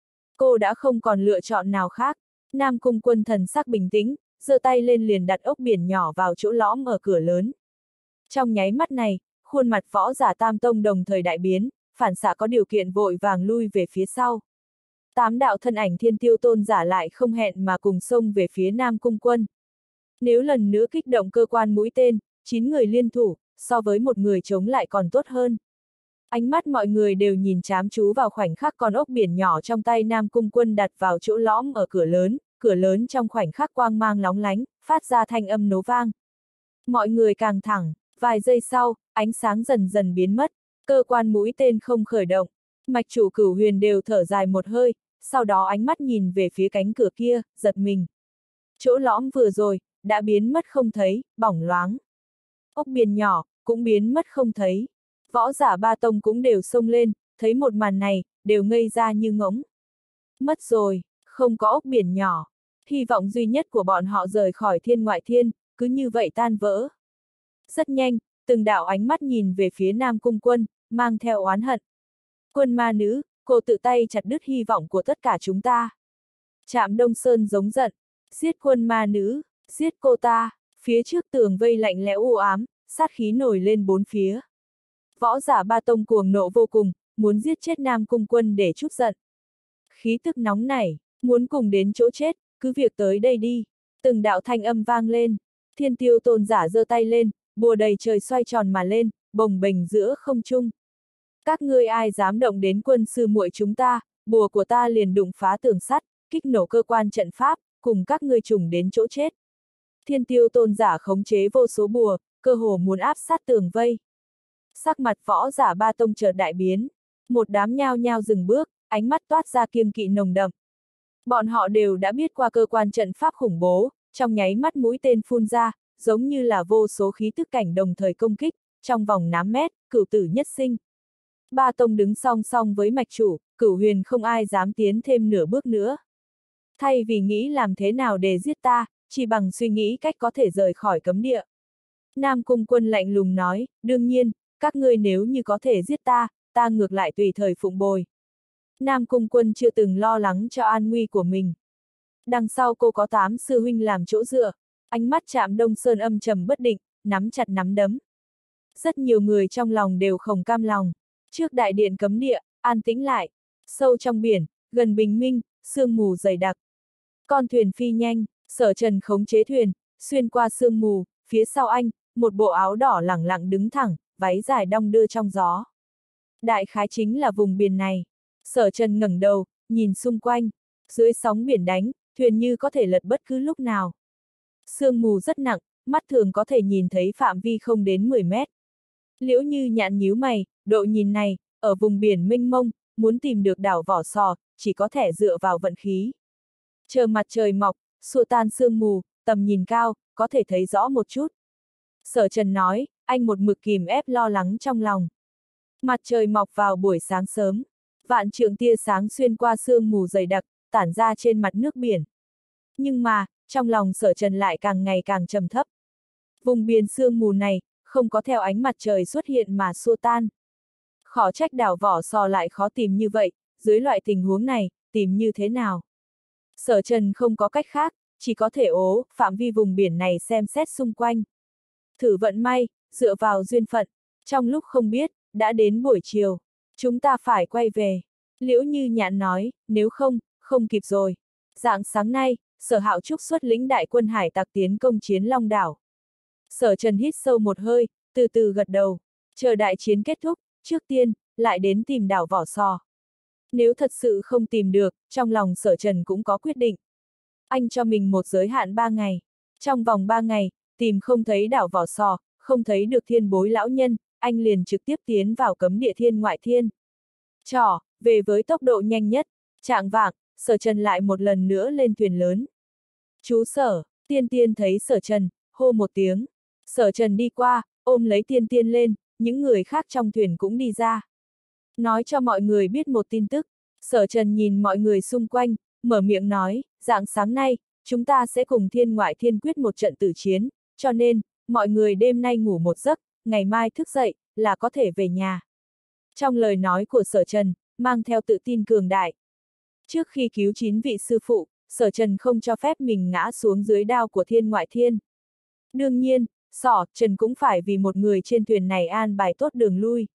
Cô đã không còn lựa chọn nào khác. Nam Cung Quân thần sắc bình tĩnh, giơ tay lên liền đặt ốc biển nhỏ vào chỗ lõm ở cửa lớn. Trong nháy mắt này, khuôn mặt võ giả tam tông đồng thời đại biến, phản xạ có điều kiện vội vàng lui về phía sau. Tám đạo thân ảnh thiên tiêu tôn giả lại không hẹn mà cùng xông về phía Nam Cung Quân. Nếu lần nữa kích động cơ quan mũi tên, chín người liên thủ, so với một người chống lại còn tốt hơn. Ánh mắt mọi người đều nhìn chám chú vào khoảnh khắc con ốc biển nhỏ trong tay Nam Cung Quân đặt vào chỗ lõm ở cửa lớn, cửa lớn trong khoảnh khắc quang mang lóng lánh, phát ra thanh âm nổ vang. Mọi người càng thẳng, vài giây sau, ánh sáng dần dần biến mất, cơ quan mũi tên không khởi động. Mạch chủ Cửu Huyền đều thở dài một hơi, sau đó ánh mắt nhìn về phía cánh cửa kia, giật mình. Chỗ lõm vừa rồi, đã biến mất không thấy, bỏng loáng. Ốc biển nhỏ, cũng biến mất không thấy. Võ giả ba tông cũng đều xông lên, thấy một màn này, đều ngây ra như ngỗng. Mất rồi, không có ốc biển nhỏ. Hy vọng duy nhất của bọn họ rời khỏi thiên ngoại thiên, cứ như vậy tan vỡ. Rất nhanh, từng đạo ánh mắt nhìn về phía Nam Cung Quân, mang theo oán hận. Quân ma nữ, cô tự tay chặt đứt hy vọng của tất cả chúng ta. Trạm Đông Sơn giống giận, giết quân ma nữ, giết cô ta. Phía trước tường vây lạnh lẽo u ám, sát khí nổi lên bốn phía. Võ giả ba tông cuồng nộ vô cùng, muốn giết chết Nam Cung Quân để trút giận. Khí tức nóng nảy, muốn cùng đến chỗ chết, cứ việc tới đây đi. Từng đạo thanh âm vang lên, thiên tiêu tôn giả giơ tay lên, bùa đầy trời xoay tròn mà lên, bồng bềnh giữa không trung. Các ngươi ai dám động đến quân sư muội chúng ta, bùa của ta liền đụng phá tường sắt, kích nổ cơ quan trận pháp, cùng các ngươi trùng đến chỗ chết. Thiên tiêu tôn giả khống chế vô số bùa, cơ hồ muốn áp sát tường vây. Sắc mặt võ giả ba tông chợt đại biến, một đám nhao nhao dừng bước, ánh mắt toát ra kiêng kỵ nồng đậm. Bọn họ đều đã biết qua cơ quan trận pháp khủng bố, trong nháy mắt mũi tên phun ra, giống như là vô số khí tức cảnh đồng thời công kích, trong vòng năm mét, cửu tử nhất sinh. Ba tông đứng song song với mạch chủ, Cửu Huyền không ai dám tiến thêm nửa bước nữa. Thay vì nghĩ làm thế nào để giết ta, chỉ bằng suy nghĩ cách có thể rời khỏi cấm địa. Nam Cung Quân lạnh lùng nói, đương nhiên, các ngươi nếu như có thể giết ta, ta ngược lại tùy thời phụng bồi. Nam Cung Quân chưa từng lo lắng cho an nguy của mình. Đằng sau cô có tám sư huynh làm chỗ dựa, ánh mắt Trạm Đông Sơn âm trầm bất định, nắm chặt nắm đấm. Rất nhiều người trong lòng đều không cam lòng. Trước đại điện cấm địa, an tĩnh lại. Sâu trong biển, gần bình minh, sương mù dày đặc. Con thuyền phi nhanh, Sở Trần khống chế thuyền, xuyên qua sương mù, phía sau anh, một bộ áo đỏ lẳng lặng đứng thẳng, váy dài đong đưa trong gió. Đại khái chính là vùng biển này. Sở Trần ngẩng đầu, nhìn xung quanh. Dưới sóng biển đánh, thuyền như có thể lật bất cứ lúc nào. Sương mù rất nặng, mắt thường có thể nhìn thấy phạm vi không đến mười mét. Liễu Như Nhạn nhíu mày, độ nhìn này, ở vùng biển mênh mông, muốn tìm được đảo Vỏ Sò, chỉ có thể dựa vào vận khí. Chờ mặt trời mọc, xua tan sương mù, tầm nhìn cao, có thể thấy rõ một chút. Sở Trần nói, anh một mực kìm ép lo lắng trong lòng. Mặt trời mọc vào buổi sáng sớm, vạn trượng tia sáng xuyên qua sương mù dày đặc, tản ra trên mặt nước biển. Nhưng mà, trong lòng Sở Trần lại càng ngày càng trầm thấp. Vùng biển sương mù này, không có theo ánh mặt trời xuất hiện mà xua tan. Khó trách đảo Vỏ Sò lại khó tìm như vậy, dưới loại tình huống này, tìm như thế nào? Sở Trần không có cách khác, chỉ có thể ố, phạm vi vùng biển này xem xét xung quanh. Thử vận may, dựa vào duyên phận, trong lúc không biết, đã đến buổi chiều, chúng ta phải quay về. Liễu Như Nhạn nói, nếu không, không kịp rồi. Rạng sáng nay, Sở Hạo Trúc xuất lĩnh đại quân hải tặc tiến công chiến Long đảo. Sở Trần hít sâu một hơi, từ từ gật đầu, chờ đại chiến kết thúc, trước tiên, lại đến tìm đảo Vỏ Sò. Nếu thật sự không tìm được, trong lòng Sở Trần cũng có quyết định. Anh cho mình một giới hạn ba ngày. Trong vòng ba ngày, tìm không thấy đảo Vỏ Sò, không thấy được Thiên Bối lão nhân, anh liền trực tiếp tiến vào cấm địa Thiên Ngoại Thiên. Trỏ, về với tốc độ nhanh nhất, trạng vạng, Sở Trần lại một lần nữa lên thuyền lớn. Chú Sở, Tiên Tiên thấy Sở Trần, hô một tiếng. Sở Trần đi qua, ôm lấy Tiên Tiên lên, những người khác trong thuyền cũng đi ra. Nói cho mọi người biết một tin tức, Sở Trần nhìn mọi người xung quanh, mở miệng nói, rạng sáng nay, chúng ta sẽ cùng Thiên Ngoại Thiên quyết một trận tử chiến, cho nên, mọi người đêm nay ngủ một giấc, ngày mai thức dậy, là có thể về nhà. Trong lời nói của Sở Trần, mang theo tự tin cường đại. Trước khi cứu chín vị sư phụ, Sở Trần không cho phép mình ngã xuống dưới đao của Thiên Ngoại Thiên. Đương nhiên, Sở Trần cũng phải vì một người trên thuyền này an bài tốt đường lui.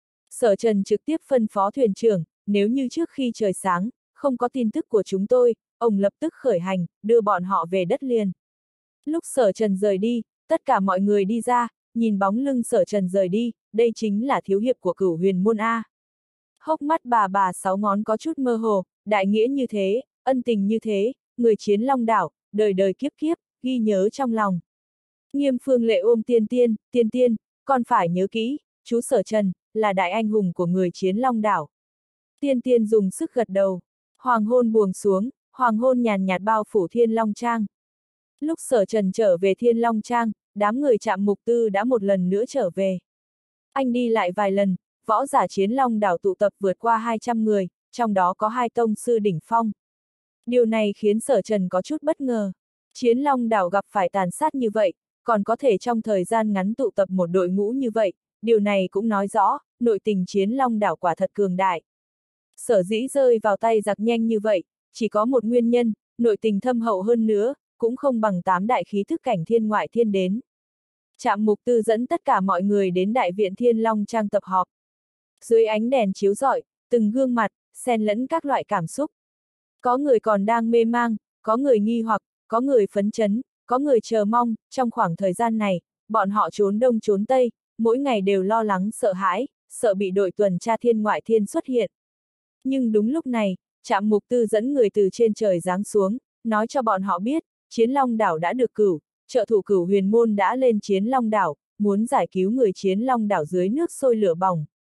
Sở Trần trực tiếp phân phó thuyền trưởng, nếu như trước khi trời sáng, không có tin tức của chúng tôi, ông lập tức khởi hành, đưa bọn họ về đất liền. Lúc Sở Trần rời đi, tất cả mọi người đi ra, nhìn bóng lưng Sở Trần rời đi, đây chính là thiếu hiệp của Cửu Huyền môn A. Hốc mắt bà bà sáu ngón có chút mơ hồ, đại nghĩa như thế, ân tình như thế, người chiến Long đảo, đời đời kiếp kiếp, ghi nhớ trong lòng. Nghiêm Phương Lệ ôm Tiên Tiên, Tiên Tiên, con phải nhớ kỹ, chú Sở Trần, là đại anh hùng của người chiến Long đảo. Tiên Tiên dùng sức gật đầu, hoàng hôn buông xuống, hoàng hôn nhàn nhạt bao phủ Thiên Long Trang. Lúc Sở Trần trở về Thiên Long Trang, đám người Trạm Mục Tư đã một lần nữa trở về. Anh đi lại vài lần, võ giả chiến Long đảo tụ tập vượt qua hai trăm người, trong đó có hai tông sư đỉnh phong. Điều này khiến Sở Trần có chút bất ngờ. Chiến Long đảo gặp phải tàn sát như vậy, còn có thể trong thời gian ngắn tụ tập một đội ngũ như vậy, điều này cũng nói rõ, nội tình chiến Long đảo quả thật cường đại. Sở dĩ rơi vào tay giặc nhanh như vậy, chỉ có một nguyên nhân, nội tình thâm hậu hơn nữa, cũng không bằng tám đại khí thức cảnh Thiên Ngoại Thiên đến. Trạm Mục Tư dẫn tất cả mọi người đến đại viện Thiên Long Trang tập họp. Dưới ánh đèn chiếu rọi, từng gương mặt, xen lẫn các loại cảm xúc. Có người còn đang mê mang, có người nghi hoặc, có người phấn chấn, có người chờ mong, trong khoảng thời gian này, bọn họ trốn đông trốn tây, mỗi ngày đều lo lắng sợ hãi, sợ bị đội tuần tra Thiên Ngoại Thiên xuất hiện. Nhưng đúng lúc này, Trạm Mục Tư dẫn người từ trên trời giáng xuống, nói cho bọn họ biết, chiến Long đảo đã được cửu, trợ thủ Cửu Huyền môn đã lên chiến Long đảo, muốn giải cứu người chiến Long đảo dưới nước sôi lửa bỏng.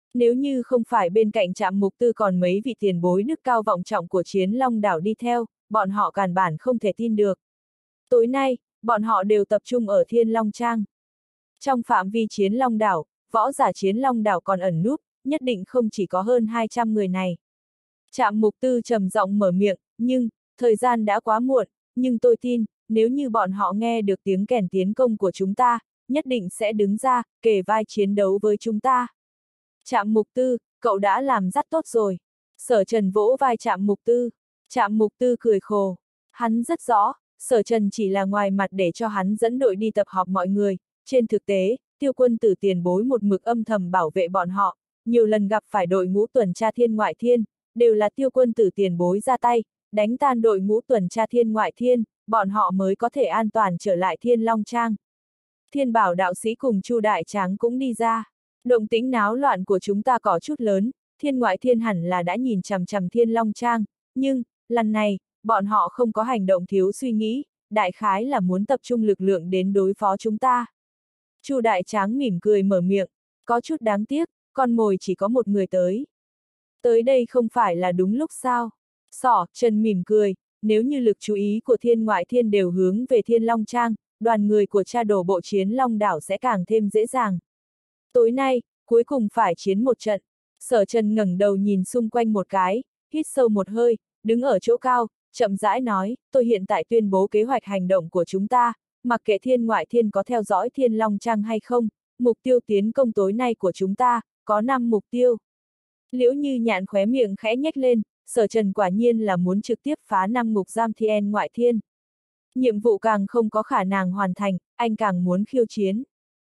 Nếu như không phải bên cạnh Trạm Mục Tư còn mấy vị tiền bối đức cao vọng trọng của Chiến Long đảo đi theo, bọn họ căn bản không thể tin được. Tối nay, bọn họ đều tập trung ở Thiên Long Trang. Trong phạm vi Chiến Long đảo, võ giả Chiến Long đảo còn ẩn núp, nhất định không chỉ có hơn hai trăm người này. Trạm Mục Tư trầm giọng mở miệng, nhưng, thời gian đã quá muộn, nhưng tôi tin, nếu như bọn họ nghe được tiếng kèn tiến công của chúng ta, nhất định sẽ đứng ra, kề vai chiến đấu với chúng ta. Trạm Mục Tư, cậu đã làm rất tốt rồi. Sở Trần vỗ vai Trạm Mục Tư. Trạm Mục Tư cười khổ. Hắn rất rõ, Sở Trần chỉ là ngoài mặt để cho hắn dẫn đội đi tập họp mọi người. Trên thực tế, Tiêu Quân Tử tiền bối một mực âm thầm bảo vệ bọn họ. Nhiều lần gặp phải đội ngũ tuần tra thiên ngoại thiên, đều là Tiêu Quân Tử tiền bối ra tay, đánh tan đội ngũ tuần tra thiên ngoại thiên, bọn họ mới có thể an toàn trở lại Thiên Long Trang. Thiên Bảo đạo sĩ cùng Chu Đại Tráng cũng đi ra. Động tĩnh náo loạn của chúng ta có chút lớn, thiên ngoại thiên hẳn là đã nhìn chằm chằm Thiên Long Trang, nhưng, lần này, bọn họ không có hành động thiếu suy nghĩ, đại khái là muốn tập trung lực lượng đến đối phó chúng ta. Chu Đại Tráng mỉm cười mở miệng, có chút đáng tiếc, con mồi chỉ có một người tới. Tới đây không phải là đúng lúc sao? Sỏ, Trần mỉm cười, nếu như lực chú ý của thiên ngoại thiên đều hướng về Thiên Long Trang, đoàn người của cha đổ bộ Chiến Long đảo sẽ càng thêm dễ dàng. Tối nay, cuối cùng phải chiến một trận. Sở Trần ngẩng đầu nhìn xung quanh một cái, hít sâu một hơi, đứng ở chỗ cao, chậm rãi nói, tôi hiện tại tuyên bố kế hoạch hành động của chúng ta, mặc kệ thiên ngoại thiên có theo dõi Thiên Long Trang hay không, mục tiêu tiến công tối nay của chúng ta, có năm mục tiêu. Liễu Như Nhạn khóe miệng khẽ nhếch lên, Sở Trần quả nhiên là muốn trực tiếp phá năm ngục giam thiên ngoại thiên. Nhiệm vụ càng không có khả năng hoàn thành, anh càng muốn khiêu chiến.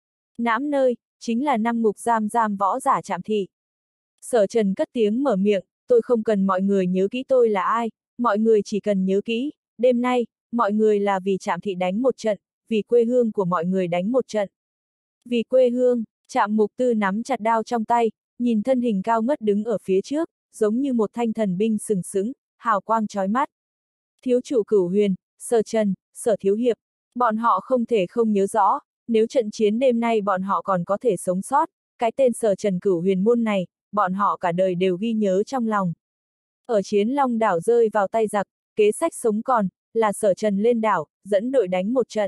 Nãm nơi, chính là năm ngục giam giam võ giả Trạm Thị. Sở Trần cất tiếng mở miệng, tôi không cần mọi người nhớ kỹ tôi là ai, mọi người chỉ cần nhớ kỹ, đêm nay, mọi người là vì Trạm Thị đánh một trận, vì quê hương của mọi người đánh một trận. Vì quê hương, Trạm Mục Tư nắm chặt đao trong tay, nhìn thân hình cao ngất đứng ở phía trước, giống như một thanh thần binh sừng sững, hào quang chói mắt. Thiếu chủ Cửu Huyền, Sở Trần, Sở Thiếu Hiệp, bọn họ không thể không nhớ rõ, nếu trận chiến đêm nay bọn họ còn có thể sống sót, cái tên Sở Trần Cửu Huyền môn này, bọn họ cả đời đều ghi nhớ trong lòng. Ở Chiến Long đảo rơi vào tay giặc, kế sách sống còn, là Sở Trần lên đảo, dẫn đội đánh một trận.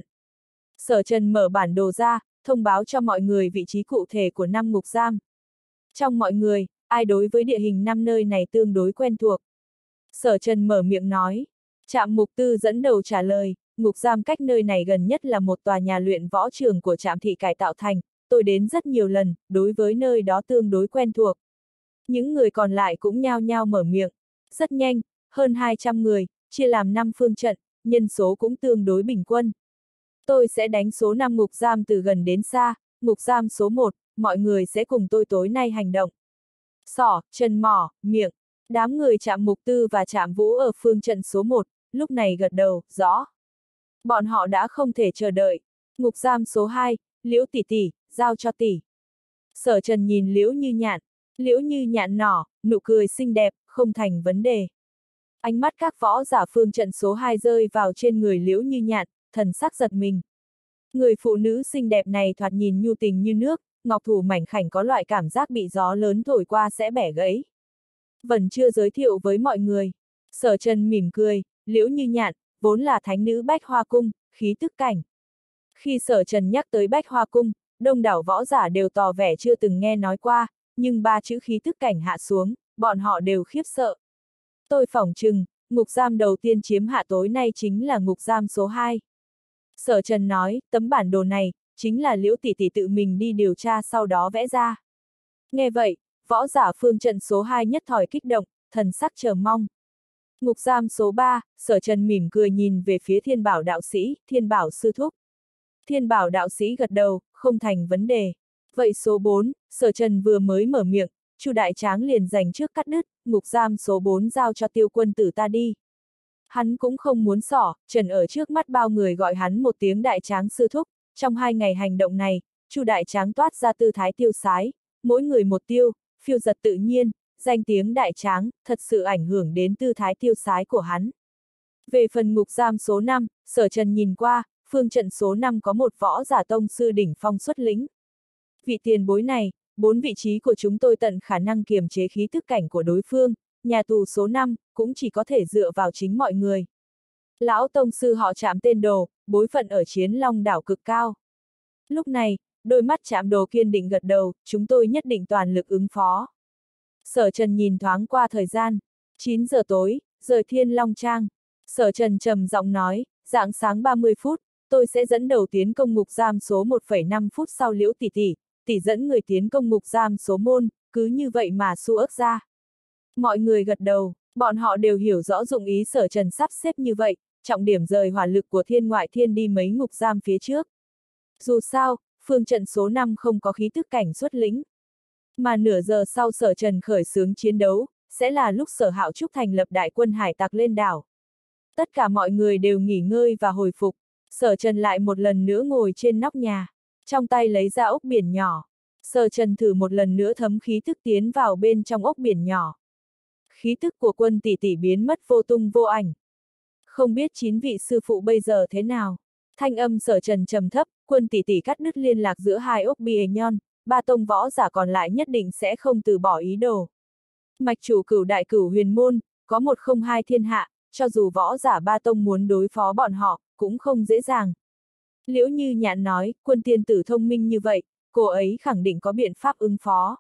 Sở Trần mở bản đồ ra, thông báo cho mọi người vị trí cụ thể của năm ngục giam. Trong mọi người, ai đối với địa hình năm nơi này tương đối quen thuộc? Sở Trần mở miệng nói. Trạm Mục Tư dẫn đầu trả lời, ngục giam cách nơi này gần nhất là một tòa nhà luyện võ trường của Trạm Thị cải tạo thành, tôi đến rất nhiều lần, đối với nơi đó tương đối quen thuộc. Những người còn lại cũng nhao nhao mở miệng. Rất nhanh, hơn hai trăm người, chia làm năm phương trận, nhân số cũng tương đối bình quân. Tôi sẽ đánh số năm ngục giam từ gần đến xa, ngục giam số một, mọi người sẽ cùng tôi tối nay hành động. Sỏ, Trần mỏ, miệng, đám người Trạm Mục Tư và Trạm Vũ ở phương trận số một, lúc này gật đầu, rõ. Bọn họ đã không thể chờ đợi. Ngục giam số hai, Liễu tỷ tỷ, giao cho tỷ. Sở Trần nhìn Liễu Như Nhạn, Liễu Như Nhạn nỏ, nụ cười xinh đẹp, không thành vấn đề. Ánh mắt các võ giả phương trận số hai rơi vào trên người Liễu Như Nhạn, thần sắc giật mình. Người phụ nữ xinh đẹp này thoạt nhìn nhu tình như nước, ngọc thủ mảnh khảnh có loại cảm giác bị gió lớn thổi qua sẽ bẻ gãy. Vẫn chưa giới thiệu với mọi người. Sở Trần mỉm cười, Liễu Như Nhạn, vốn là thánh nữ Bách Hoa Cung, khí tức cảnh. Khi Sở Trần nhắc tới Bách Hoa Cung, đông đảo võ giả đều tỏ vẻ chưa từng nghe nói qua, nhưng ba chữ khí tức cảnh hạ xuống, bọn họ đều khiếp sợ. Tôi phỏng chừng, ngục giam đầu tiên chiếm hạ tối nay chính là ngục giam số hai. Sở Trần nói, tấm bản đồ này, chính là Liễu tỷ tỷ tự mình đi điều tra sau đó vẽ ra. Nghe vậy, võ giả phương trận số hai nhất thời kích động, thần sắc chờ mong. Ngục giam số ba, Sở Trần mỉm cười nhìn về phía Thiên Bảo đạo sĩ, Thiên Bảo sư thúc. Thiên Bảo đạo sĩ gật đầu, không thành vấn đề. Vậy số bốn, Sở Trần vừa mới mở miệng, Chu Đại Tráng liền giành trước cắt đứt, ngục giam số bốn giao cho Tiêu Quân Tử ta đi. Hắn cũng không muốn xỏ, Trần ở trước mắt bao người gọi hắn một tiếng Đại Tráng sư thúc, trong hai ngày hành động này, Chu Đại Tráng toát ra tư thái tiêu sái, mỗi người một tiêu, phiêu giật tự nhiên, danh tiếng Đại Tráng, thật sự ảnh hưởng đến tư thái tiêu sái của hắn. Về phần ngục giam số năm, Sở Trần nhìn qua, phương trận số năm có một võ giả tông sư đỉnh phong xuất lĩnh. Vị tiền bối này, bốn vị trí của chúng tôi tận khả năng kiềm chế khí tức cảnh của đối phương, nhà tù số năm, cũng chỉ có thể dựa vào chính mọi người. Lão tông sư họ Trạm tên Đồ, bối phận ở Chiến Long đảo cực cao. Lúc này, đôi mắt Trạm Đồ kiên định gật đầu, chúng tôi nhất định toàn lực ứng phó. Sở Trần nhìn thoáng qua thời gian, chín giờ tối, giờ Thiên Long Trang. Sở Trần trầm giọng nói, rạng sáng ba mươi phút, tôi sẽ dẫn đầu tiến công ngục giam số một phẩy năm phút sau Liễu tỷ tỷ, tỷ dẫn người tiến công ngục giam số môn, cứ như vậy mà xu ước ra. Mọi người gật đầu, bọn họ đều hiểu rõ dụng ý Sở Trần sắp xếp như vậy, trọng điểm rời hỏa lực của thiên ngoại thiên đi mấy ngục giam phía trước. Dù sao, phương trận số năm không có khí tức cảnh xuất lĩnh. Mà nửa giờ sau Sở Trần khởi xướng chiến đấu, sẽ là lúc Sở Hạo Trúc thành lập đại quân hải tặc lên đảo. Tất cả mọi người đều nghỉ ngơi và hồi phục, Sở Trần lại một lần nữa ngồi trên nóc nhà, trong tay lấy ra ốc biển nhỏ. Sở Trần thử một lần nữa thấm khí tức tiến vào bên trong ốc biển nhỏ. Khí tức của Quân tỷ tỷ biến mất vô tung vô ảnh. Không biết chín vị sư phụ bây giờ thế nào? Thanh âm Sở Trần trầm thấp, Quân tỷ tỷ cắt đứt liên lạc giữa hai ốc bia nhon, ba tông võ giả còn lại nhất định sẽ không từ bỏ ý đồ. Mạch chủ cửu đại cửu huyền môn, có một không hai thiên hạ, cho dù võ giả ba tông muốn đối phó bọn họ, cũng không dễ dàng. Liễu Như Nhạn nói, Quân tiên tử thông minh như vậy, cô ấy khẳng định có biện pháp ứng phó.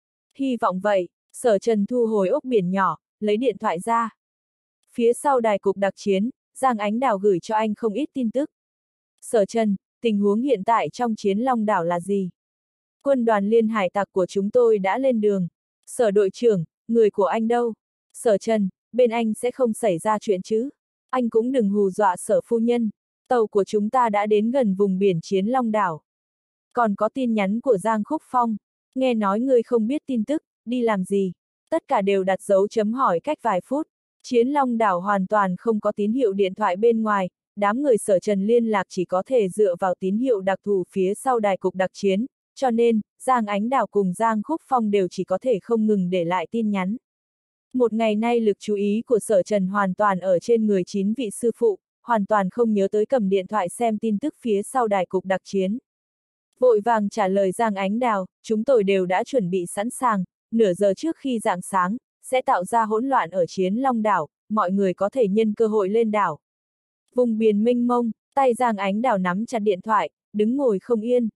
Hy vọng vậy, Sở Trần thu hồi ốc biển nhỏ, lấy điện thoại ra. Phía sau đài cục đặc chiến, Giang Ánh Đào gửi cho anh không ít tin tức. Sở Trần, tình huống hiện tại trong Chiến Long đảo là gì? Quân đoàn liên hải tặc của chúng tôi đã lên đường. Sở đội trưởng, người của anh đâu? Sở Trần, bên anh sẽ không xảy ra chuyện chứ? Anh cũng đừng hù dọa Sở phu nhân. Tàu của chúng ta đã đến gần vùng biển Chiến Long đảo. Còn có tin nhắn của Giang Khúc Phong. Nghe nói ngươi không biết tin tức, đi làm gì? Tất cả đều đặt dấu chấm hỏi cách vài phút. Chiến Long đảo hoàn toàn không có tín hiệu điện thoại bên ngoài, đám người Sở Trần liên lạc chỉ có thể dựa vào tín hiệu đặc thù phía sau đài cục đặc chiến, cho nên, Giang Ánh Đào cùng Giang Khúc Phong đều chỉ có thể không ngừng để lại tin nhắn. Một ngày nay lực chú ý của Sở Trần hoàn toàn ở trên người chín vị sư phụ, hoàn toàn không nhớ tới cầm điện thoại xem tin tức phía sau đài cục đặc chiến. Vội vàng trả lời Giang Ánh Đào, chúng tôi đều đã chuẩn bị sẵn sàng, nửa giờ trước khi rạng sáng, sẽ tạo ra hỗn loạn ở Chiến Long đảo, mọi người có thể nhân cơ hội lên đảo. Vùng biển mênh mông, tay Giang Ánh Đào nắm chặt điện thoại, đứng ngồi không yên.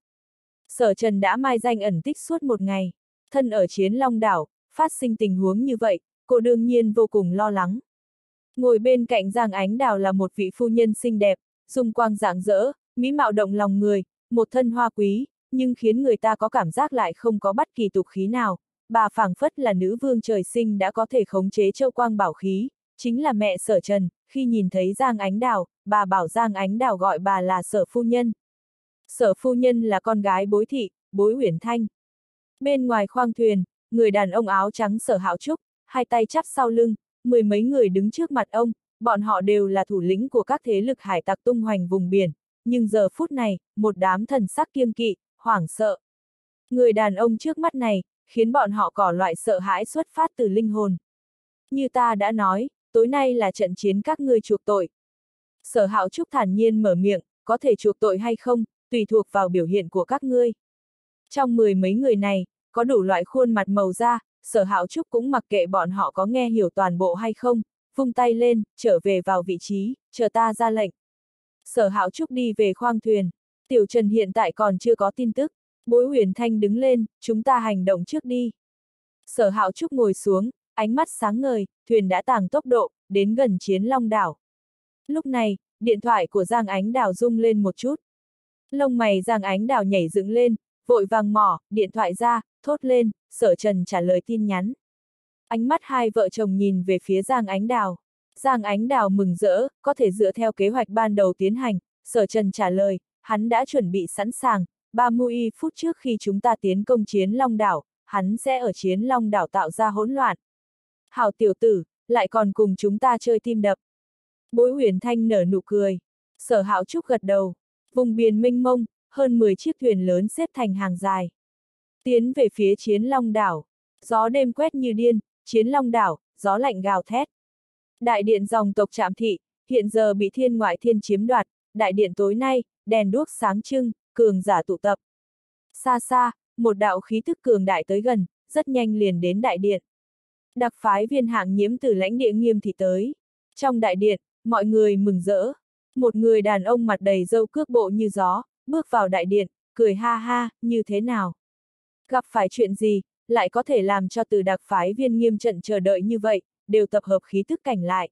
Sở Trần đã mai danh ẩn tích suốt một ngày, thân ở Chiến Long đảo, phát sinh tình huống như vậy, cô đương nhiên vô cùng lo lắng. Ngồi bên cạnh Giang Ánh Đào là một vị phu nhân xinh đẹp, dung quang rạng rỡ, mỹ mạo động lòng người, một thân hoa quý, nhưng khiến người ta có cảm giác lại không có bất kỳ tục khí nào. Bà phảng phất là nữ vương trời sinh đã có thể khống chế châu quang bảo khí, chính là mẹ Sở Trần. Khi nhìn thấy Giang Ánh Đào, bà bảo Giang Ánh Đào gọi bà là Sở phu nhân. Sở phu nhân là con gái Bối Thị, Bối Uyển Thanh. Bên ngoài khoang thuyền, người đàn ông áo trắng Sở Hạo Trúc, hai tay chắp sau lưng, mười mấy người đứng trước mặt ông, bọn họ đều là thủ lĩnh của các thế lực hải tặc tung hoành vùng biển, nhưng giờ phút này, một đám thần sắc kiêng kỵ, hoảng sợ. Người đàn ông trước mắt này, khiến bọn họ có loại sợ hãi xuất phát từ linh hồn. Như ta đã nói, tối nay là trận chiến các ngươi chuộc tội. Sở Hạo Trúc thản nhiên mở miệng, có thể chuộc tội hay không, tùy thuộc vào biểu hiện của các ngươi. Trong mười mấy người này, có đủ loại khuôn mặt màu da, Sở Hạo Trúc cũng mặc kệ bọn họ có nghe hiểu toàn bộ hay không, vung tay lên, trở về vào vị trí, chờ ta ra lệnh. Sở Hạo Trúc đi về khoang thuyền, Tiểu Trần hiện tại còn chưa có tin tức. Bối Uyển Thanh đứng lên, chúng ta hành động trước đi. Sở Hạo Trúc ngồi xuống, ánh mắt sáng ngời, thuyền đã tăng tốc độ, đến gần Chiến Long đảo. Lúc này, điện thoại của Giang Ánh Đào rung lên một chút. Lông mày Giang Ánh Đào nhảy dựng lên, vội vàng mỏ, điện thoại ra, thốt lên, Sở Trần trả lời tin nhắn. Ánh mắt hai vợ chồng nhìn về phía Giang Ánh Đào. Giang Ánh Đào mừng rỡ, có thể dựa theo kế hoạch ban đầu tiến hành, Sở Trần trả lời, hắn đã chuẩn bị sẵn sàng. ba mươi phút trước khi chúng ta tiến công Chiến Long đảo, hắn sẽ ở Chiến Long đảo tạo ra hỗn loạn. Hảo tiểu tử, lại còn cùng chúng ta chơi tim đập. Bối Uyển Thanh nở nụ cười. Sở Hạo Trúc gật đầu. Vùng biển mênh mông, hơn mười chiếc thuyền lớn xếp thành hàng dài. Tiến về phía Chiến Long đảo. Gió đêm quét như điên, Chiến Long đảo, gió lạnh gào thét. Đại điện dòng tộc Trạm Thị, hiện giờ bị thiên ngoại thiên chiếm đoạt. Đại điện tối nay, đèn đuốc sáng trưng, cường giả tụ tập. Xa xa, một đạo khí tức cường đại tới gần, rất nhanh liền đến đại điện. Đặc phái viên Hạng Nhiễm từ lãnh địa Nghiêm thị tới. Trong đại điện, mọi người mừng rỡ. Một người đàn ông mặt đầy râu cước bộ như gió, bước vào đại điện, cười ha ha, như thế nào? Gặp phải chuyện gì, lại có thể làm cho từ đặc phái viên Nghiêm trận chờ đợi như vậy, đều tập hợp khí tức cảnh lại.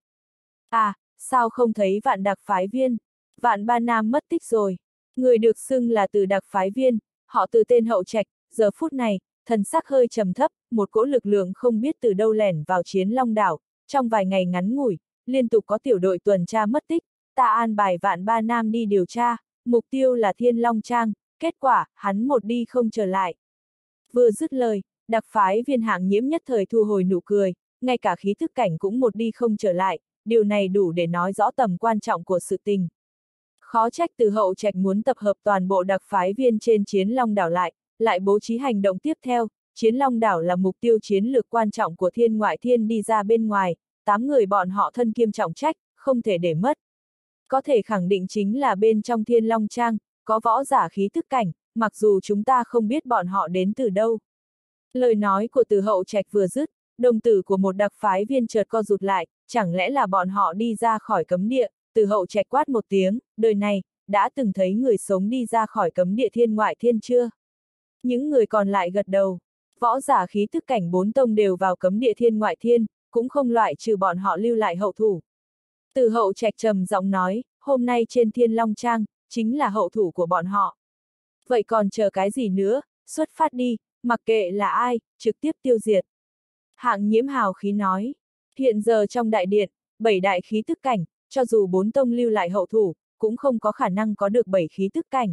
À, sao không thấy vạn đặc phái viên? Vạn Ba Nam mất tích rồi. Người được xưng là từ đặc phái viên, họ từ tên Hậu Trạch, giờ phút này, thần sắc hơi trầm thấp, một cỗ lực lượng không biết từ đâu lẻn vào Chiến Long đảo, trong vài ngày ngắn ngủi, liên tục có tiểu đội tuần tra mất tích, ta an bài Vạn Ba Nam đi điều tra, mục tiêu là Thiên Long Trang, kết quả, hắn một đi không trở lại. Vừa dứt lời, đặc phái viên Hạng Nhiễm nhất thời thu hồi nụ cười, ngay cả khí thức cảnh cũng một đi không trở lại, điều này đủ để nói rõ tầm quan trọng của sự tình. Khó trách từ Hậu Trạch muốn tập hợp toàn bộ đặc phái viên trên Chiến Long đảo lại, lại bố trí hành động tiếp theo. Chiến Long đảo là mục tiêu chiến lược quan trọng của Thiên Ngoại Thiên đi ra bên ngoài, tám người bọn họ thân kiêm trọng trách, không thể để mất. Có thể khẳng định chính là bên trong Thiên Long Trang, có võ giả khí thức cảnh, mặc dù chúng ta không biết bọn họ đến từ đâu. Lời nói của Từ Hậu Trạch vừa dứt, đồng tử của một đặc phái viên chợt co rụt lại, chẳng lẽ là bọn họ đi ra khỏi cấm địa. Từ Hậu Trạch quát một tiếng, đời này, đã từng thấy người sống đi ra khỏi cấm địa Thiên Ngoại Thiên chưa? Những người còn lại gật đầu. Võ giả khí thức cảnh bốn tông đều vào cấm địa Thiên Ngoại Thiên, cũng không loại trừ bọn họ lưu lại hậu thủ. Từ Hậu Trạch trầm giọng nói, hôm nay trên Thiên Long Trang, chính là hậu thủ của bọn họ. Vậy còn chờ cái gì nữa, xuất phát đi, mặc kệ là ai, trực tiếp tiêu diệt. Hạng Nhiễm hào khí nói, hiện giờ trong đại điện, bảy đại khí thức cảnh, cho dù bốn tông lưu lại hậu thủ, cũng không có khả năng có được bảy khí thức cảnh.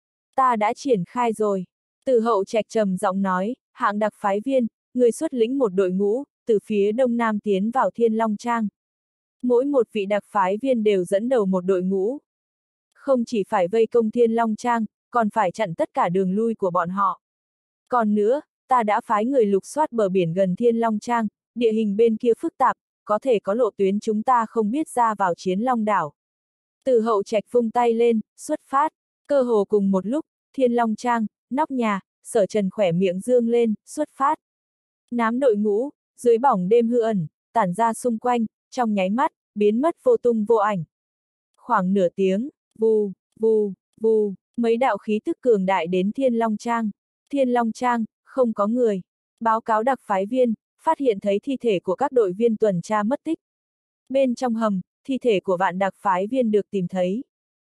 Ta đã triển khai rồi. Từ Hậu Trạch trầm giọng nói, Hạng đặc phái viên, người xuất lĩnh một đội ngũ, từ phía đông nam tiến vào Thiên Long Trang. Mỗi một vị đặc phái viên đều dẫn đầu một đội ngũ. Không chỉ phải vây công Thiên Long Trang, còn phải chặn tất cả đường lui của bọn họ. Còn nữa, ta đã phái người lục soát bờ biển gần Thiên Long Trang, địa hình bên kia phức tạp, có thể có lộ tuyến chúng ta không biết ra vào Chiến Long đảo. Từ Hậu Trạch vung tay lên, xuất phát, cơ hồ cùng một lúc, Thiên Long Trang, nóc nhà, Sở Trần khỏe miệng dương lên, xuất phát. Nám đội ngũ, dưới bỏng đêm hư ẩn, tản ra xung quanh, trong nháy mắt, biến mất vô tung vô ảnh. Khoảng nửa tiếng, vù, vù, vù, mấy đạo khí tức cường đại đến Thiên Long Trang. Thiên Long Trang, không có người. Báo cáo đặc phái viên, phát hiện thấy thi thể của các đội viên tuần tra mất tích. Bên trong hầm, thi thể của vạn đặc phái viên được tìm thấy.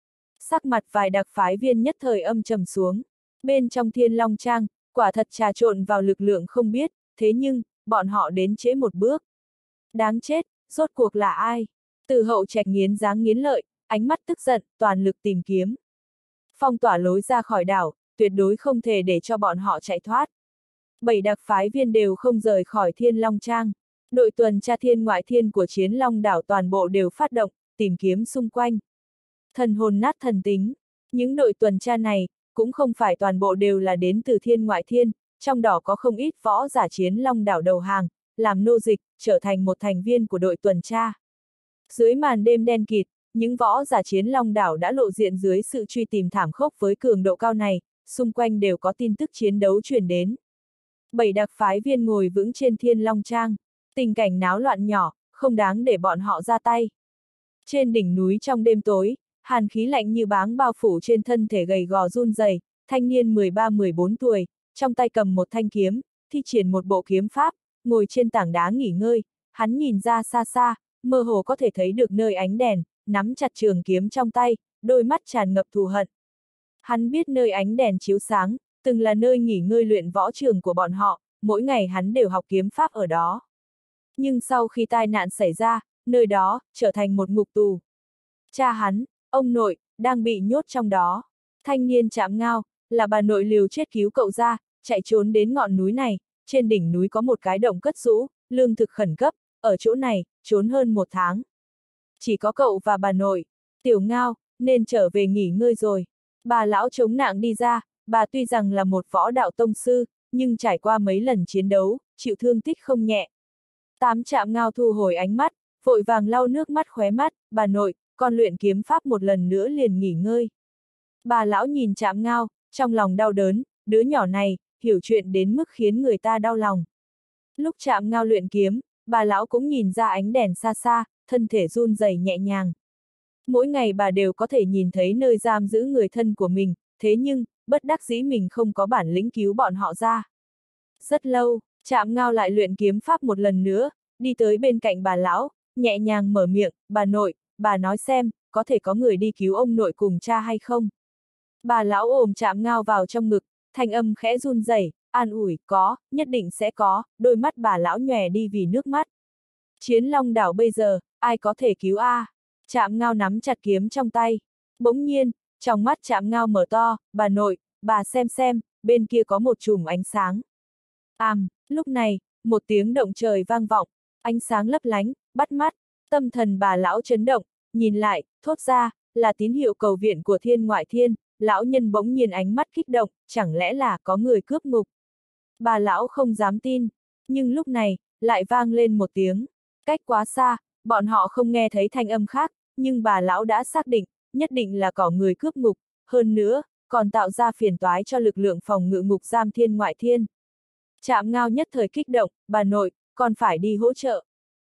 Sắc mặt vài đặc phái viên nhất thời âm trầm xuống. Bên trong Thiên Long Trang, quả thật trà trộn vào lực lượng không biết, thế nhưng, bọn họ đến trễ một bước. Đáng chết, rốt cuộc là ai? Từ Hậu Trạch nghiến dáng nghiến lợi, ánh mắt tức giận, toàn lực tìm kiếm. Phong tỏa lối ra khỏi đảo, tuyệt đối không thể để cho bọn họ chạy thoát. Bảy đặc phái viên đều không rời khỏi Thiên Long Trang. Đội tuần tra Thiên Ngoại Thiên của Chiến Long đảo toàn bộ đều phát động, tìm kiếm xung quanh. Thần hồn nát thần tính. Những đội tuần tra này, cũng không phải toàn bộ đều là đến từ Thiên Ngoại Thiên, trong đó có không ít võ giả Chiến Long đảo đầu hàng, làm nô dịch, trở thành một thành viên của đội tuần tra. Dưới màn đêm đen kịt, những võ giả Chiến Long đảo đã lộ diện dưới sự truy tìm thảm khốc với cường độ cao này, xung quanh đều có tin tức chiến đấu truyền đến. Bảy đặc phái viên ngồi vững trên Thiên Long Trang, tình cảnh náo loạn nhỏ, không đáng để bọn họ ra tay. Trên đỉnh núi trong đêm tối, hàn khí lạnh như báng bao phủ trên thân thể gầy gò run rẩy, thanh niên mười ba mười bốn tuổi, trong tay cầm một thanh kiếm, thi triển một bộ kiếm pháp, ngồi trên tảng đá nghỉ ngơi, hắn nhìn ra xa xa, mơ hồ có thể thấy được nơi ánh đèn, nắm chặt trường kiếm trong tay, đôi mắt tràn ngập thù hận. Hắn biết nơi ánh đèn chiếu sáng, từng là nơi nghỉ ngơi luyện võ trường của bọn họ, mỗi ngày hắn đều học kiếm pháp ở đó. Nhưng sau khi tai nạn xảy ra, nơi đó, trở thành một ngục tù. Cha hắn, ông nội, đang bị nhốt trong đó. Thanh niên Trạm Ngao, là bà nội liều chết cứu cậu ra, chạy trốn đến ngọn núi này, trên đỉnh núi có một cái động cất giũ, lương thực khẩn cấp, ở chỗ này, trốn hơn một tháng. Chỉ có cậu và bà nội, Tiểu Ngao, nên trở về nghỉ ngơi rồi. Bà lão chống nạng đi ra, bà tuy rằng là một võ đạo tông sư, nhưng trải qua mấy lần chiến đấu, chịu thương tích không nhẹ. Tám Trạm Ngao thu hồi ánh mắt, vội vàng lau nước mắt khóe mắt, bà nội, con luyện kiếm pháp một lần nữa liền nghỉ ngơi. Bà lão nhìn Trạm Ngao, trong lòng đau đớn, đứa nhỏ này, hiểu chuyện đến mức khiến người ta đau lòng. Lúc Trạm Ngao luyện kiếm, bà lão cũng nhìn ra ánh đèn xa xa, thân thể run rẩy nhẹ nhàng. Mỗi ngày bà đều có thể nhìn thấy nơi giam giữ người thân của mình, thế nhưng, bất đắc dĩ mình không có bản lĩnh cứu bọn họ ra. Rất lâu, Trạm Ngao lại luyện kiếm pháp một lần nữa, đi tới bên cạnh bà lão, nhẹ nhàng mở miệng, bà nội, bà nói xem, có thể có người đi cứu ông nội cùng cha hay không? Bà lão ôm Trạm Ngao vào trong ngực, thanh âm khẽ run rẩy, an ủi, có, nhất định sẽ có, đôi mắt bà lão nhòe đi vì nước mắt. Chiến Long đảo bây giờ, ai có thể cứu a? À? Trạm Ngao nắm chặt kiếm trong tay. Bỗng nhiên, trong mắt Trạm Ngao mở to, bà nội, bà xem xem, bên kia có một chùm ánh sáng. Àm, lúc này, một tiếng động trời vang vọng, ánh sáng lấp lánh, bắt mắt, tâm thần bà lão chấn động, nhìn lại, thốt ra, là tín hiệu cầu viện của Thiên Ngoại Thiên, lão nhân bỗng nhiên ánh mắt kích động, chẳng lẽ là có người cướp ngục. Bà lão không dám tin, nhưng lúc này, lại vang lên một tiếng, cách quá xa, bọn họ không nghe thấy thanh âm khác, nhưng bà lão đã xác định, nhất định là có người cướp ngục, hơn nữa, còn tạo ra phiền toái cho lực lượng phòng ngự ngục giam Thiên Ngoại Thiên. Trạm Ngao nhất thời kích động, bà nội, còn phải đi hỗ trợ.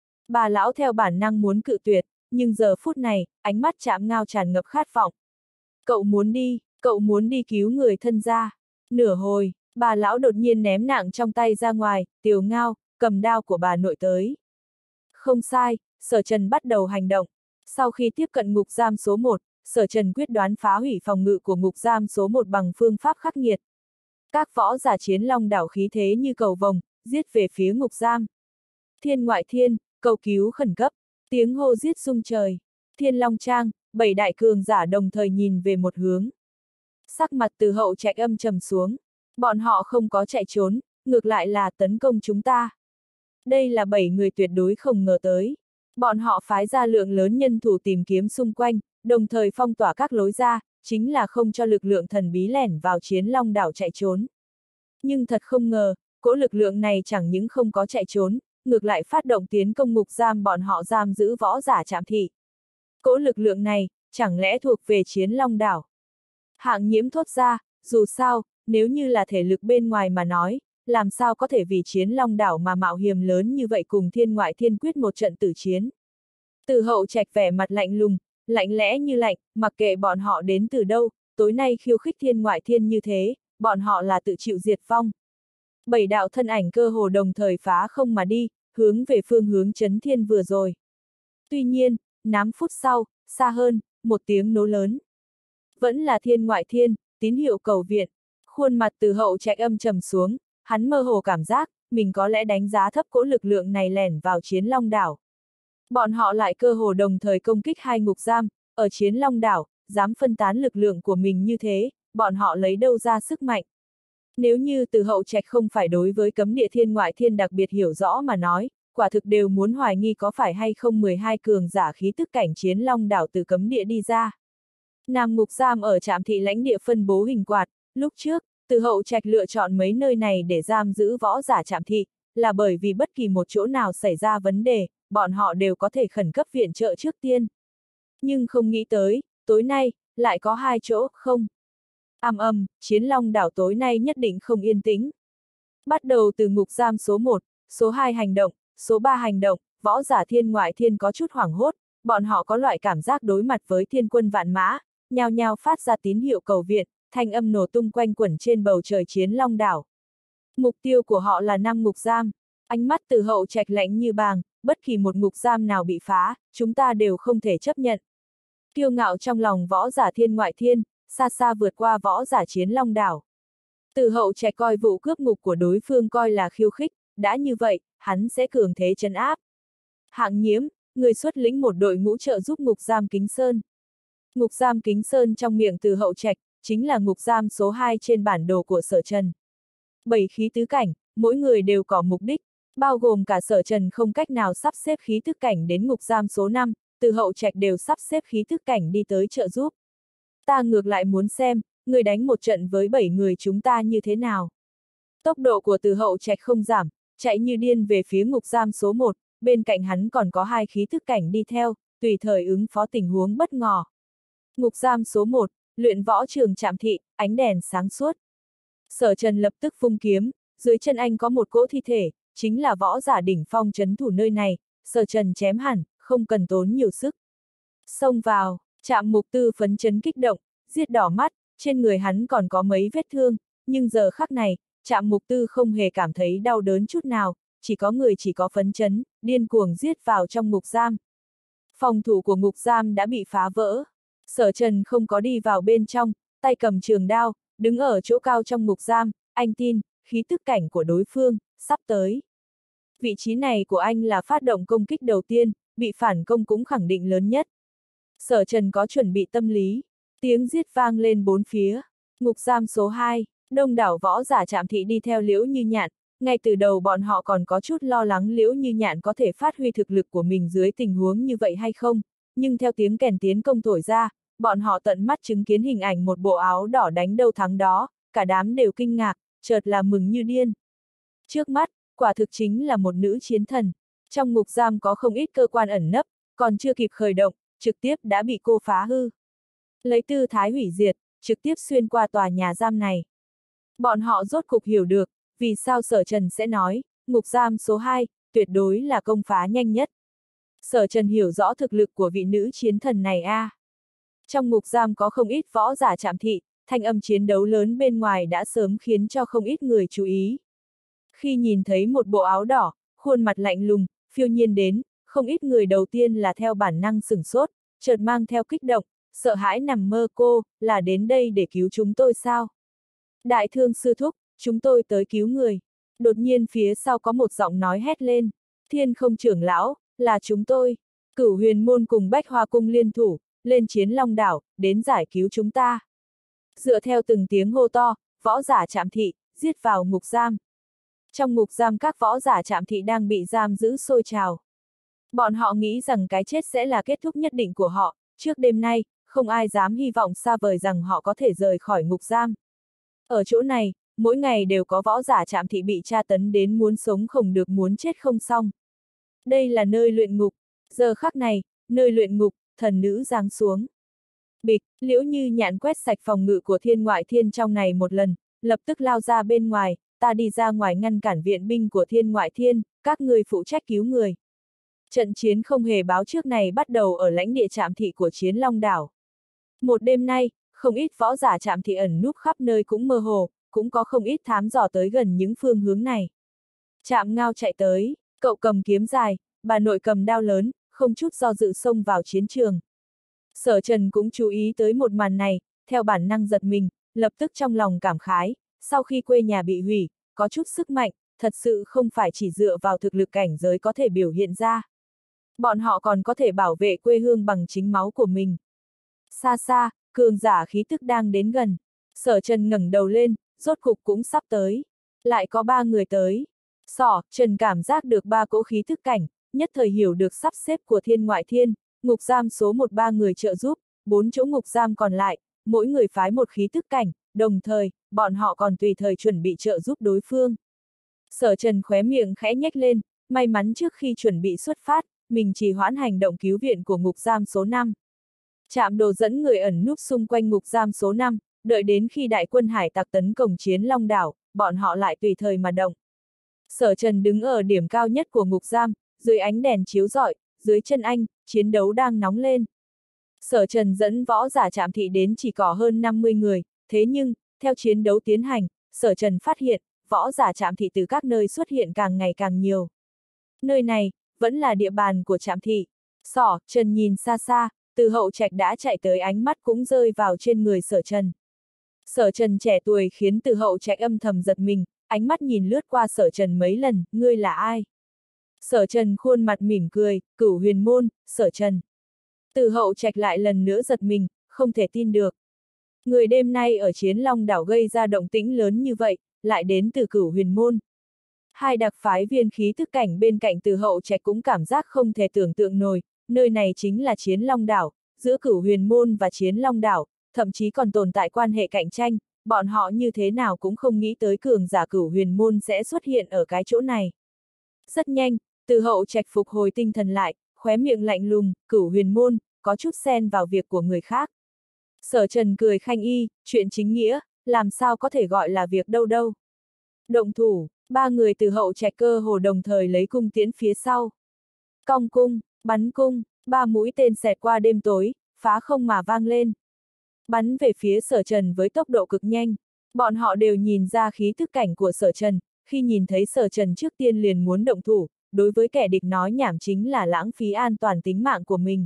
Bà lão theo bản năng muốn cự tuyệt, nhưng giờ phút này, ánh mắt Trạm Ngao tràn ngập khát vọng. Cậu muốn đi, cậu muốn đi cứu người thân ra. Nửa hồi, bà lão đột nhiên ném nạng trong tay ra ngoài, Tiều Ngao, cầm đao của bà nội tới. Không sai, Sở Trần bắt đầu hành động. Sau khi tiếp cận ngục giam số một, Sở Trần quyết đoán phá hủy phòng ngự của ngục giam số một bằng phương pháp khắc nghiệt. Các võ giả Chiến Long đảo khí thế như cầu vồng, giết về phía ngục giam. Thiên Ngoại Thiên, cầu cứu khẩn cấp, tiếng hô giết rung trời. Thiên Long Trang, bảy đại cường giả đồng thời nhìn về một hướng. Sắc mặt Từ Hậu Trạch âm trầm xuống. Bọn họ không có chạy trốn, ngược lại là tấn công chúng ta. Đây là bảy người tuyệt đối không ngờ tới. Bọn họ phái ra lượng lớn nhân thủ tìm kiếm xung quanh, đồng thời phong tỏa các lối ra, chính là không cho lực lượng thần bí lẻn vào Chiến Long đảo chạy trốn. Nhưng thật không ngờ, cỗ lực lượng này chẳng những không có chạy trốn, ngược lại phát động tiến công ngục giam bọn họ giam giữ võ giả Trạm Thị. Cỗ lực lượng này, chẳng lẽ thuộc về Chiến Long đảo? Hạng Nhiễm thốt ra, dù sao, nếu như là thể lực bên ngoài mà nói, làm sao có thể vì Chiến Long đảo mà mạo hiểm lớn như vậy cùng Thiên Ngoại Thiên quyết một trận tử chiến. Từ Hậu Trạch vẻ mặt lạnh lùng, lạnh lẽ như lạnh, mặc kệ bọn họ đến từ đâu, tối nay khiêu khích Thiên Ngoại Thiên như thế, bọn họ là tự chịu diệt vong. Bảy đạo thân ảnh cơ hồ đồng thời phá không mà đi, hướng về phương hướng Chấn Thiên vừa rồi. Tuy nhiên, năm phút sau, xa hơn, một tiếng nổ lớn. Vẫn là Thiên Ngoại Thiên, tín hiệu cầu viện. Khuôn mặt Từ Hậu Trạch âm trầm xuống, hắn mơ hồ cảm giác, mình có lẽ đánh giá thấp cỗ lực lượng này lẻn vào Chiến Long đảo. Bọn họ lại cơ hồ đồng thời công kích hai ngục giam, ở Chiến Long đảo, dám phân tán lực lượng của mình như thế, bọn họ lấy đâu ra sức mạnh. Nếu như Từ Hậu Trạch không phải đối với cấm địa Thiên Ngoại Thiên đặc biệt hiểu rõ mà nói, quả thực đều muốn hoài nghi có phải hay không mười hai cường giả khí tức cảnh Chiến Long đảo từ cấm địa đi ra. Nam ngục giam ở Trạm Thị lãnh địa phân bố hình quạt, lúc trước, Từ Hậu Trạch lựa chọn mấy nơi này để giam giữ võ giả Trạm Thị, là bởi vì bất kỳ một chỗ nào xảy ra vấn đề, bọn họ đều có thể khẩn cấp viện trợ trước tiên. Nhưng không nghĩ tới, tối nay, lại có hai chỗ, không. Ầm ầm, Chiến Long đảo tối nay nhất định không yên tĩnh. Bắt đầu từ ngục giam số một, số hai hành động, số ba hành động, võ giả Thiên Ngoại Thiên có chút hoảng hốt, bọn họ có loại cảm giác đối mặt với thiên quân vạn mã, nhao nhao phát ra tín hiệu cầu viện, thanh âm nổ tung quanh quẩn trên bầu trời Chiến Long đảo. Mục tiêu của họ là năm ngục giam, ánh mắt Từ Hậu Trạch lạnh như bàng, bất kỳ một ngục giam nào bị phá, chúng ta đều không thể chấp nhận. Kiêu ngạo trong lòng võ giả Thiên Ngoại Thiên, xa xa vượt qua võ giả Chiến Long đảo. Từ Hậu Trạch coi vụ cướp ngục của đối phương coi là khiêu khích, đã như vậy, hắn sẽ cường thế trấn áp. Hạng Nhiễm, người xuất lĩnh một đội ngũ trợ giúp ngục giam Kính Sơn. Ngục giam Kính Sơn trong miệng Từ Hậu Trạch, chính là ngục giam số hai trên bản đồ của Sở Trần. Bảy khí tứ cảnh, mỗi người đều có mục đích, bao gồm cả Sở Trần không cách nào sắp xếp khí tức cảnh đến ngục giam số năm, Từ Hậu Trạch đều sắp xếp khí tức cảnh đi tới trợ giúp. Ta ngược lại muốn xem, người đánh một trận với bảy người chúng ta như thế nào. Tốc độ của Từ Hậu Trạch không giảm, chạy như điên về phía ngục giam số một, bên cạnh hắn còn có hai khí tức cảnh đi theo, tùy thời ứng phó tình huống bất ngờ. Ngục giam số một, luyện võ trường Trạm Thị, ánh đèn sáng suốt. Sở Trần lập tức vung kiếm, dưới chân anh có một cỗ thi thể, chính là võ giả đỉnh phong trấn thủ nơi này, Sở Trần chém hẳn, không cần tốn nhiều sức. Xông vào, Trạm Mục Tư phấn chấn kích động, giết đỏ mắt, trên người hắn còn có mấy vết thương, nhưng giờ khắc này, Trạm Mục Tư không hề cảm thấy đau đớn chút nào, chỉ có người chỉ có phấn chấn, điên cuồng giết vào trong ngục giam. Phòng thủ của ngục giam đã bị phá vỡ. Sở Trần không có đi vào bên trong, tay cầm trường đao, đứng ở chỗ cao trong ngục giam, anh tin, khí tức cảnh của đối phương, sắp tới. Vị trí này của anh là phát động công kích đầu tiên, bị phản công cũng khẳng định lớn nhất. Sở Trần có chuẩn bị tâm lý, tiếng giết vang lên bốn phía. Ngục giam số hai, đông đảo võ giả Trạm Thị đi theo Liễu Như Nhạn, ngay từ đầu bọn họ còn có chút lo lắng Liễu Như Nhạn có thể phát huy thực lực của mình dưới tình huống như vậy hay không, nhưng theo tiếng kèn tiến công thổi ra, bọn họ tận mắt chứng kiến hình ảnh một bộ áo đỏ đánh đâu thắng đó, cả đám đều kinh ngạc, chợt là mừng như điên. Trước mắt, quả thực chính là một nữ chiến thần. Trong ngục giam có không ít cơ quan ẩn nấp, còn chưa kịp khởi động, trực tiếp đã bị cô phá hư. Lấy tư thái hủy diệt, trực tiếp xuyên qua tòa nhà giam này. Bọn họ rốt cục hiểu được, vì sao Sở Trần sẽ nói, ngục giam số hai, tuyệt đối là công phá nhanh nhất. Sở Trần hiểu rõ thực lực của vị nữ chiến thần này a. À. Trong ngục giam có không ít võ giả Trạm Thị, thanh âm chiến đấu lớn bên ngoài đã sớm khiến cho không ít người chú ý. Khi nhìn thấy một bộ áo đỏ, khuôn mặt lạnh lùng, phiêu nhiên đến, không ít người đầu tiên là theo bản năng sửng sốt, chợt mang theo kích động, sợ hãi nằm mơ cô, là đến đây để cứu chúng tôi sao? Đại thương sư thúc, chúng tôi tới cứu người. Đột nhiên phía sau có một giọng nói hét lên, Thiên Không trưởng lão, là chúng tôi. Cửu Huyền Môn cùng Bách Hoa Cung liên thủ, lên chiến Long Đảo, đến giải cứu chúng ta. Dựa theo từng tiếng hô to, võ giả Trạm Thị, giết vào ngục giam. Trong ngục giam các võ giả Trạm Thị đang bị giam giữ sôi trào. Bọn họ nghĩ rằng cái chết sẽ là kết thúc nhất định của họ, trước đêm nay, không ai dám hy vọng xa vời rằng họ có thể rời khỏi ngục giam. Ở chỗ này, mỗi ngày đều có võ giả Trạm Thị bị tra tấn đến muốn sống không được muốn chết không xong. Đây là nơi luyện ngục, giờ khắc này, nơi luyện ngục, thần nữ giáng xuống. Bịch, Liễu Như Nhạn quét sạch phòng ngự của Thiên Ngoại Thiên trong này một lần, lập tức lao ra bên ngoài, ta đi ra ngoài ngăn cản viện binh của Thiên Ngoại Thiên, các người phụ trách cứu người. Trận chiến không hề báo trước này bắt đầu ở lãnh địa Trạm Thị của Chiến Long Đảo. Một đêm nay, không ít võ giả Trạm Thị ẩn núp khắp nơi cũng mơ hồ, cũng có không ít thám dò tới gần những phương hướng này. Trạm Ngao chạy tới, cậu cầm kiếm dài, bà nội cầm đao lớn, không chút do dự xông vào chiến trường. Sở Trần cũng chú ý tới một màn này, theo bản năng giật mình, lập tức trong lòng cảm khái, sau khi quê nhà bị hủy, có chút sức mạnh, thật sự không phải chỉ dựa vào thực lực cảnh giới có thể biểu hiện ra. Bọn họ còn có thể bảo vệ quê hương bằng chính máu của mình. Xa xa, cường giả khí tức đang đến gần. Sở Trần ngẩng đầu lên, rốt cục cũng sắp tới. Lại có ba người tới. Sở Trần cảm giác được ba cỗ khí tức cảnh, nhất thời hiểu được sắp xếp của Thiên Ngoại Thiên, ngục giam số một ba người trợ giúp, bốn chỗ ngục giam còn lại, mỗi người phái một khí tức cảnh, đồng thời, bọn họ còn tùy thời chuẩn bị trợ giúp đối phương. Sở Trần khóe miệng khẽ nhếch lên, may mắn trước khi chuẩn bị xuất phát, mình trì hoãn hành động cứu viện của ngục giam số năm. Trạm Đồ dẫn người ẩn núp xung quanh ngục giam số năm, đợi đến khi đại quân hải tặc tấn công Chiến Long Đảo, bọn họ lại tùy thời mà động. Sở Trần đứng ở điểm cao nhất của ngục giam, dưới ánh đèn chiếu rọi, dưới chân anh, chiến đấu đang nóng lên. Sở Trần dẫn võ giả Trạm Thị đến chỉ có hơn năm mươi người, thế nhưng, theo chiến đấu tiến hành, Sở Trần phát hiện, võ giả Trạm Thị từ các nơi xuất hiện càng ngày càng nhiều. Nơi này, vẫn là địa bàn của Trạm Thị. Sở Trần nhìn xa xa, Từ Hậu Trạch đã chạy tới, ánh mắt cũng rơi vào trên người Sở Trần. Sở Trần trẻ tuổi khiến Từ Hậu Trạch âm thầm giật mình, ánh mắt nhìn lướt qua Sở Trần mấy lần, ngươi là ai? Sở Trần khuôn mặt mỉm cười, Cửu Huyền Môn, Sở Trần. Từ Hậu Trạch lại lần nữa giật mình, không thể tin được. Người đêm nay ở Chiến Long Đảo gây ra động tĩnh lớn như vậy, lại đến từ Cửu Huyền Môn. Hai đặc phái viên khí tức cảnh bên cạnh Từ Hậu Trạch cũng cảm giác không thể tưởng tượng nổi, nơi này chính là Chiến Long Đảo, giữa Cửu Huyền Môn và Chiến Long Đảo, thậm chí còn tồn tại quan hệ cạnh tranh, bọn họ như thế nào cũng không nghĩ tới cường giả Cửu Huyền Môn sẽ xuất hiện ở cái chỗ này. Rất nhanh, Từ Hậu Trạch phục hồi tinh thần lại, khóe miệng lạnh lùng, Cửu Huyền Môn, có chút xen vào việc của người khác. Sở Trần cười khanh y, chuyện chính nghĩa, làm sao có thể gọi là việc đâu đâu. Động thủ, ba người từ hậu trạch cơ hồ đồng thời lấy cung tiễn phía sau. Cong cung, bắn cung, ba mũi tên xẹt qua đêm tối, phá không mà vang lên. Bắn về phía Sở Trần với tốc độ cực nhanh. Bọn họ đều nhìn ra khí thức cảnh của Sở Trần, khi nhìn thấy Sở Trần trước tiên liền muốn động thủ, đối với kẻ địch nói nhảm chính là lãng phí an toàn tính mạng của mình.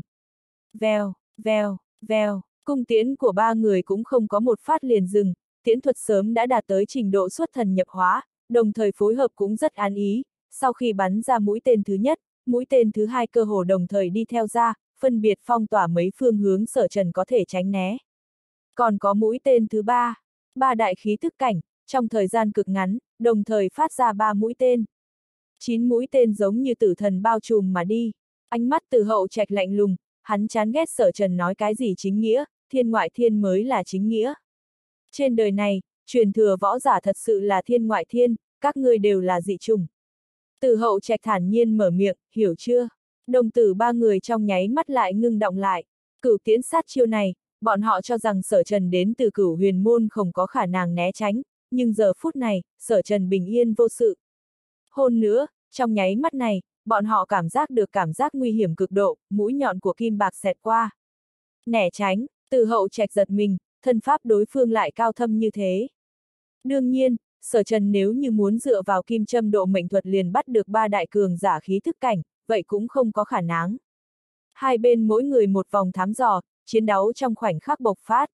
Vèo, vèo, vèo, cung tiễn của ba người cũng không có một phát liền dừng, tiễn thuật sớm đã đạt tới trình độ xuất thần nhập hóa, đồng thời phối hợp cũng rất an ý, sau khi bắn ra mũi tên thứ nhất, mũi tên thứ hai cơ hồ đồng thời đi theo ra, phân biệt phong tỏa mấy phương hướng Sở Trần có thể tránh né. Còn có mũi tên thứ ba, ba đại khí thức cảnh, trong thời gian cực ngắn, đồng thời phát ra ba mũi tên. Chín mũi tên giống như tử thần bao trùm mà đi, ánh mắt từ hậu trạch lạnh lùng, hắn chán ghét Sở Trần nói cái gì chính nghĩa, thiên ngoại thiên mới là chính nghĩa. Trên đời này, truyền thừa võ giả thật sự là thiên ngoại thiên, các ngươi đều là dị chủng. Từ hậu trạch thản nhiên mở miệng, hiểu chưa? Đồng tử ba người trong nháy mắt lại ngưng động lại. Cửu tiễn sát chiêu này, bọn họ cho rằng Sở Trần đến từ Cửu Huyền Môn không có khả năng né tránh, nhưng giờ phút này, Sở Trần bình yên vô sự. Hơn nữa, trong nháy mắt này, bọn họ cảm giác được cảm giác nguy hiểm cực độ, mũi nhọn của kim bạc xẹt qua. Né tránh, từ hậu trạch giật mình, thân pháp đối phương lại cao thâm như thế. Đương nhiên, Sở Trần nếu như muốn dựa vào kim châm độ mệnh thuật liền bắt được ba đại cường giả khí thức cảnh, vậy cũng không có khả năng. Hai bên mỗi người một vòng thám dò, chiến đấu trong khoảnh khắc bộc phát.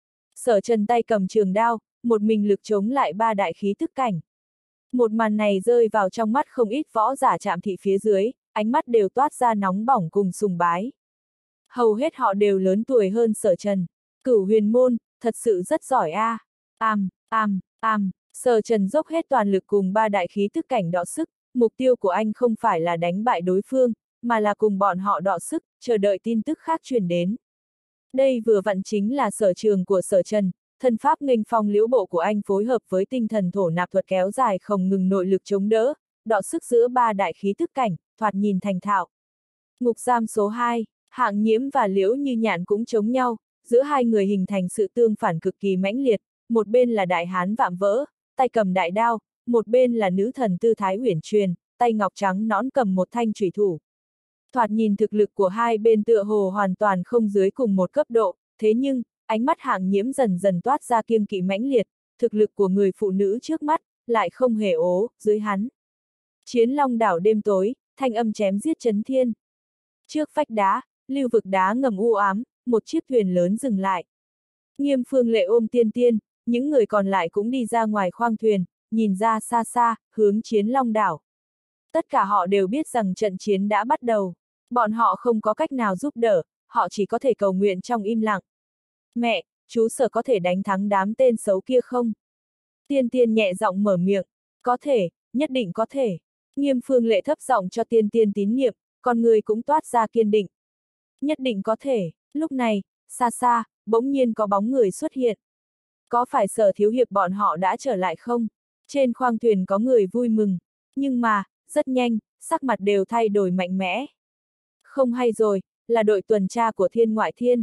Sở Trần tay cầm trường đao, một mình lực chống lại ba đại khí thức cảnh. Một màn này rơi vào trong mắt không ít võ giả Trạm Thị phía dưới, ánh mắt đều toát ra nóng bỏng cùng sùng bái. Hầu hết họ đều lớn tuổi hơn Sở Trần. Cửu Huyền Môn, thật sự rất giỏi a. À. Am, am, am, Sở Trần dốc hết toàn lực cùng ba đại khí thức cảnh đọ sức, mục tiêu của anh không phải là đánh bại đối phương, mà là cùng bọn họ đọ sức, chờ đợi tin tức khác truyền đến. Đây vừa vặn chính là sở trường của Sở Trần, thân pháp nghênh phong liễu bộ của anh phối hợp với tinh thần thổ nạp thuật kéo dài không ngừng nội lực chống đỡ, đọ sức giữa ba đại khí thức cảnh, thoạt nhìn thành thạo. Ngục giam số hai, Hạng Nhiễm và Liễu Như Nhạn cũng chống nhau, giữa hai người hình thành sự tương phản cực kỳ mãnh liệt, một bên là đại hán vạm vỡ, tay cầm đại đao, một bên là nữ thần tư thái uyển truyền, tay ngọc trắng nõn cầm một thanh chủy thủ. Thoạt nhìn thực lực của hai bên tựa hồ hoàn toàn không dưới cùng một cấp độ, thế nhưng, ánh mắt Hạng Nhiễm dần dần toát ra kiêng kỵ mãnh liệt, thực lực của người phụ nữ trước mắt, lại không hề ố, dưới hắn. Chiến Long đảo đêm tối, thanh âm chém giết chấn thiên. Trước vách đá, lưu vực đá ngầm u ám, một chiếc thuyền lớn dừng lại. Nghiêm Phương Lệ ôm Tiên Tiên, những người còn lại cũng đi ra ngoài khoang thuyền, nhìn ra xa xa, hướng Chiến Long đảo. Tất cả họ đều biết rằng trận chiến đã bắt đầu. Bọn họ không có cách nào giúp đỡ, họ chỉ có thể cầu nguyện trong im lặng. Mẹ, chú Sở có thể đánh thắng đám tên xấu kia không? Tiên Tiên nhẹ giọng mở miệng. Có thể, nhất định có thể. Nghiêm Phương Lệ thấp giọng cho Tiên Tiên tín nhiệm, con người cũng toát ra kiên định. Nhất định có thể. Lúc này, xa xa, bỗng nhiên có bóng người xuất hiện. Có phải Sở thiếu hiệp bọn họ đã trở lại không? Trên khoang thuyền có người vui mừng. Nhưng mà, rất nhanh, sắc mặt đều thay đổi mạnh mẽ. Không hay rồi, là đội tuần tra của Thiên Ngoại Thiên.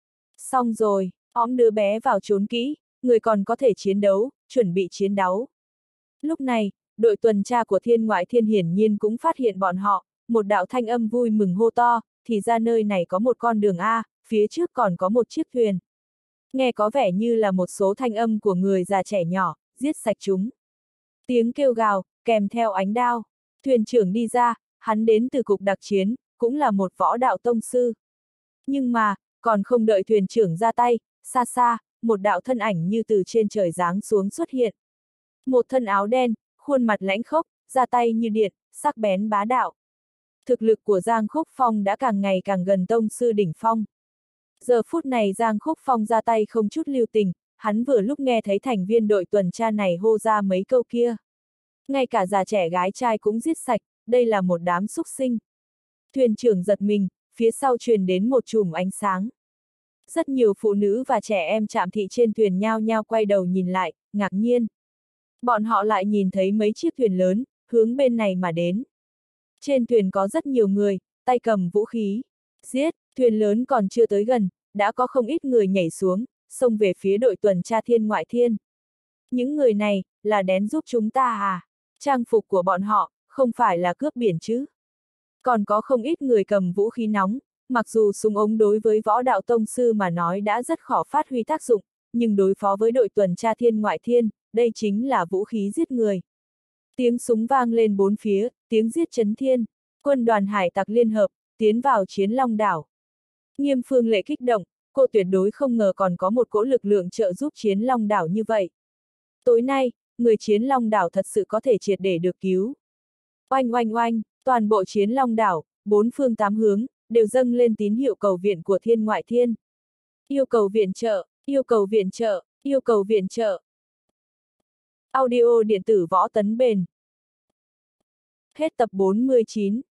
Xong rồi, ẵm đứa bé vào trốn kỹ, người còn có thể chiến đấu, chuẩn bị chiến đấu. Lúc này, đội tuần tra của Thiên Ngoại Thiên hiển nhiên cũng phát hiện bọn họ, một đạo thanh âm vui mừng hô to, thì ra nơi này có một con đường A, phía trước còn có một chiếc thuyền. Nghe có vẻ như là một số thanh âm của người già trẻ nhỏ, giết sạch chúng. Tiếng kêu gào, kèm theo ánh đao. Thuyền trưởng đi ra, hắn đến từ cục đặc chiến, cũng là một võ đạo tông sư. Nhưng mà, còn không đợi thuyền trưởng ra tay, xa xa, một đạo thân ảnh như từ trên trời giáng xuống xuất hiện. Một thân áo đen, khuôn mặt lãnh khốc, ra tay như điện, sắc bén bá đạo. Thực lực của Giang Khúc Phong đã càng ngày càng gần tông sư đỉnh phong. Giờ phút này Giang Khúc Phong ra tay không chút lưu tình, hắn vừa lúc nghe thấy thành viên đội tuần tra này hô ra mấy câu kia. Ngay cả già trẻ gái trai cũng giết sạch, đây là một đám súc sinh. Thuyền trưởng giật mình, phía sau truyền đến một chùm ánh sáng. Rất nhiều phụ nữ và trẻ em Trạm Thị trên thuyền nhao nhao quay đầu nhìn lại, ngạc nhiên. Bọn họ lại nhìn thấy mấy chiếc thuyền lớn, hướng bên này mà đến. Trên thuyền có rất nhiều người, tay cầm vũ khí. Giết, thuyền lớn còn chưa tới gần, đã có không ít người nhảy xuống, xông về phía đội tuần tra Thiên Ngoại Thiên. Những người này, là đến giúp chúng ta à? Trang phục của bọn họ, không phải là cướp biển chứ? Còn có không ít người cầm vũ khí nóng, mặc dù súng ống đối với võ đạo tông sư mà nói đã rất khó phát huy tác dụng, nhưng đối phó với đội tuần tra thiên ngoại thiên, đây chính là vũ khí giết người. Tiếng súng vang lên bốn phía, tiếng giết chấn thiên, quân đoàn hải tặc liên hợp, tiến vào Chiến Long đảo. Nghiêm Phương Lệ kích động, cô tuyệt đối không ngờ còn có một cỗ lực lượng trợ giúp Chiến Long đảo như vậy. Tối nay, người Chiến Long đảo thật sự có thể triệt để được cứu. Oanh oanh oanh, toàn bộ Chiến Long đảo, bốn phương tám hướng, đều dâng lên tín hiệu cầu viện của thiên ngoại thiên. Yêu cầu viện trợ, yêu cầu viện trợ, yêu cầu viện trợ. Audio điện tử Võ Tấn Bền. Hết tập bốn mươi chín.